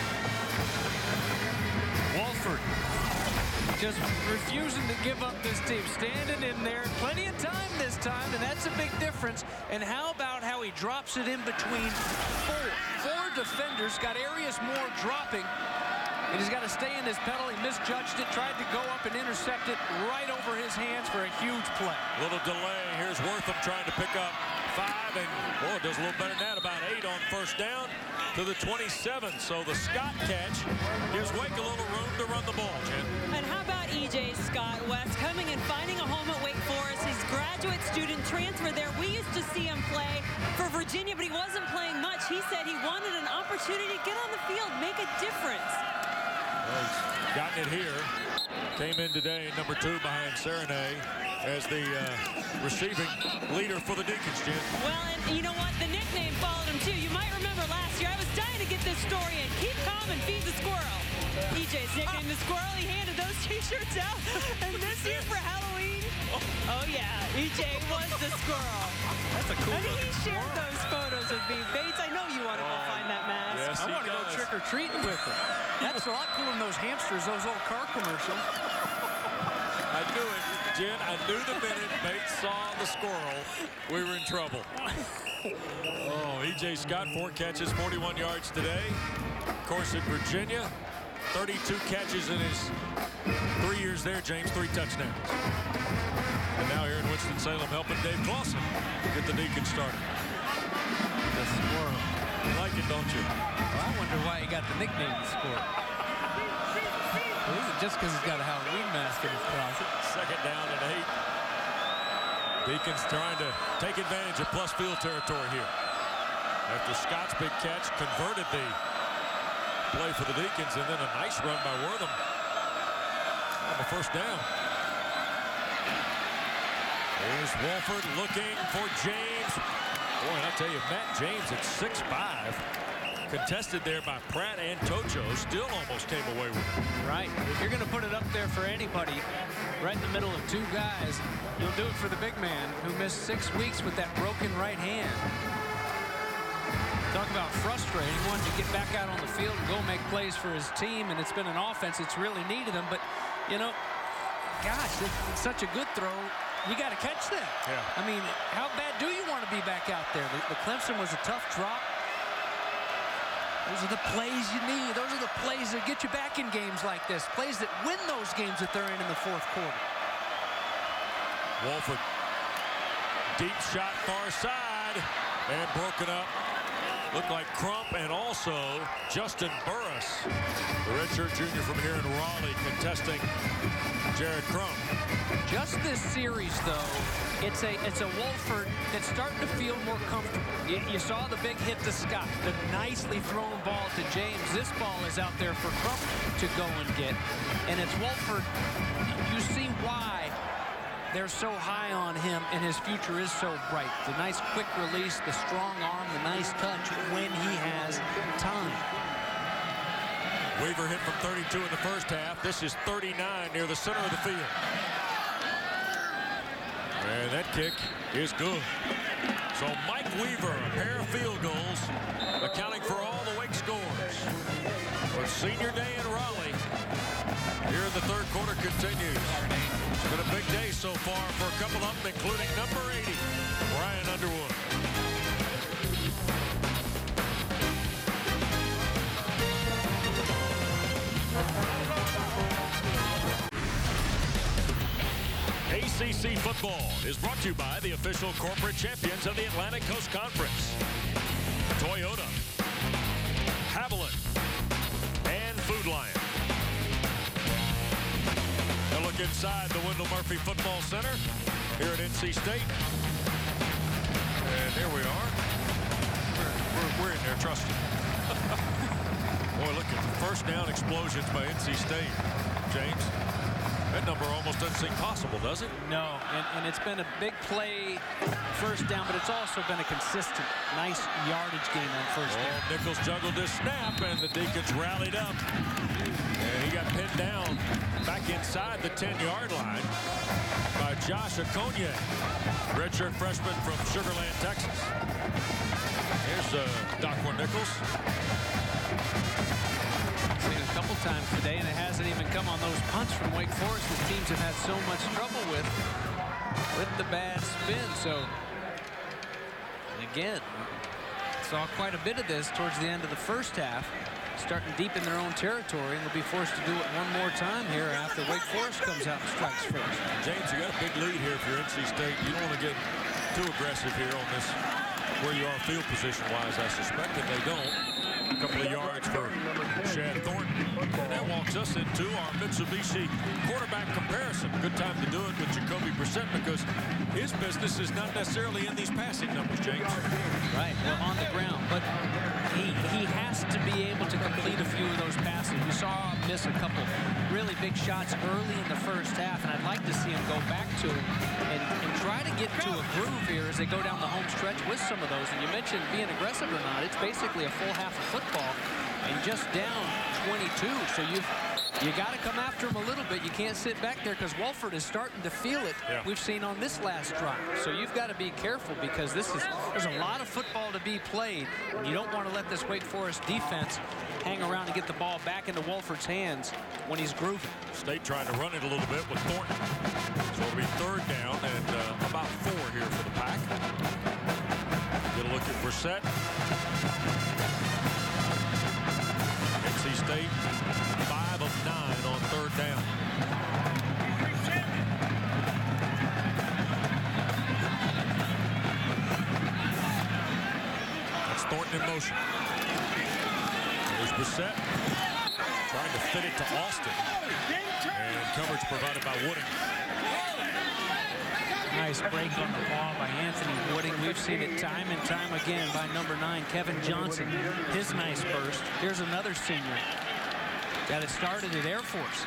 Wolford just refusing to give up this team. Standing in there. Plenty of time this time, and that's a big difference. And how about how he drops it in between four? Four defenders. Got Arias Moore dropping. And he's got to stay in his pedal. He misjudged it, tried to go up and intercept it right over his hands for a huge play. Little delay. Here's Wortham trying to pick up five, and boy, does a little better than that. About eight on first down to the twenty-seven. So the Scott catch gives Wake a little room to run the ball, Jen. And how about E J Scott, West, coming and finding a home at Wake Forest? His graduate student transfer there. We used to see him play for Virginia, but he wasn't playing much. He said he wanted an opportunity to get on the field, make a difference. Well, he's gotten it here. Came in today, number two behind Serenay as the uh, receiving leader for the Deacons, Jen. Well, and you know what? The nickname followed him, too. You might remember last year, I was dying to get this story in. Keep calm and feed the squirrel. E J's nickname, the squirrel. He handed those T-shirts out. And this year for Halloween, oh, yeah, E J was the squirrel. That's a cool I think he shared squirrel. those photos with me. Bates, I know you want to go find that mask. Yes, I want to go trick-or-treating with him. That's a lot cooler than those hamsters, those old car commercials. I knew it, Jen. I knew the minute Bates saw the squirrel, we were in trouble. Oh, E J Scott, four catches, forty-one yards today. Of course, in Virginia, thirty-two catches in his three years there, James, three touchdowns. And now here in Winston-Salem, helping Dave Clawson get the Deacons started. The squirrel. You like it, don't you? Well, I wonder why he got the nickname the squirrel. Or is it just because he's got a Halloween mask in his closet? Second down and eight. Deacons trying to take advantage of plus field territory here. After Scott's big catch converted the play for the Deacons, and then a nice run by Wortham on the first down. Here's Wolford looking for James. Boy, and I tell you, Matt James at six five, contested there by Pratt and Tocho, still almost came away with it. Right. If you're going to put it up there for anybody, right in the middle of two guys, you'll do it for the big man who missed six weeks with that broken right hand. Talk about frustrating. He wanted to get back out on the field and go make plays for his team, and it's been an offense that's really needed him. But, you know, gosh, it's such a good throw. You got to catch that. Yeah. I mean, how bad do you want to be back out there? The, the Clemson was a tough drop. Those are the plays you need. Those are the plays that get you back in games like this. Plays that win those games that they're in in the fourth quarter. Wolford, deep shot far side, and broken up. Looked like Crump and also Justin Burris, the redshirt junior from here in Raleigh, contesting Jared Crump. Just this series, though, it's a it's a Wolford that's starting to feel more comfortable. You, you saw the big hit to Scott, the nicely thrown ball to James. This ball is out there for Crump to go and get, and it's Wolford. You see why they're so high on him, and his future is so bright. The nice quick release, the strong arm, the nice touch when he has time. Weaver hit from thirty-two in the first half. This is thirty-nine near the center of the field. And that kick is good. So Mike Weaver, a pair of field goals, accounting for all the Wake scores. But senior day in Raleigh here in the third quarter continues. It's been a big day so far for a couple of them, including number eighty, Brian Underwood. A C C football is brought to you by the official corporate champions of the Atlantic Coast Conference, Toyota, Haviland, and Food Lion. A look inside the Wendell Murphy Football Center here at N C State. And there we are. We're, we're, we're in there, trust me. Boy, look at the first down explosions by N C State. James, that number almost doesn't seem possible, does it? No, and, and it's been a big play first down, but it's also been a consistent, nice yardage game on first down. Oh, Nichols juggled this snap, and the Deacons rallied up. And he got pinned down back inside the ten-yard line by Josh Okonye, redshirt freshman from Sugar Land, Texas. Here's uh, Doctor Nichols. Seen it a couple times today, and it hasn't even come on those punts from Wake Forest that teams have had so much trouble with, with the bad spin. So, and again, saw quite a bit of this towards the end of the first half, starting deep in their own territory, and they'll be forced to do it one more time here after Wake Forest comes out and strikes first. James, you got a big lead here for N C State. You don't want to get too aggressive here on this, where you are field position-wise. I suspect that they don't. A couple of yards for Shad Thornton. And that walks us into our Mitsubishi quarterback comparison. Good time to do it with Jacoby Brissett because his business is not necessarily in these passing numbers, James. Right, well, on the ground, but he he has to be able to complete a few of those passes. We saw him miss a couple really big shots early in the first half, and I'd like to see him go back to it and, and try to get to a groove here as they go down the home stretch with some of those. And you mentioned being aggressive or not. It's basically a full half of football and just down twenty-two. So you've you got to come after him a little bit. You can't sit back there because Wolford is starting to feel it. Yeah. We've seen on this last drive. So you've got to be careful because this is there's a lot of football to be played. And you don't want to let this Wake Forest defense hang around and get the ball back into Wolford's hands when he's grooving. State trying to run it a little bit with Thornton. So it'll be third down and uh, about four here for the Pack. Get a look at Brissett. N C State five of nine on third down. That's Thornton in motion. There's Brissett trying to fit it to Austin. And coverage provided by Wooding. Nice break on the ball by Anthony Wooding. We've seen it time and time again by number nine, Kevin Johnson. His nice burst. Here's another senior. Got it started at Air Force.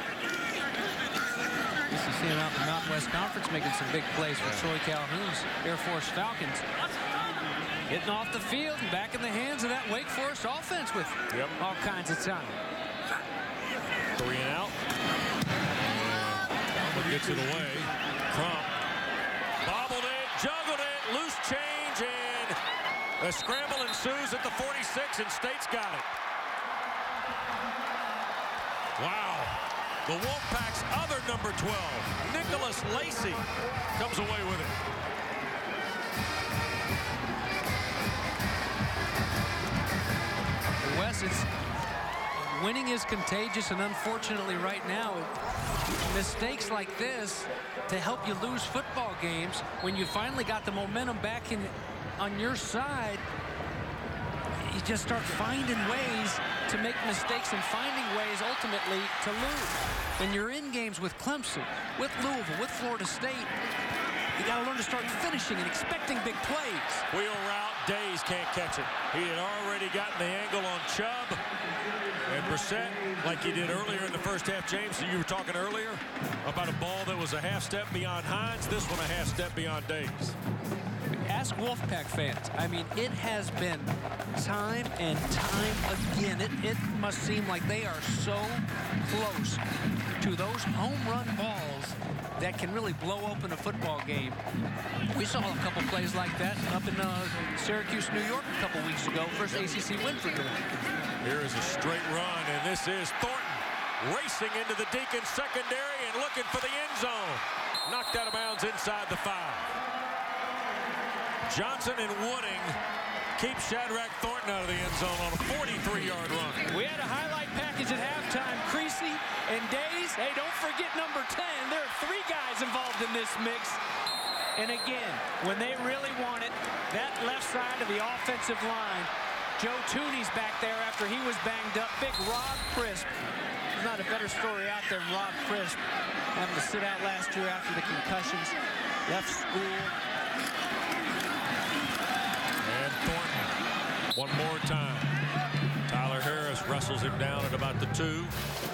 This is seeing him out in the Mountain West Conference making some big plays for Troy Calhoun's Air Force Falcons. getting off the field and back in the hands of that Wake Forest offense with yep. all kinds of time. Three and out. Crump gets it away. Crump bobbled it, juggled it, loose change, and the scramble ensues at the forty-six, and State's got it. Wow. The Wolfpack's other number twelve, Nicholas Lacey, comes away with it. Wes, it's winning is contagious, and unfortunately right now, mistakes like this to help you lose football games when you finally got the momentum back in on your side. You just start finding ways to make mistakes and finding ways ultimately to lose. When you're in games with Clemson, with Louisville, with Florida State, you got to learn to start finishing and expecting big plays. Wheel route, Days can't catch it. He had already gotten the angle on Chubb. And Brissett, like he did earlier in the first half, James, you were talking earlier about a ball that was a half step beyond Hines. This one a half step beyond Days. Ask Wolfpack fans. I mean, it has been time and time again. It, it must seem like they are so close to those home run balls that can really blow open a football game. We saw a couple plays like that up in uh, Syracuse, New York a couple weeks ago. First A C C win for them. Here is a straight run, and this is Thornton racing into the Deacons secondary and looking for the end zone. Knocked out of bounds inside the five. Johnson and Wooding keep Shadrack Thornton out of the end zone on a forty-three yard run. We had a highlight package at halftime. Creasy and Days. Hey, don't forget number ten. There are three guys involved in this mix. And again, when they really want it, that left side of the offensive line, Joe Tooney's back there after he was banged up. Big Rob Crisp. There's not a better story out there than Rob Crisp having to sit out last year after the concussions. Left school. And Thornton, one more time. Tyler Harris wrestles him down at about the two.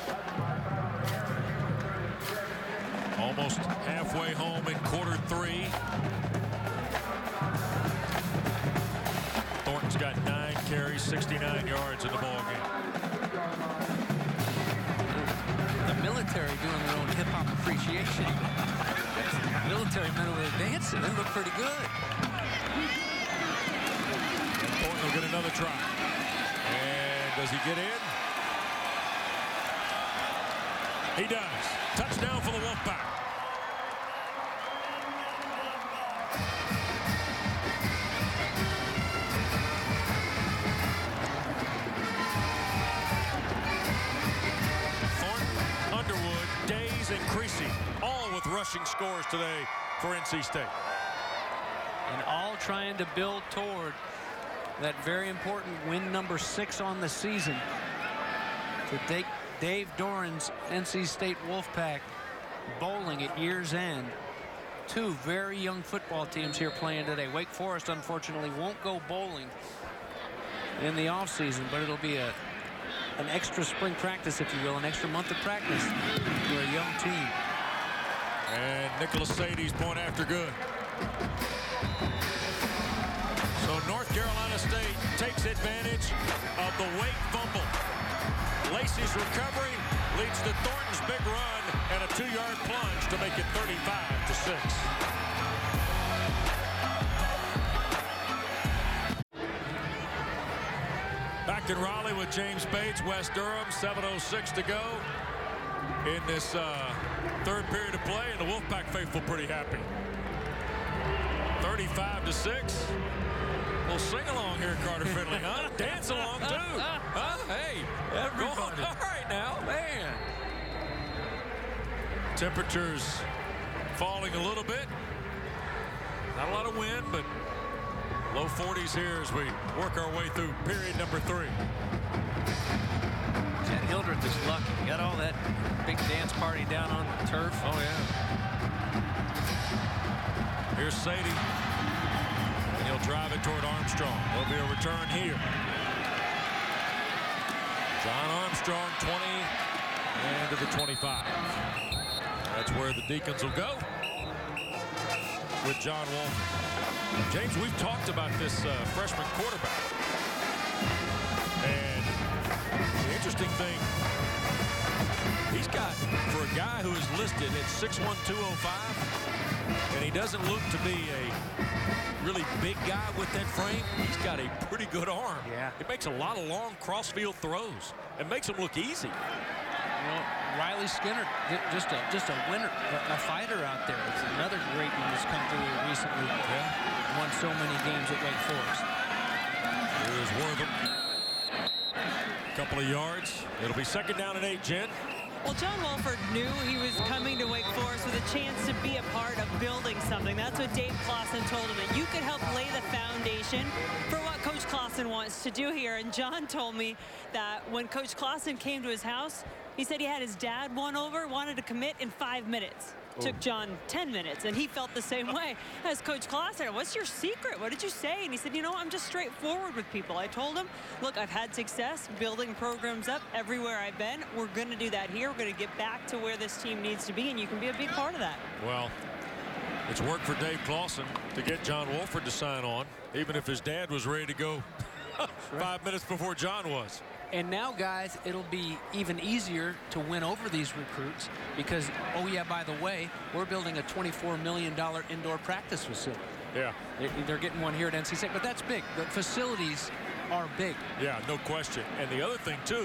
Almost halfway home in quarter three. Thornton's got nine carries, sixty-nine yards in the ball game. The military doing their own hip-hop appreciation. Military men over there dancing. They look pretty good. Thornton will get another try. And does he get in? He does. Touchdown for the Wolfpack. Thornton, Underwood, Days, and Creasy, all with rushing scores today for N C State. And all trying to build toward that very important win number six on the season to take Dave Doran's N C State Wolfpack bowling at year's end. Two very young football teams here playing today. Wake Forest, unfortunately, won't go bowling in the offseason, but it'll be a an extra spring practice, if you will, an extra month of practice for a young team. And Nicholas Sadie's point after good. So North Carolina State takes advantage of the Wake fumble. Lacey's recovery leads to Thornton's big run and a two-yard plunge to make it thirty-five to six. Back in Raleigh with James Bates, West Durham, seven oh six to go in this uh, third period of play, and the Wolfpack faithful pretty happy. thirty-five to six. We'll sing along here, Carter-Finley, huh? Dance along too, huh? Hey, everybody! All right now, man. Temperatures falling a little bit. Not a lot of wind, but low forties here as we work our way through period number three. Chad Hildreth is lucky. He got all that big dance party down on the turf. Oh, yeah. Here's Sadie. And he'll drive it toward Armstrong. There'll be a return here. John Armstrong, twenty, and to the twenty-five. That's where the Deacons will go. with John Wolford. James, we've talked about this uh, freshman quarterback. And the interesting thing, he's got, for a guy who is listed at six one, two oh five, and he doesn't look to be a really big guy with that frame, he's got a pretty good arm. Yeah. It makes a lot of long cross-field throws. It makes him look easy. You know, Riley Skinner, just a just a winner, a, a fighter out there. It's another great one that's come through recently. Yeah. Won so many games at Wake Forest. Here's Wortham. Couple of yards. It'll be second down and eight, Jen. Well, John Wolford knew he was coming to Wake Forest with a chance to be a part of building something. That's what Dave Clawson told him, that you could help lay the foundation for what Coach Clawson wants to do here. And John told me that when Coach Clawson came to his house, he said he had his dad won over, wanted to commit in five minutes. Oh. Took John ten minutes, and he felt the same way as Coach Clawson. What's your secret? What did you say? And he said, you know, I'm just straightforward with people. I told him, look, I've had success building programs up everywhere I've been. We're going to do that here. We're going to get back to where this team needs to be, and you can be a big part of that. Well, it's worked for Dave Clawson to get John Wolford to sign on, even if his dad was ready to go five minutes before John was. And now, guys, it'll be even easier to win over these recruits because, oh, yeah, by the way, we're building a twenty-four million dollar indoor practice facility. Yeah. They're getting one here at N C State, but that's big. The facilities are big. Yeah, no question. And the other thing, too,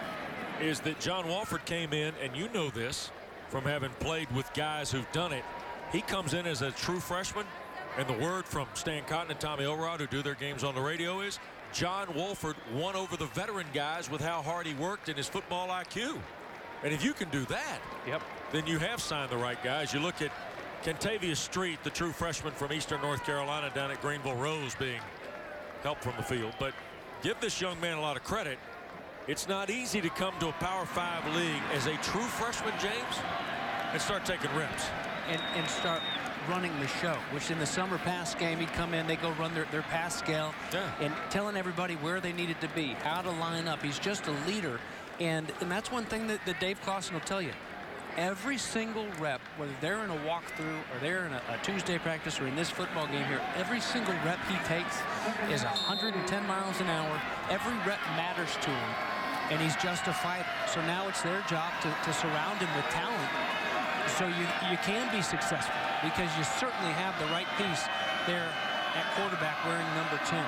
is that John Wolford came in, and you know this from having played with guys who've done it. He comes in as a true freshman, and the word from Stan Cotton and Tommy Elrod, who do their games on the radio, is John Wolford won over the veteran guys with how hard he worked and his football I Q. And if you can do that, yep, then you have signed the right guys. You look at Kentavious Street, the true freshman from Eastern North Carolina down at Greenville Rose, being helped from the field. But give this young man a lot of credit. It's not easy to come to a Power Five league as a true freshman, James, and start taking reps. And, and start running the show, which in the summer pass game, he'd come in, they go run their, their pass scale, yeah, and telling everybody where they needed to be, how to line up. He's just a leader. And, and that's one thing that, that Dave Clawson will tell you. Every single rep, whether they're in a walkthrough or they're in a, a Tuesday practice or in this football game here, every single rep he takes is one hundred ten miles an hour. Every rep matters to him, and he's just a fighter. So now it's their job to, to surround him with talent so you, you can be successful, because you certainly have the right piece there at quarterback wearing number ten.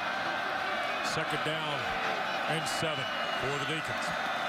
Second down and seven for the Deacons.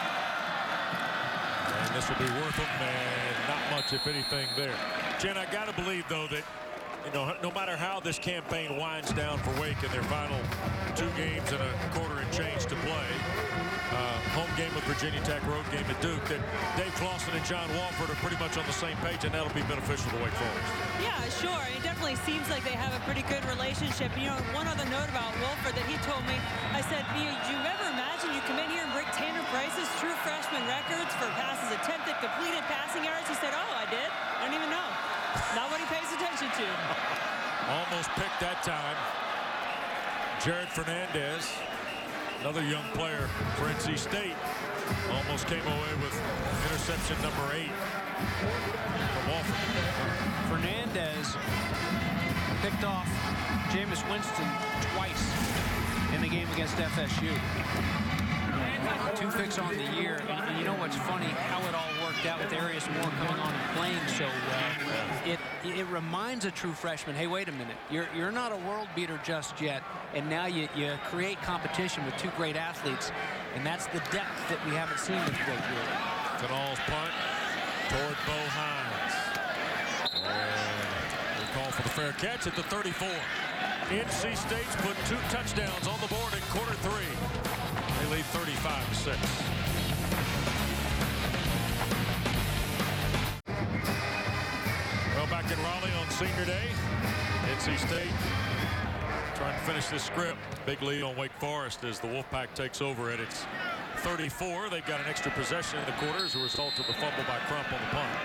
And this will be Wortham, and not much, if anything, there. Jen, I got to believe, though, that you know, no matter how this campaign winds down for Wake in their final two games and a quarter and change to play, uh, home game with Virginia Tech, road game at Duke, that Dave Clawson and John Wolford are pretty much on the same page, and that'll be beneficial to Wake Forest. Yeah, sure. It definitely seems like they have a pretty good relationship. You know, one other note about Wolford that he told me, I said, do you, do you ever imagine you come in here and break Tanner Price's true freshman records for passes attempted, completed, passing yards? He said, oh, I did? I don't even know. Not what he pays attention to. Almost picked that time. Jared Fernandez, another young player for N C State, almost came away with interception number eight from Wolford. Fernandez picked off Jameis Winston twice in the game against F S U. Two picks on the year, and, and you know what's funny? How it all worked out with Arius Moore coming on and playing so well. It it reminds a true freshman, hey, wait a minute, you're you're not a world beater just yet, and now you you create competition with two great athletes, and that's the depth that we haven't seen with Wake yet. Canals punt toward Bo Hines. And they call for the fair catch at the thirty-four. N C State's put two touchdowns on the board in quarter three. They lead thirty-five to six. Well, back in Raleigh on senior day, N C State trying to finish this script. Big lead on Wake Forest as the Wolfpack takes over at its thirty-four. They've got an extra possession in the quarter as a result of the fumble by Crump on the punt.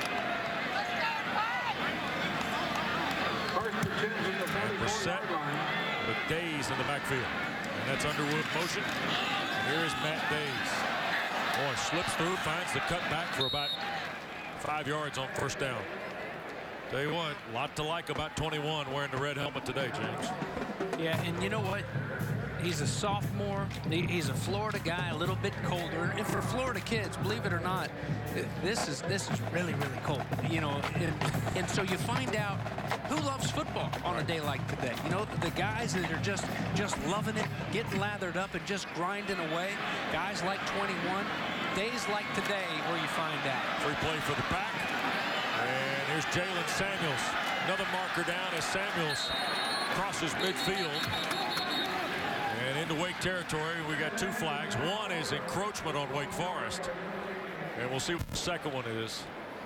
And Brissett with Days in the backfield. And that's Underwood motion. Here is Matt Days. Boy, slips through, finds the cutback for about five yards on first down. Tell you what, a lot to like about twenty-one wearing the red helmet today, James. Yeah, and you know what? He's a sophomore. He's a Florida guy, a little bit colder. And for Florida kids, believe it or not, this is this is really, really cold. You know, and, and so you find out who loves football on a day like today. You know, the guys that are just just loving it, getting lathered up and just grinding away. Guys like twenty-one. Days like today where you find out. Free play for the Pack. And here's Jalen Samuels. Another marker down as Samuels crosses midfield. And into Wake territory, we got two flags. One is encroachment on Wake Forest. And we'll see what the second one is.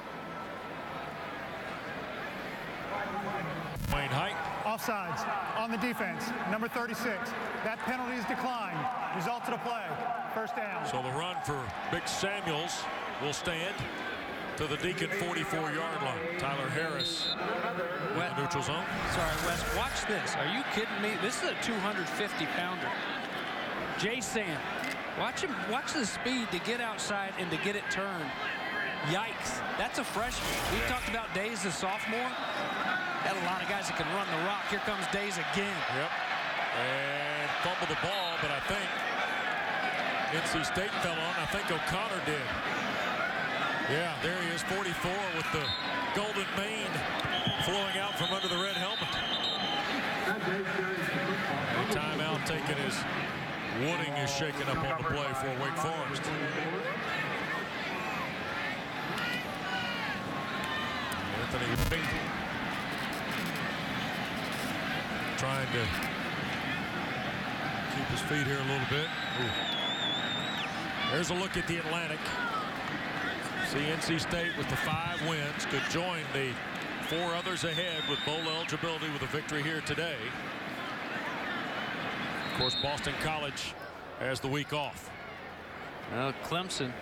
Wayne Height. Offsides on the defense. Number thirty-six. That penalty is declined. Results of the play. First down. So the run for Big Samuels will stand to the Deacon forty-four yard line. Tyler Harris in the neutral zone. Sorry, Wes, watch this. Are you kidding me? This is a two hundred fifty pounder. Jay Sam. Watch him. Watch the speed to get outside and to get it turned. Yikes. That's a freshman. We yeah. talked about Days as sophomore. Got a lot of guys that can run the rock. Here comes Days again. Yep. And fumble the ball, but I think N C State fell on. I think O'Connor did. Yeah, there he is, forty-four with the golden mane flowing out from under the red helmet. The timeout taken as Wooding is shaken up on the play for Wake Forest. Anthony Wooding trying to keep his feet here a little bit. Ooh. There's a look at the Atlantic. See N C State with the five wins could join the four others ahead with bowl eligibility with a victory here today. Of course, Boston College has the week off. Well, Clemson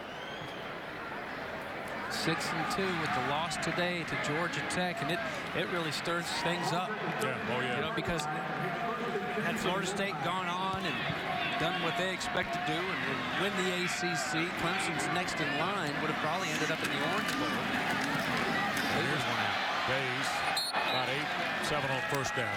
six and two with the loss today to Georgia Tech, and it it really stirs things up. Yeah, oh yeah. You know, because had Florida State gone on and done what they expect to do and, and win the A C C, Clemson's next in line would have probably ended up in the Orange Bowl. Here's one out. Days about eight, seven on first down,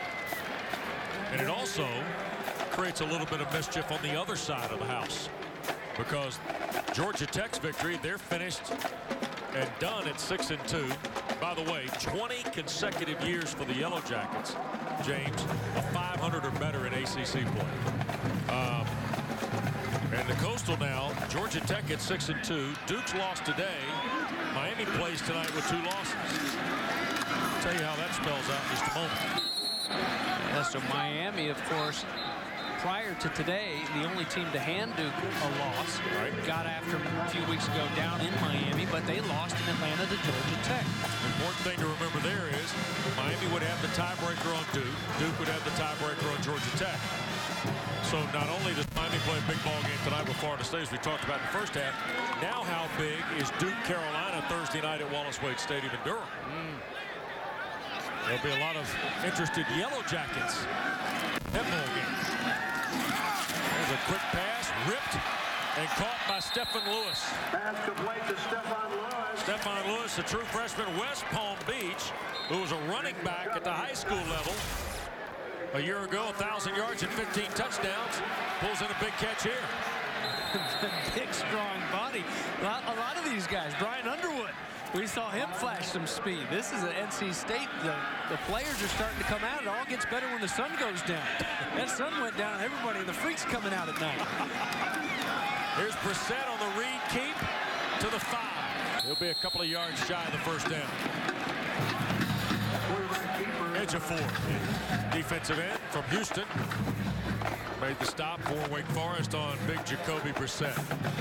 and it also creates a little bit of mischief on the other side of the house because Georgia Tech's victory, they're finished and done at six and two. By the way, twenty consecutive years for the Yellow Jackets, James, a five hundred or better in A C C play. Um, and the Coastal now, Georgia Tech at six and two. Duke's lost today. Miami plays tonight with two losses. I'll tell you how that spells out in just a moment. Yeah, so Miami, of course, prior to today, the only team to hand Duke a loss. Right. Got after them a few weeks ago down in Miami, but they lost in Atlanta to Georgia Tech. The important thing to remember there is Miami would have the tiebreaker on Duke. Duke would have the tiebreaker on Georgia Tech. So not only does Miami play a big ball game tonight with Florida State, as we talked about in the first half, now how big is Duke Carolina Thursday night at Wallace Wade Stadium in Durham? Mm. There'll be a lot of interested Yellow Jackets that ball game. There's a quick pass, ripped, and caught by Stephen Lewis. Pass complete to Stephon Lewis. Stephon Lewis, a true freshman, West Palm Beach, who was a running back at the high school level. A year ago, one thousand yards and fifteen touchdowns. Pulls in a big catch here. Big, strong body. A lot, a lot of these guys. Brian Underwood, we saw him flash some speed. This is an N C State. The, the players are starting to come out. It all gets better when the sun goes down. That sun went down, and everybody, the freaks coming out at night. Here's Brissett on the read keep to the five. He'll be a couple of yards shy of the first down. Edge of four. Defensive end from Houston. Made the stop for Wake Forest on big Jacoby Brissett.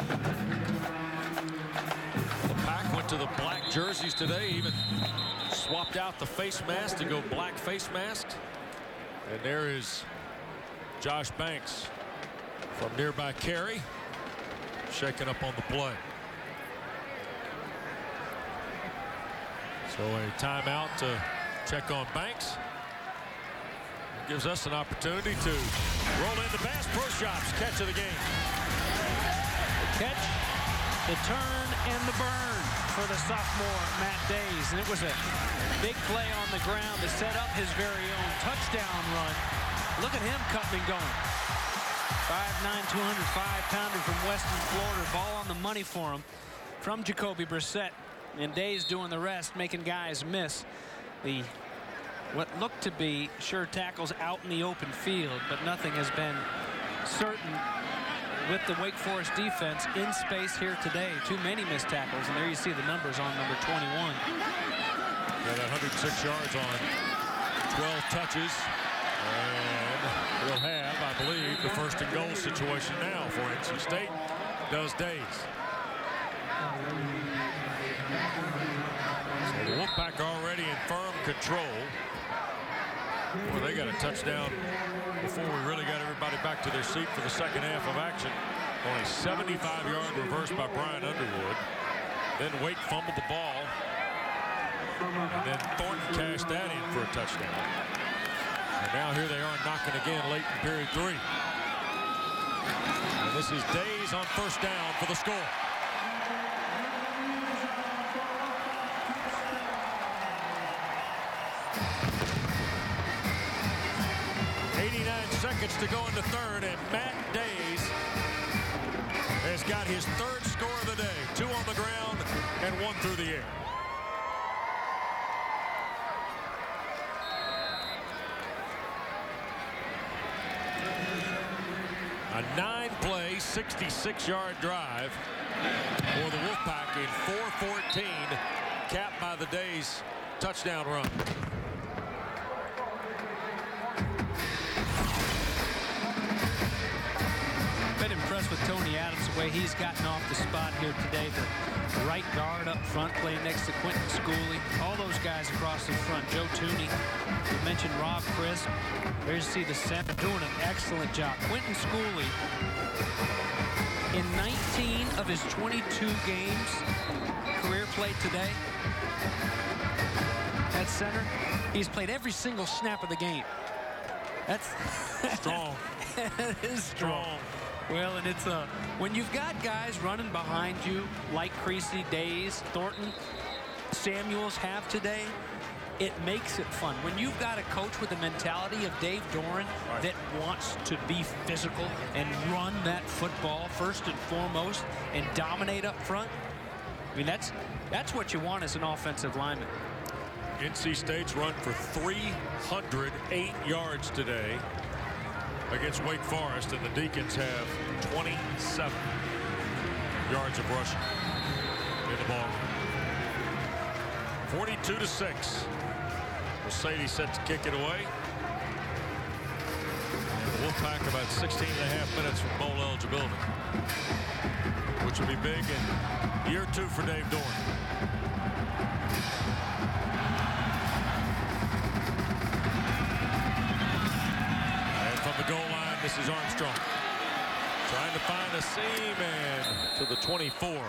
The Pack went to the black jerseys today, even swapped out the face mask to go black face mask. And there is Josh Banks from nearby Cary, shaking up on the play. So a timeout to check on Banks. Gives us an opportunity to roll into Bass Pro Shops catch of the game. The catch, the turn, and the burn. for the sophomore, Matt Days. And it was a big play on the ground to set up his very own touchdown run. Look at him cutting and going. five nine, two hundred five pounder from Western Florida. Ball on the money for him from Jacoby Brissett. And Days doing the rest, making guys miss the what looked to be sure tackles out in the open field, but nothing has been certain with the Wake Forest defense in space here today. Too many missed tackles, and there you see the numbers on number twenty-one. Yeah, that one hundred six yards on twelve touches. And we'll have, I believe, the first and goal situation now for N C State. Does Days. So the Wolfpack already in firm control. Well, they got a touchdown before we really got everybody back to their seat for the second half of action. Only seventy-five yard reverse by Brian Underwood. Then Wake fumbled the ball. And then Thornton cashed that in for a touchdown. And now here they are knocking again late in period three. And this is Days on first down for the score. eighty-nine seconds to go in the third, and Matt Days has got his third score of the day. Two on the ground and one through the air. A nine-play, sixty-six yard drive for the Wolfpack in four fourteen, capped by the Days touchdown run. Been impressed with Tony Adams, the way he's gotten off the spot here today. The right guard up front playing next to Quentin Schooley. All those guys across the front. Joe Tooney. You mentioned Rob Crisp. There you see the center doing an excellent job. Quentin Schooley, in nineteen of his twenty-two games, career played today, at center, he's played every single snap of the game. That's strong. It is strong. strong. Well, and it's uh, when you've got guys running behind you like Creasy, Days, Thornton, Samuels have today, it makes it fun. When you've got a coach with the mentality of Dave Doran right. that wants to be physical and run that football first and foremost and dominate up front, I mean, that's that's what you want as an offensive lineman. N C State's run for three hundred eight yards today against Wake Forest, and the Deacons have twenty-seven yards of rushing in the ball. forty-two to six. Mercedes set to kick it away. And the Wolfpack about sixteen and a half minutes from bowl eligibility, which will be big in year two for Dave Doran. The goal line, this is Armstrong trying to find a seam, and to the twenty-four.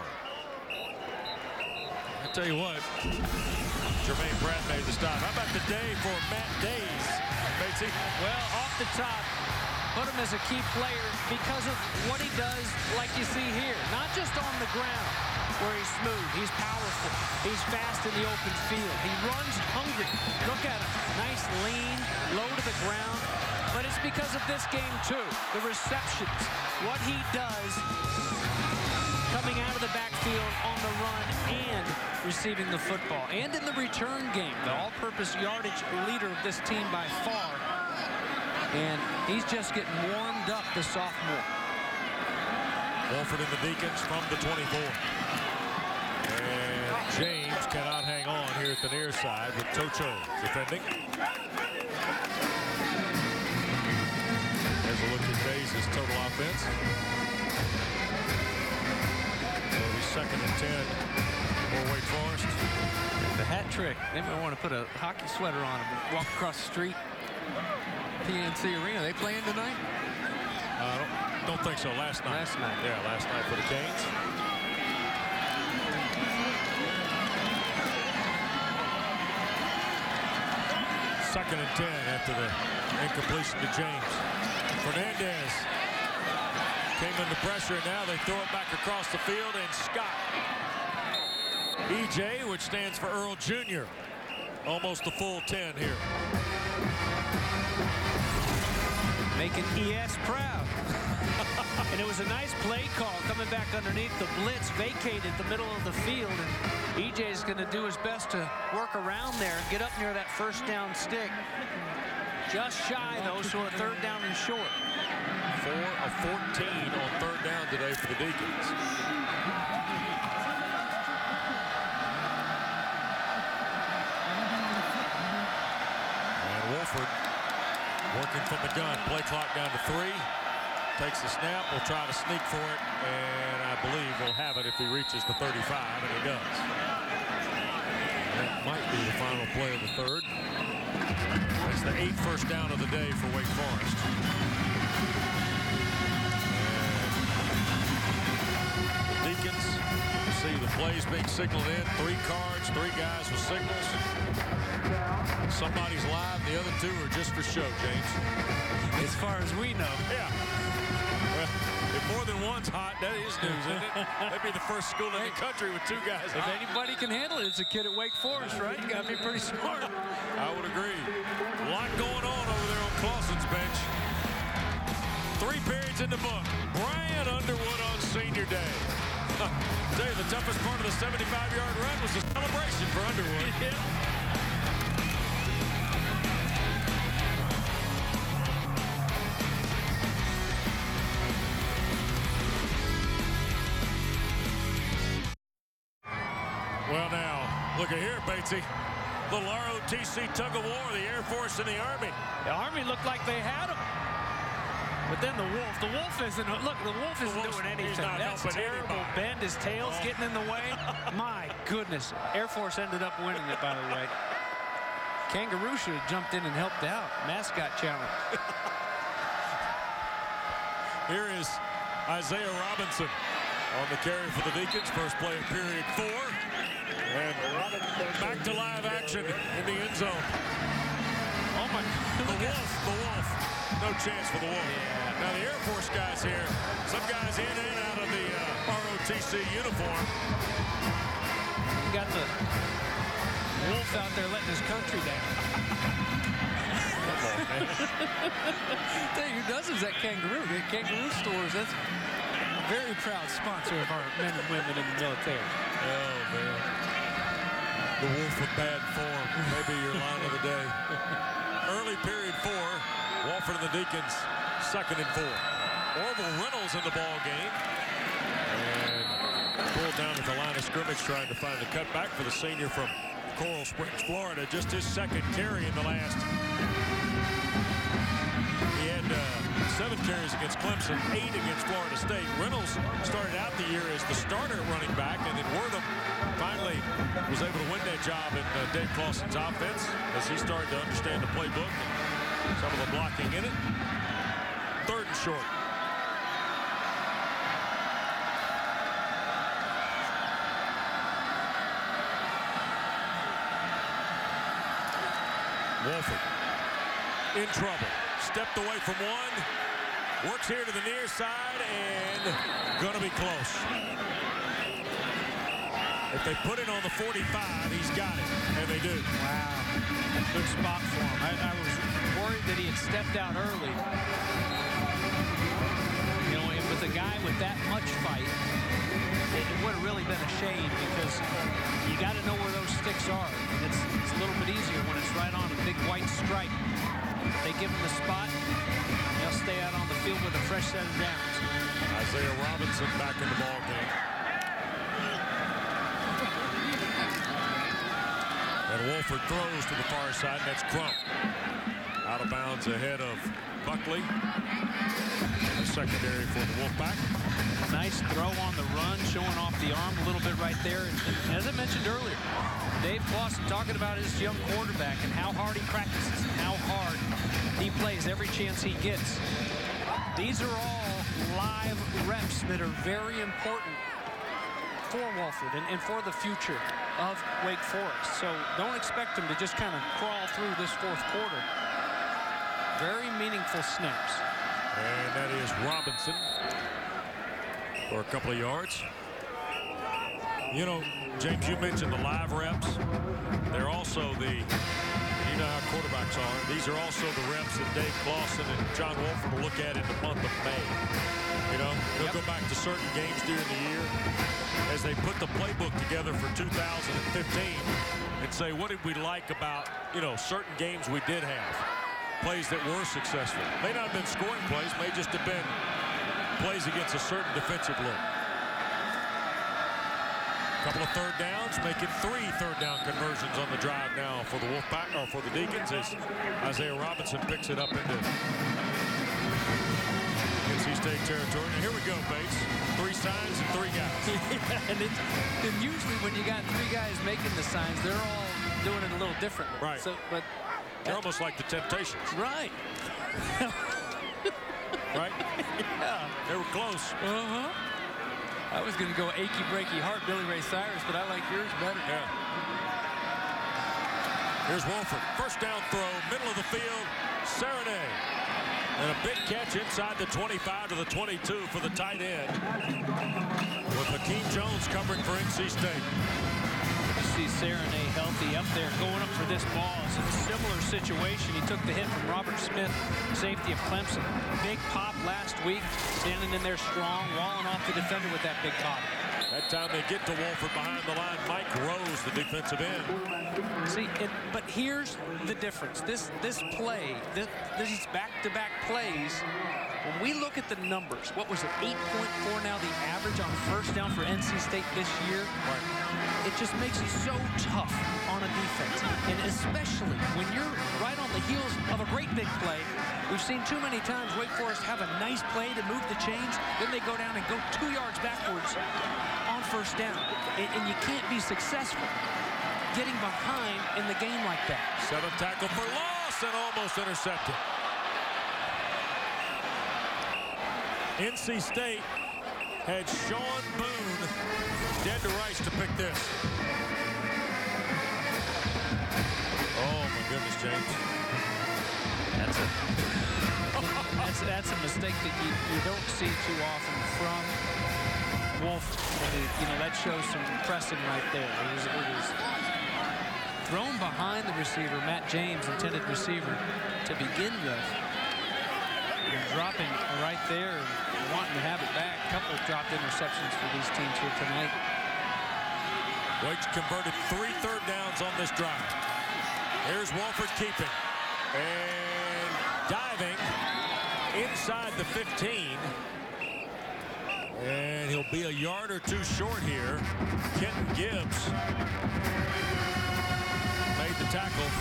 I tell you what, Jermaine Pratt made the stop. How about the day for Matt Days, Batesy? Well, off the top, put him as a key player because of what he does, like you see here. Not just on the ground, where he's smooth, he's powerful, he's fast in the open field. He runs hungry. Look at him, nice lean, low to the ground. But it's because of this game, too. The receptions, what he does coming out of the backfield on the run and receiving the football. And in the return game, the all-purpose yardage leader of this team by far. And he's just getting warmed up, the sophomore. Wolford and the Deacons from the twenty-four. And James cannot hang on here at the near side with Tocho defending. There's a look at Days' total offense. It'll be second and ten for Wake Forest. The hat trick. They might want to put a hockey sweater on him and walk across the street. P N C Arena. They playing tonight? I uh, don't, don't think so. Last night. Last night. Yeah, last night for the Canes. Second and ten after the incompletion to James. Fernandez came under pressure, and now they throw it back across the field, and Scott E J, which stands for Earl Junior Almost a full ten here. Making E S proud. And it was a nice play call coming back underneath the blitz, vacated the middle of the field, and E J's going to do his best to work around there and get up near that first down stick. Just shy, though, so a third down and short. four of fourteen on third down today for the Deacons. And Wolford working from the gun. Play clock down to three. Takes the snap, will try to sneak for it, and I believe will have it if he reaches the thirty-five, and he does. That might be the final play of the third. That's the eighth first down of the day for Wake Forest. And the Deacons, you see the plays being signaled in. Three cards, three guys with signals. Somebody's live, the other two are just for show, James. As far as we know. Yeah. Well, if more than one's hot, that is news, isn't it? That'd be the first school in the country with two guys If hot. anybody can handle it, it's a kid at Wake Forest, right? You got to be pretty smart. I would agree. A lot going on over there on Clausen's bench. Three periods in the book. Brian Underwood on senior day. Tell you, the toughest part of the seventy-five yard run was the celebration for Underwood. Yeah. Well, now, look at here, Batesy. Little R O T C tug of war, the Air Force and the Army. The Army looked like they had him. But then the Wolf, the Wolf isn't, look, the Wolf isn't Wolf's- doing he's anything. not That's helping terrible. anybody. Bend, his tail's Oh. getting in the way. My goodness. Air Force ended up winning it, by the way. Kangaroo should have jumped in and helped out. Mascot challenge. Here is Isaiah Robinson on the carry for the Deacons. First play of period four. And back to live action in the end zone. Oh, my. The Wolf, the Wolf. No chance for the Wolf. Yeah. Now, the Air Force guys here, some guys in and out of the uh, R O T C uniform. You got the Wolf out there letting his country down. Come on, man. Tell you who does is that Kangaroo. The Kangaroo stores, that's a very proud sponsor of our men and women in the military. Oh, man. The Wolf with bad form. Maybe your line of the day. Early period four. Walford and the Deacons, second and four. Orville Reynolds in the ball game. And pulled down at the line of scrimmage trying to find the cutback for the senior from Coral Springs, Florida. Just his second carry in the last. He had uh, seven carries against Clemson, eight against Florida State. Reynolds started out the year as the starter running back, and then Wortham finally was able to win that job in uh, Dave Clawson's offense as he started to understand the playbook and some of the blocking in it. Third and short. Wolford in trouble. Stepped away from one. Works here to the near side and gonna be close. If they put it on the forty-five, he's got it, and they do. Wow. Good spot for him. I, I was worried that he had stepped out early. You know, and with a guy with that much fight, it, it would have really been a shame because you got to know where those sticks are. It's, it's a little bit easier when it's right on a big white stripe. If they give him the spot, they'll stay out on the field with a fresh set of downs. Isaiah Robinson back in the ball game. And Wolford throws to the far side. That's Crump. Out of bounds ahead of Buckley. In the secondary for the Wolfpack. Nice throw on the run, showing off the arm a little bit right there. And, and as I mentioned earlier, Dave Clawson talking about his young quarterback and how hard he practices and how hard he plays every chance he gets. These are all live reps that are very important for Wolford and, and for the future of Wake Forest. So don't expect him to just kind of crawl through this fourth quarter. Very meaningful snaps. And that is Robinson for a couple of yards. You know, James, you mentioned the live reps. They're also the, you know how quarterbacks are. These are also the reps that Dave Clawson and John Wolford will look at in the month of May. You know, they'll yep. go back to certain games during the year as they put the playbook together for two thousand fifteen and say, what did we like about, you know, certain games we did have, plays that were successful. May not have been scoring plays, may just have been plays against a certain defensive look. Couple of third downs, making three third down conversions on the drive now for the Wolfpack, or for the Deacons, as Isaiah Robinson picks it up into N C State territory. Now here we go, Bates. Three signs and three guys. Yeah, and, it's, and usually when you got three guys making the signs, they're all doing it a little differently. Right. So, but they're almost like the Temptations. Right. Right? Yeah. They were close. Uh-huh. I was going to go achy, breaky heart, Billy Ray Cyrus, but I like yours better. Yeah. Here's Wolford. First down throw, middle of the field, Serenade. And a big catch inside the twenty-five to the twenty-two for the tight end, with Hakeem Jones covering for N C State. You see Serenade healthy up there, going up for this ball. It's a similar situation. He took the hit from Robert Smith, safety of Clemson. Big pop last week, standing in there strong, walling off the defender with that big pop. That time they get to Wolford behind the line. Mike Rose, the defensive end. See, it, but here's the difference. This this play, this, these back-to-back plays, when we look at the numbers, what was it, eight point four now the average on first down for N C State this year? Right. It just makes it so tough on a defense. And especially when you're right on the heels of a great big play. We've seen too many times Wake Forest have a nice play to move the chains, then they go down and go two yards backwards on first down. And, and you can't be successful getting behind in the game like that. Seventh tackle for loss and almost intercepted. N C State had Sean Boone dead to rights to pick this. Oh my goodness, James. That's a that's that's a mistake that you, you don't see too often from Wolf. You know, that shows some pressing right there. It was, it was thrown behind the receiver, Matt James, intended receiver, to begin with. And dropping right there and wanting to have it back. A couple of dropped interceptions for these teams here tonight. Wake's converted three third downs on this drive. Here's Wolford keeping. And diving inside the fifteen. And he'll be a yard or two short here. Kenton Gibbs made the tackle.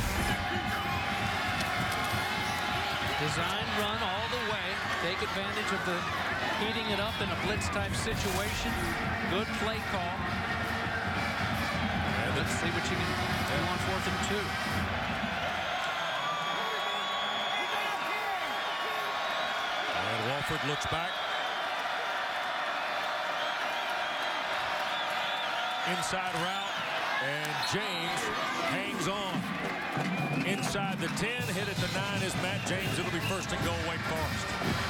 Design run all the way. Take advantage of the heating it up in a blitz type situation. Good play call. And let's see what you can do on fourth and two. And Wolford looks back. Inside route, and James hangs on. Inside the ten, hit at the nine is Matt James. It'll be first and goal, Wake Forest.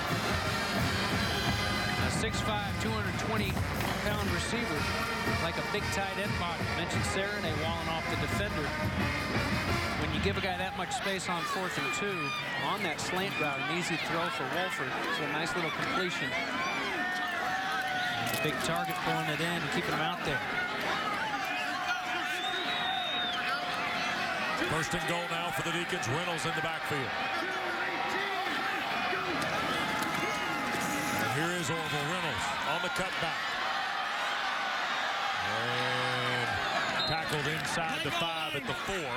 A six five, two hundred twenty pound receiver, like a big tight end body. Mentioned Serenade walling off the defender. When you give a guy that much space on fourth and two, on that slant route, an easy throw for Wolford. So a nice little completion. And a big target pulling it in and keeping him out there. First and goal now for the Deacons. Reynolds in the backfield. And here is Orville Reynolds on the cutback. And tackled inside the five at the four.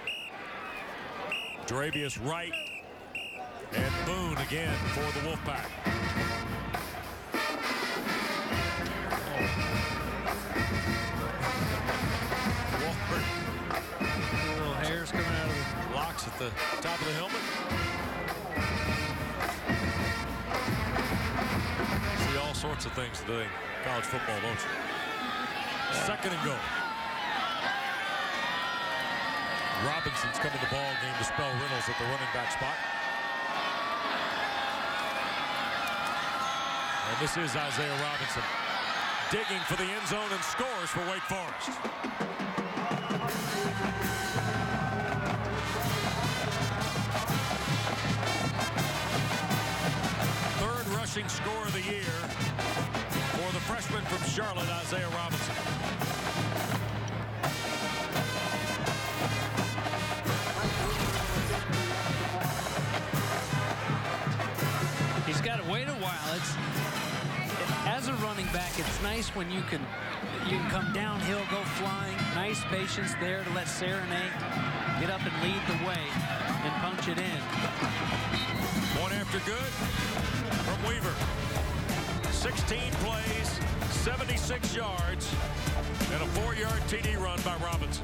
Dravius Wright and Boone again for the Wolfpack. Wolfpack. Hairs coming out of the locks at the top of the helmet. See all sorts of things today in college football, don't you? Second and goal. Robinson's coming to the ball game to spell Reynolds at the running back spot. And this is Isaiah Robinson. digging for the end zone and scores for Wake Forest. Third rushing score of the year for the freshman from Charlotte, Isaiah Robinson. He's got to wait a while. It's as a running back, it's nice when you can you can come downhill, go flying. Nice patience there to let Serenade get up and lead the way and punch it in. One after good from Weaver. sixteen plays, seventy-six yards, and a four-yard T D run by Robinson.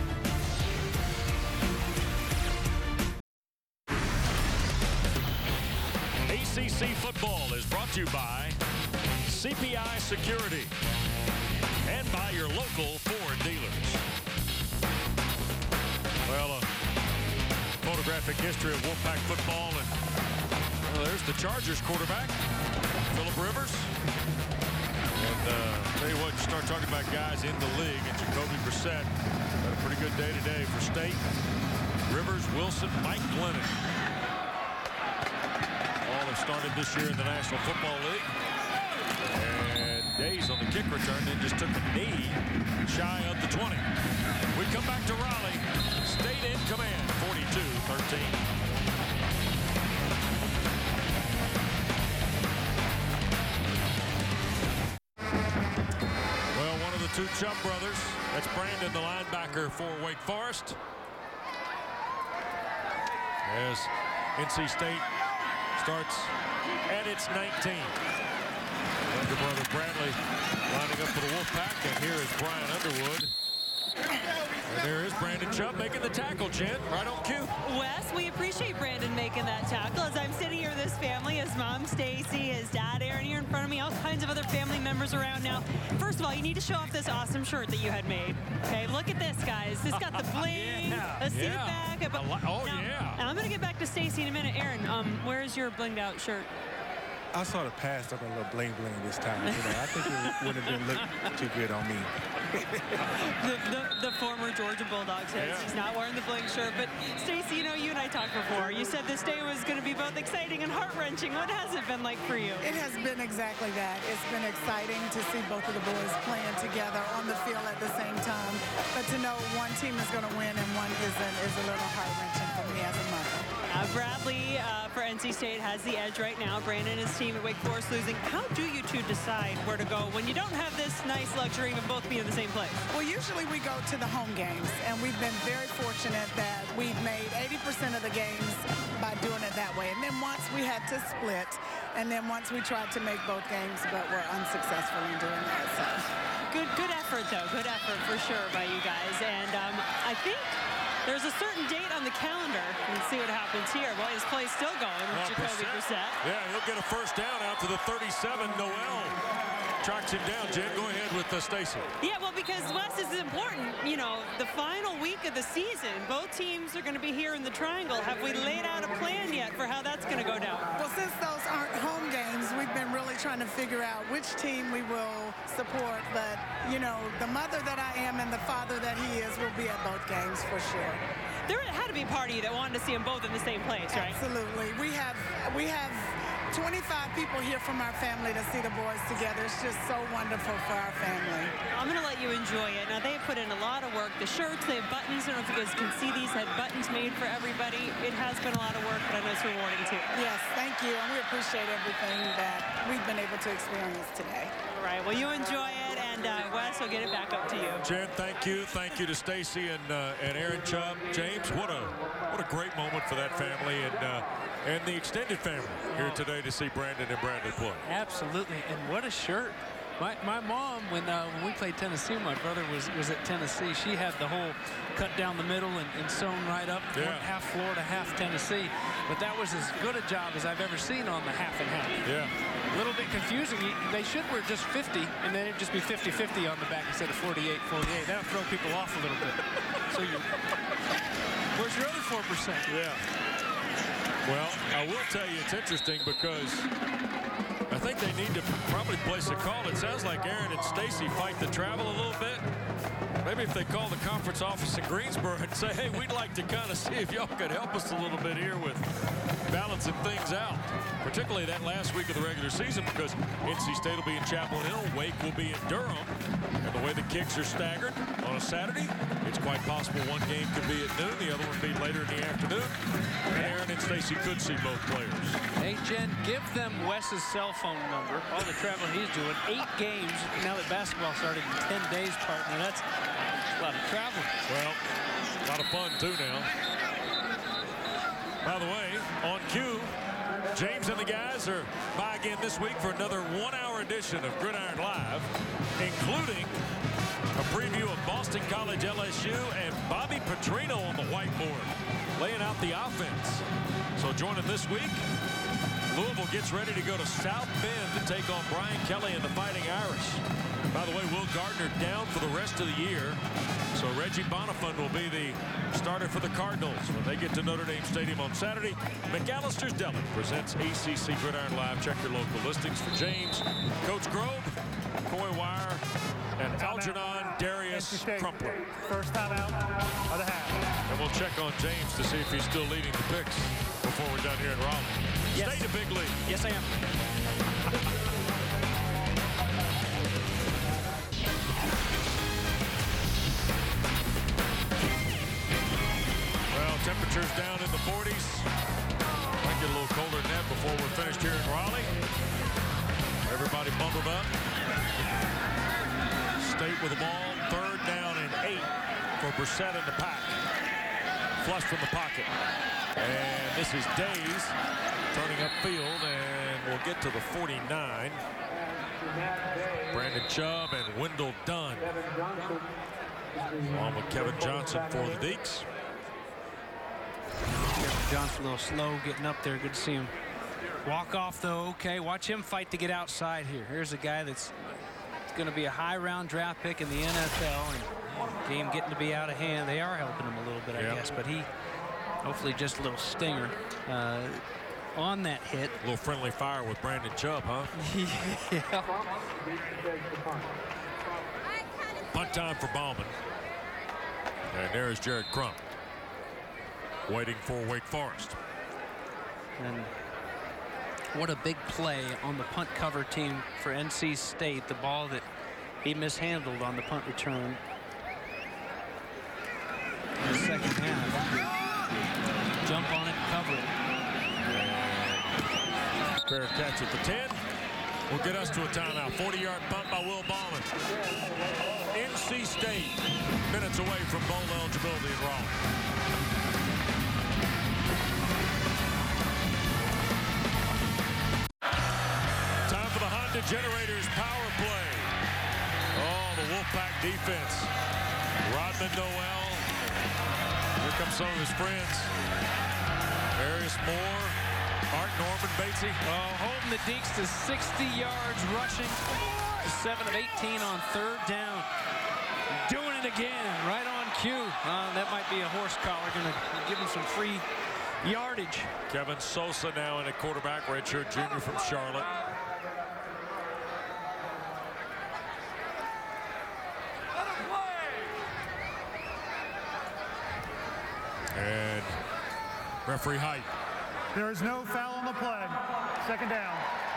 A C C football is brought to you by C P I Security and by your local Ford dealers. Well, a photographic history of Wolfpack football, and well, there's the Chargers quarterback, Phillip Rivers. And uh, tell you what, you start talking about guys in the league, and Jacoby Brissett had a pretty good day today for State. Rivers, Wilson, Mike Glennon. All have started this year in the National Football League. And Days on the kick return, then just took a knee shy of the twenty. We come back to Raleigh. State in command, forty-two thirteen. Well, one of the two Chubb brothers, that's Brandon, the linebacker for Wake Forest. As N C State starts at its nineteen. Younger brother Bradley lining up for the Wolfpack, and here is Brian Underwood. And there is Brandon Chubb making the tackle, Jen, right on cue. Wes, we appreciate Brandon making that tackle. As I'm sitting here with his family, his mom, Stacy, his dad, Aaron, here in front of me, all kinds of other family members around now. First of all, you need to show off this awesome shirt that you had made. Okay, look at this, guys. This got the bling, yeah, a suit yeah. back. But oh, now, yeah. I'm going to get back to Stacy in a minute. Aaron, um, where's your blinged out shirt? I sort of passed up a little bling bling this time. You know, I think it wouldn't have been look too good on me. the, the, the former Georgia Bulldog says Yeah. he's not wearing the bling shirt. But Stacy, you know, you and I talked before. You said this day was going to be both exciting and heart-wrenching. What has it been like for you? It has been exactly that. It's been exciting to see both of the boys playing together on the field at the same time. But to know one team is going to win and one isn't is a little heart-wrenching for me as a mother. Uh, Bradley uh, for N C State has the edge right now. Brandon and his team at Wake Forest losing. How do you two decide where to go when you don't have this nice luxury of both being in the same place? Well, usually we go to the home games, and we've been very fortunate that we've made eighty percent of the games by doing it that way. And then once we had to split, and then once we tried to make both games, but we're unsuccessful in doing that. So. Good, good effort, though. Good effort for sure by you guys. And um, I think there's a certain date on the calendar. Let's see what happens here. Well, his play's still going with Uh, Jacoby Brissett. Yeah, he'll get a first down out to the thirty-seven. Noel tracks him down. Jen, go ahead with uh, Stacy. Yeah, well, because Wes, this is important. You know, the final week of the season, both teams are going to be here in the Triangle. Have we laid out a plan yet for how that's going to go down? Well, since those aren't home games, we've been really trying to figure out which team we will support. But, you know, the mother that I am and the father that he is will be at both games for sure. There had to be a party that wanted to see them both in the same place, right? Absolutely. We have, we have twenty-five people here from our family to see the boys together. It's just so wonderful for our family. I'm going to let you enjoy it. Now, they have put in a lot of work. The shirts, they have buttons. I don't know if you guys can see these. Had buttons made for everybody. It has been a lot of work, but I know it's rewarding, too. Yes, thank you. And we appreciate everything that we've been able to experience today. All right. Well, you enjoy it. And uh, Wes, will get it back up to you. Jen, thank you. Thank you to Stacy and uh, and Aaron Chubb. James, what a what a great moment for that family and uh, and the extended family here today to see Brandon and Bradley play. Absolutely, and what a shirt. My, my mom, when uh, when we played Tennessee, my brother was, was at Tennessee. She had the whole cut down the middle and, and sewn right up, Yeah. half Florida, half Tennessee. But that was as good a job as I've ever seen on the half and half. Yeah. A little bit confusing. They should wear just fifty, and then it'd just be fifty fifty on the back instead of forty-eight forty-eight. That'll throw people off a little bit. So you, where's your other four percent? Yeah. Well, I will tell you it's interesting because I think they need to probably place a call. It sounds like Aaron and Stacy fight the travel a little bit. Maybe if they call the conference office in Greensboro and say, hey, we'd like to kind of see if y'all could help us a little bit here with balancing things out, particularly that last week of the regular season, because N C State will be in Chapel Hill, Wake will be in Durham, and the way the kicks are staggered on a Saturday, it's quite possible one game could be at noon, the other one be later in the afternoon, and Aaron and Stacy could see both players. Hey, Jen, give them Wes's cell phone number, all the traveling he's doing. Eight games now that basketball started in ten days, partner. That's a lot of travel. Well, a lot of fun, too, now. By the way, on cue, James and the guys are by again this week for another one-hour edition of Gridiron Live, including a preview of Boston College L S U and Bobby Petrino on the whiteboard, laying out the offense. So joining this week, Louisville gets ready to go to South Bend to take on Brian Kelly and the Fighting Irish. By the way, Will Gardner down for the rest of the year. So Reggie Bonifund will be the starter for the Cardinals when they get to Notre Dame Stadium on Saturday. McAllister's Deli presents A C C Gridiron Live. Check your local listings for James, Coach Grove, Coy Wire, and Algernon Darius Crumpler. First time out of the half. And we'll check on James to see if he's still leading the picks before we're done here in Raleigh. Yes. Stay to big league. Yes, I am. Well, temperatures down in the forties. Might get a little colder than that before we're finished here in Raleigh. Everybody bundled up. State with the ball. Third down and eight for Brissett in the pack. Flush from the pocket. And this is Days turning upfield, and we'll get to the forty-nine. Brandon Chubb and Wendell Dunn, along with Kevin Johnson for the Deacons. Kevin Johnson a little slow getting up there. Good to see him walk off, though. Okay, watch him fight to get outside here. Here's a guy that's going to be a high round draft pick in the N F L, and game getting to be out of hand. They are helping him a little bit, I yep. guess, but he hopefully just a little stinger uh, on that hit. A little friendly fire with Brandon Chubb, huh? Yeah. Punt time for Bauman. And there's Jared Crump waiting for Wake Forest. And what a big play on the punt cover team for N C State. The ball that he mishandled on the punt return in the second half. Jump on it and cover it. Fair catch at the ten. Will get us to a timeout. forty-yard punt by Will Bauman. N C State minutes away from bowl eligibility in Raleigh. Time for the Honda Generators power play. Oh, the Wolfpack defense. Rodman Noel. Here comes some of his friends. Arius Moore, Art Norman, Batesy. Oh, holding the Deeks to sixty yards rushing. seven of eighteen on third down. Doing it again, right on cue. Uh, that might be a horse collar. Going to give him some free yardage. Kevin Sosa now in a quarterback, redshirt junior from Charlotte. And referee Height. There is no foul on the play. Second down.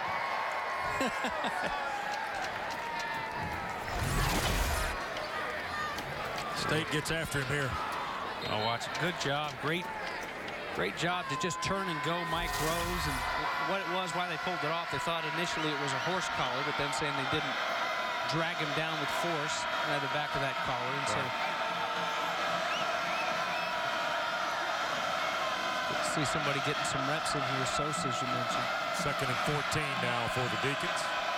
State gets after him here. Oh, watch it. Good job. Great, great job to just turn and go Mike Rose. And what it was, why they pulled it off, they thought initially it was a horse collar, but then saying they didn't drag him down with force by the back of that collar. And so see somebody getting some reps in here. Sosa, as you mentioned. Second and fourteen now for the Deacons.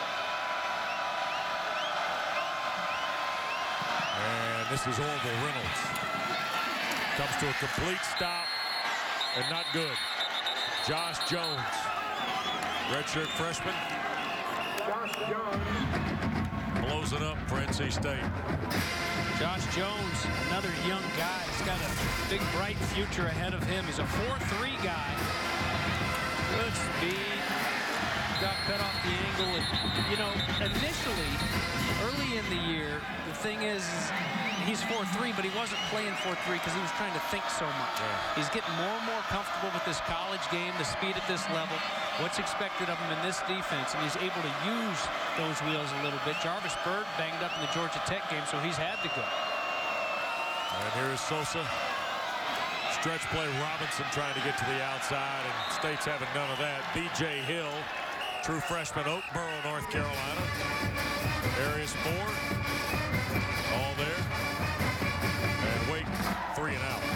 And this is Orville Reynolds. Comes to a complete stop and not good. Josh Jones, redshirt freshman. Josh Jones blows it up for N C State. Josh Jones, another young guy. He's got a big, bright future ahead of him. He's a four three guy. Good speed. got cut off the angle. And, you know, initially, early in the year, the thing is, is he's four three, but he wasn't playing four three because he was trying to think so much. Yeah. He's getting more and more comfortable with this college game, the speed at this level, what's expected of him in this defense, and he's able to use those wheels a little bit. Jarvis Bird banged up in the Georgia Tech game, so he's had to go. And here is Sosa. Stretch play, Robinson trying to get to the outside, and State's having none of that. B J Hill, true freshman, Oakboro, North Carolina. Arius Moore, all there. And Wake, three and out.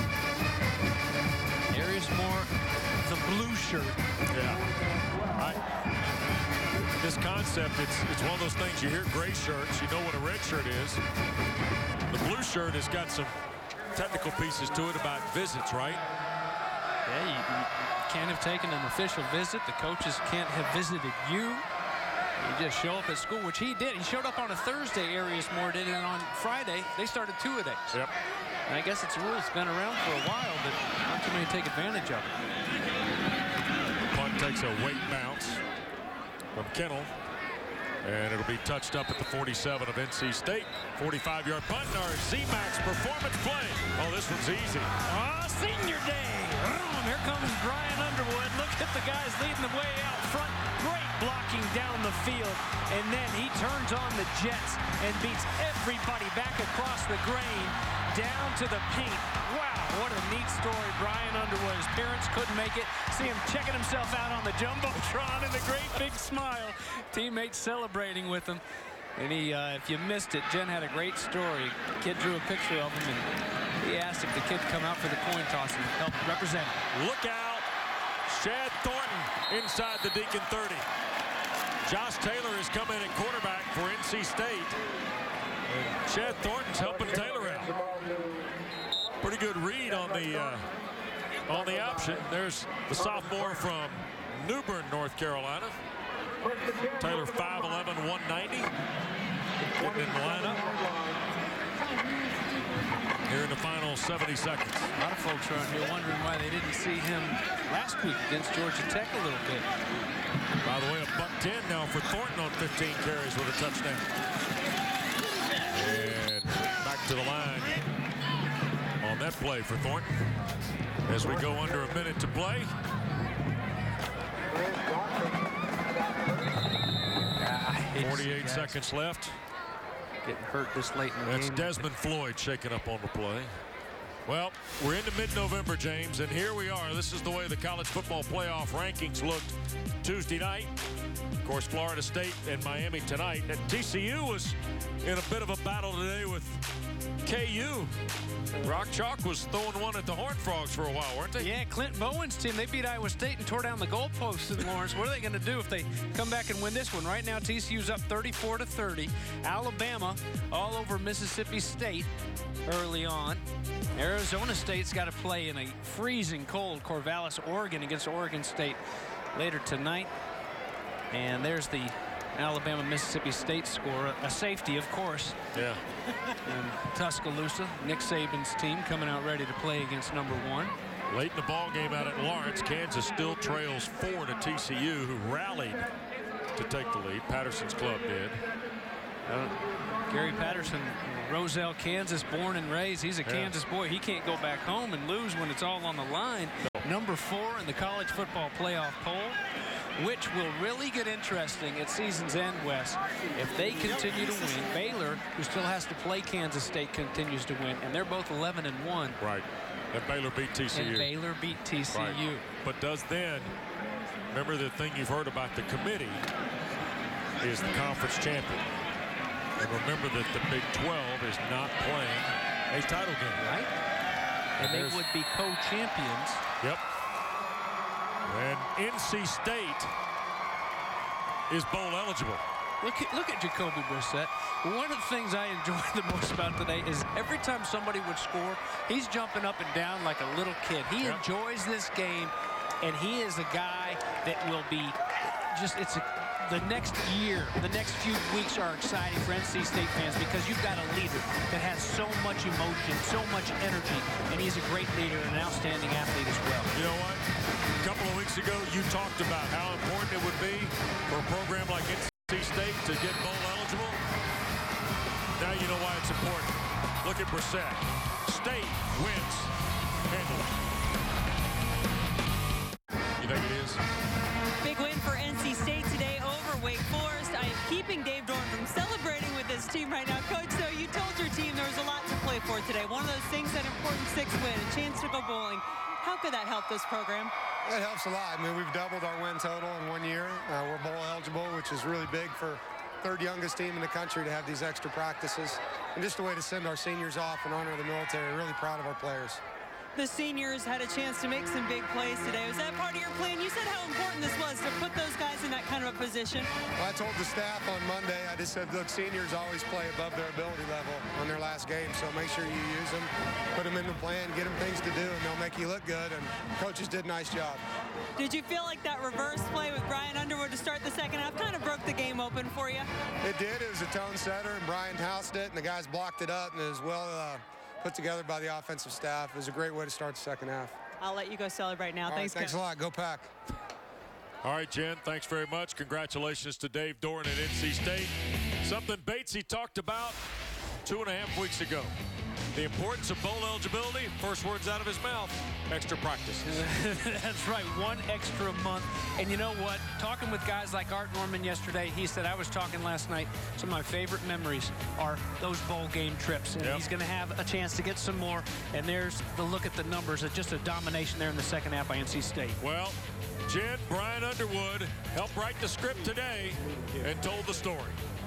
Arius Moore, the blue shirt. Yeah. I, this concept, it's, it's one of those things, you hear gray shirts, you know what a red shirt is. The blue shirt has got some technical pieces to it about visits, right? Yeah, you, you can't have taken an official visit. The coaches can't have visited you. You just show up at school, which he did. He showed up on a Thursday, Arius Moore did, and on Friday, they started two-a-days. Yep. And I guess it's a rule that's been around for a while, but not too many take advantage of it. Punt takes a weight bounce from Kennel. And it'll be touched up at the forty-seven of N C State. forty-five yard punt, our Z-Max performance play. Oh, this one's easy. Oh, senior day. Here comes Brian Underwood. Look at the guys leading the way out front. Great blocking down the field. And then he turns on the Jets and beats everybody back across the grain down to the paint. Wow, what a neat story. Brian Underwood. His parents couldn't make it. See him checking himself out on the Jumbotron and a great big smile. Teammates celebrating with him. And he, uh, if you missed it, Jen had a great story. Kid drew a picture of him, and he asked if the kid come out for the coin toss and help represent him. Look out. Shad Thornton inside the Deacon thirty. Josh Taylor has come in at quarterback for N C State. And Shad Thornton's helping Taylor out. Pretty good read on the uh, on the option. There's the sophomore from Newbern, North Carolina. Taylor five eleven, one ninety. Getting in the lineup. Here in the final seventy seconds. A lot of folks around here wondering why they didn't see him last week against Georgia Tech a little bit. By the way, a buck ten now for Thornton on fifteen carries with a touchdown. And back to the line on that play for Thornton. As we go under a minute to play. forty-eight seconds left. Getting hurt this late in the That's game. Desmond Floyd shaking up on the play. Well, we're into mid-November, James, and here we are. This is the way the college football playoff rankings looked Tuesday night. Of course, Florida State and Miami tonight. And T C U was in a bit of a battle today with K U. Rock Chalk was throwing one at the Horned Frogs for a while, weren't they? Yeah, Clint Bowen's team, they beat Iowa State and tore down the goalposts in Lawrence. What are they going to do if they come back and win this one? Right now, T C U's up thirty-four to thirty. Alabama all over Mississippi State early on. Arizona State's got to play in a freezing cold Corvallis, Oregon against Oregon State later tonight. And there's the Alabama-Mississippi State score. A safety, of course. Yeah. And Tuscaloosa, Nick Saban's team, coming out ready to play against number one. Late in the ball game out at Lawrence, Kansas still trails four to T C U, who rallied to take the lead. Patterson's club did. Uh, Gary Patterson, Roselle, Kansas, born and raised. He's a yeah. Kansas boy. He can't go back home and lose when it's all on the line. Number four in the college football playoff poll, which will really get interesting at season's end, Wes. If they continue to win, Baylor, who still has to play Kansas State, continues to win, and they're both eleven and one. Right. And Baylor beat T C U. And Baylor beat T C U. Right. But does then, remember the thing you've heard about the committee is the conference champion. And remember that the Big twelve is not playing a title game. Right. And, and they would be co-champions. Yep. And N C State is bowl eligible. Look at look at Jacoby Brissett. One of the things I enjoy the most about today is every time somebody would score, he's jumping up and down like a little kid. He yep. enjoys this game, and he is a guy that will be just, it's a the next year, the next few weeks are exciting for N C State fans because you've got a leader that has so much emotion, so much energy, and he's a great leader and an outstanding athlete as well. You know what? A couple of weeks ago, you talked about how important it would be for a program like N C State to get bowl eligible. Now you know why it's important. Look at Brissett. State wins handily. You think it is? Big win for N C State today over Wake Forest. I am keeping Dave Dorn from celebrating with his team right now. Coach, though, you told your team there was a lot to play for today. One of those things, that important sixth win, a chance to go bowling. How could that help this program? It helps a lot. I mean, we've doubled our win total in one year. Uh, we're bowl eligible, which is really big for third youngest team in the country to have these extra practices. And just a way to send our seniors off and honor the military. Really proud of our players. The seniors had a chance to make some big plays today. Was that part of your plan? You said how important this was to put those guys in that kind of a position. Well, I told the staff on Monday, I just said, look, seniors always play above their ability level on their last game, so make sure you use them, put them in the plan, get them things to do, and they'll make you look good, and coaches did a nice job. Did you feel like that reverse play with Brian Underwood to start the second half kind of broke the game open for you? It did. It was a tone setter, and Brian housed it, and the guys blocked it up, and it was well uh, put together by the offensive staff. It was a great way to start the second half. I'll let you go celebrate now. All Thanks, right, thanks Coach. a lot. Go Pack. All right, Jen, thanks very much. Congratulations to Dave Dorn at N C State. Something Batesy talked about two and a half weeks ago. The importance of bowl eligibility, first words out of his mouth, extra practice. That's right, one extra month. And you know what? Talking with guys like Art Norman yesterday, he said, I was talking last night, some of my favorite memories are those bowl game trips. And yep. he's going to have a chance to get some more. And there's the look at the numbers. It's just a domination there in the second half by N C State. Well, Jen, Brian Underwood helped write the script today and told the story.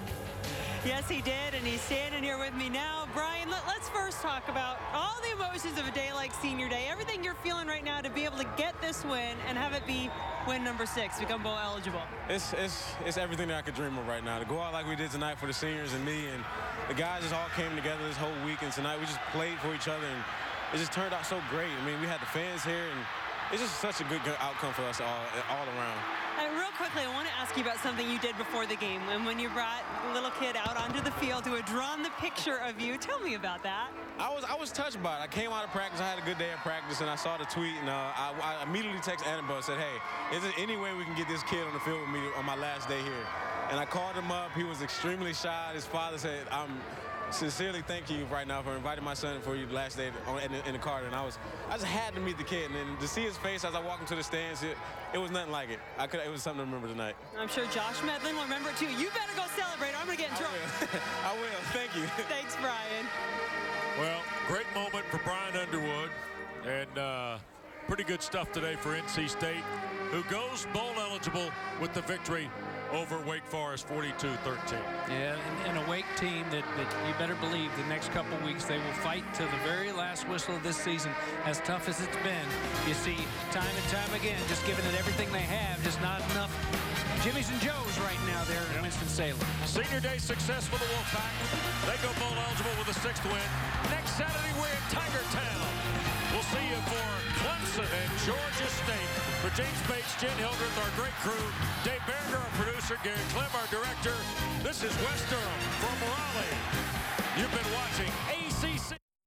Yes, he did, and he's standing here with me now. Brian, let, let's first talk about all the emotions of a day like Senior Day, everything you're feeling right now to be able to get this win and have it be win number six, become bowl eligible. It's, it's, it's everything that I could dream of right now. To go out like we did tonight for the seniors and me, and the guys just all came together this whole week, and tonight we just played for each other, and it just turned out so great. I mean, we had the fans here, and it's just such a good, good outcome for us all, all around. And real quickly, I want to ask you about something you did before the game. And when you brought a little kid out onto the field who had drawn the picture of you. Tell me about that. I was I was touched by it. I came out of practice. I had a good day of practice, and I saw the tweet, and uh, I, I immediately texted Annabelle and said, hey, is there any way we can get this kid on the field with me on my last day here? And I called him up. He was extremely shy. His father said, I'm sincerely thank you right now for inviting my son for your last day on, in, the, in the Carter. And I was, I just had to meet the kid, and then to see his face as I walked into the stands, it, it was nothing like it. I could, it was something to remember tonight. I'm sure Josh Medlin will remember it too. You better go celebrate. I'm gonna get in trouble. I will. I will. Thank you. Thanks, Brian. Well, great moment for Brian Underwood, and uh, pretty good stuff today for N C State, who goes bowl eligible with the victory over Wake Forest, forty-two thirteen. Yeah, and, and a Wake team that, that you better believe the next couple weeks they will fight to the very last whistle of this season. As tough as it's been, you see time and time again, just giving it everything they have, just not enough Jimmy's and Joe's right now there in Winston-Salem. Senior Day success for the Wolfpack. They go bowl eligible with a sixth win. Next Saturday, we're in Tiger Town. We'll see you for Clemson and Georgia State. For James Bates, Jen Hildreth, our great crew, Dave Berger, our producer, Gary Clem, our director, this is West Durham.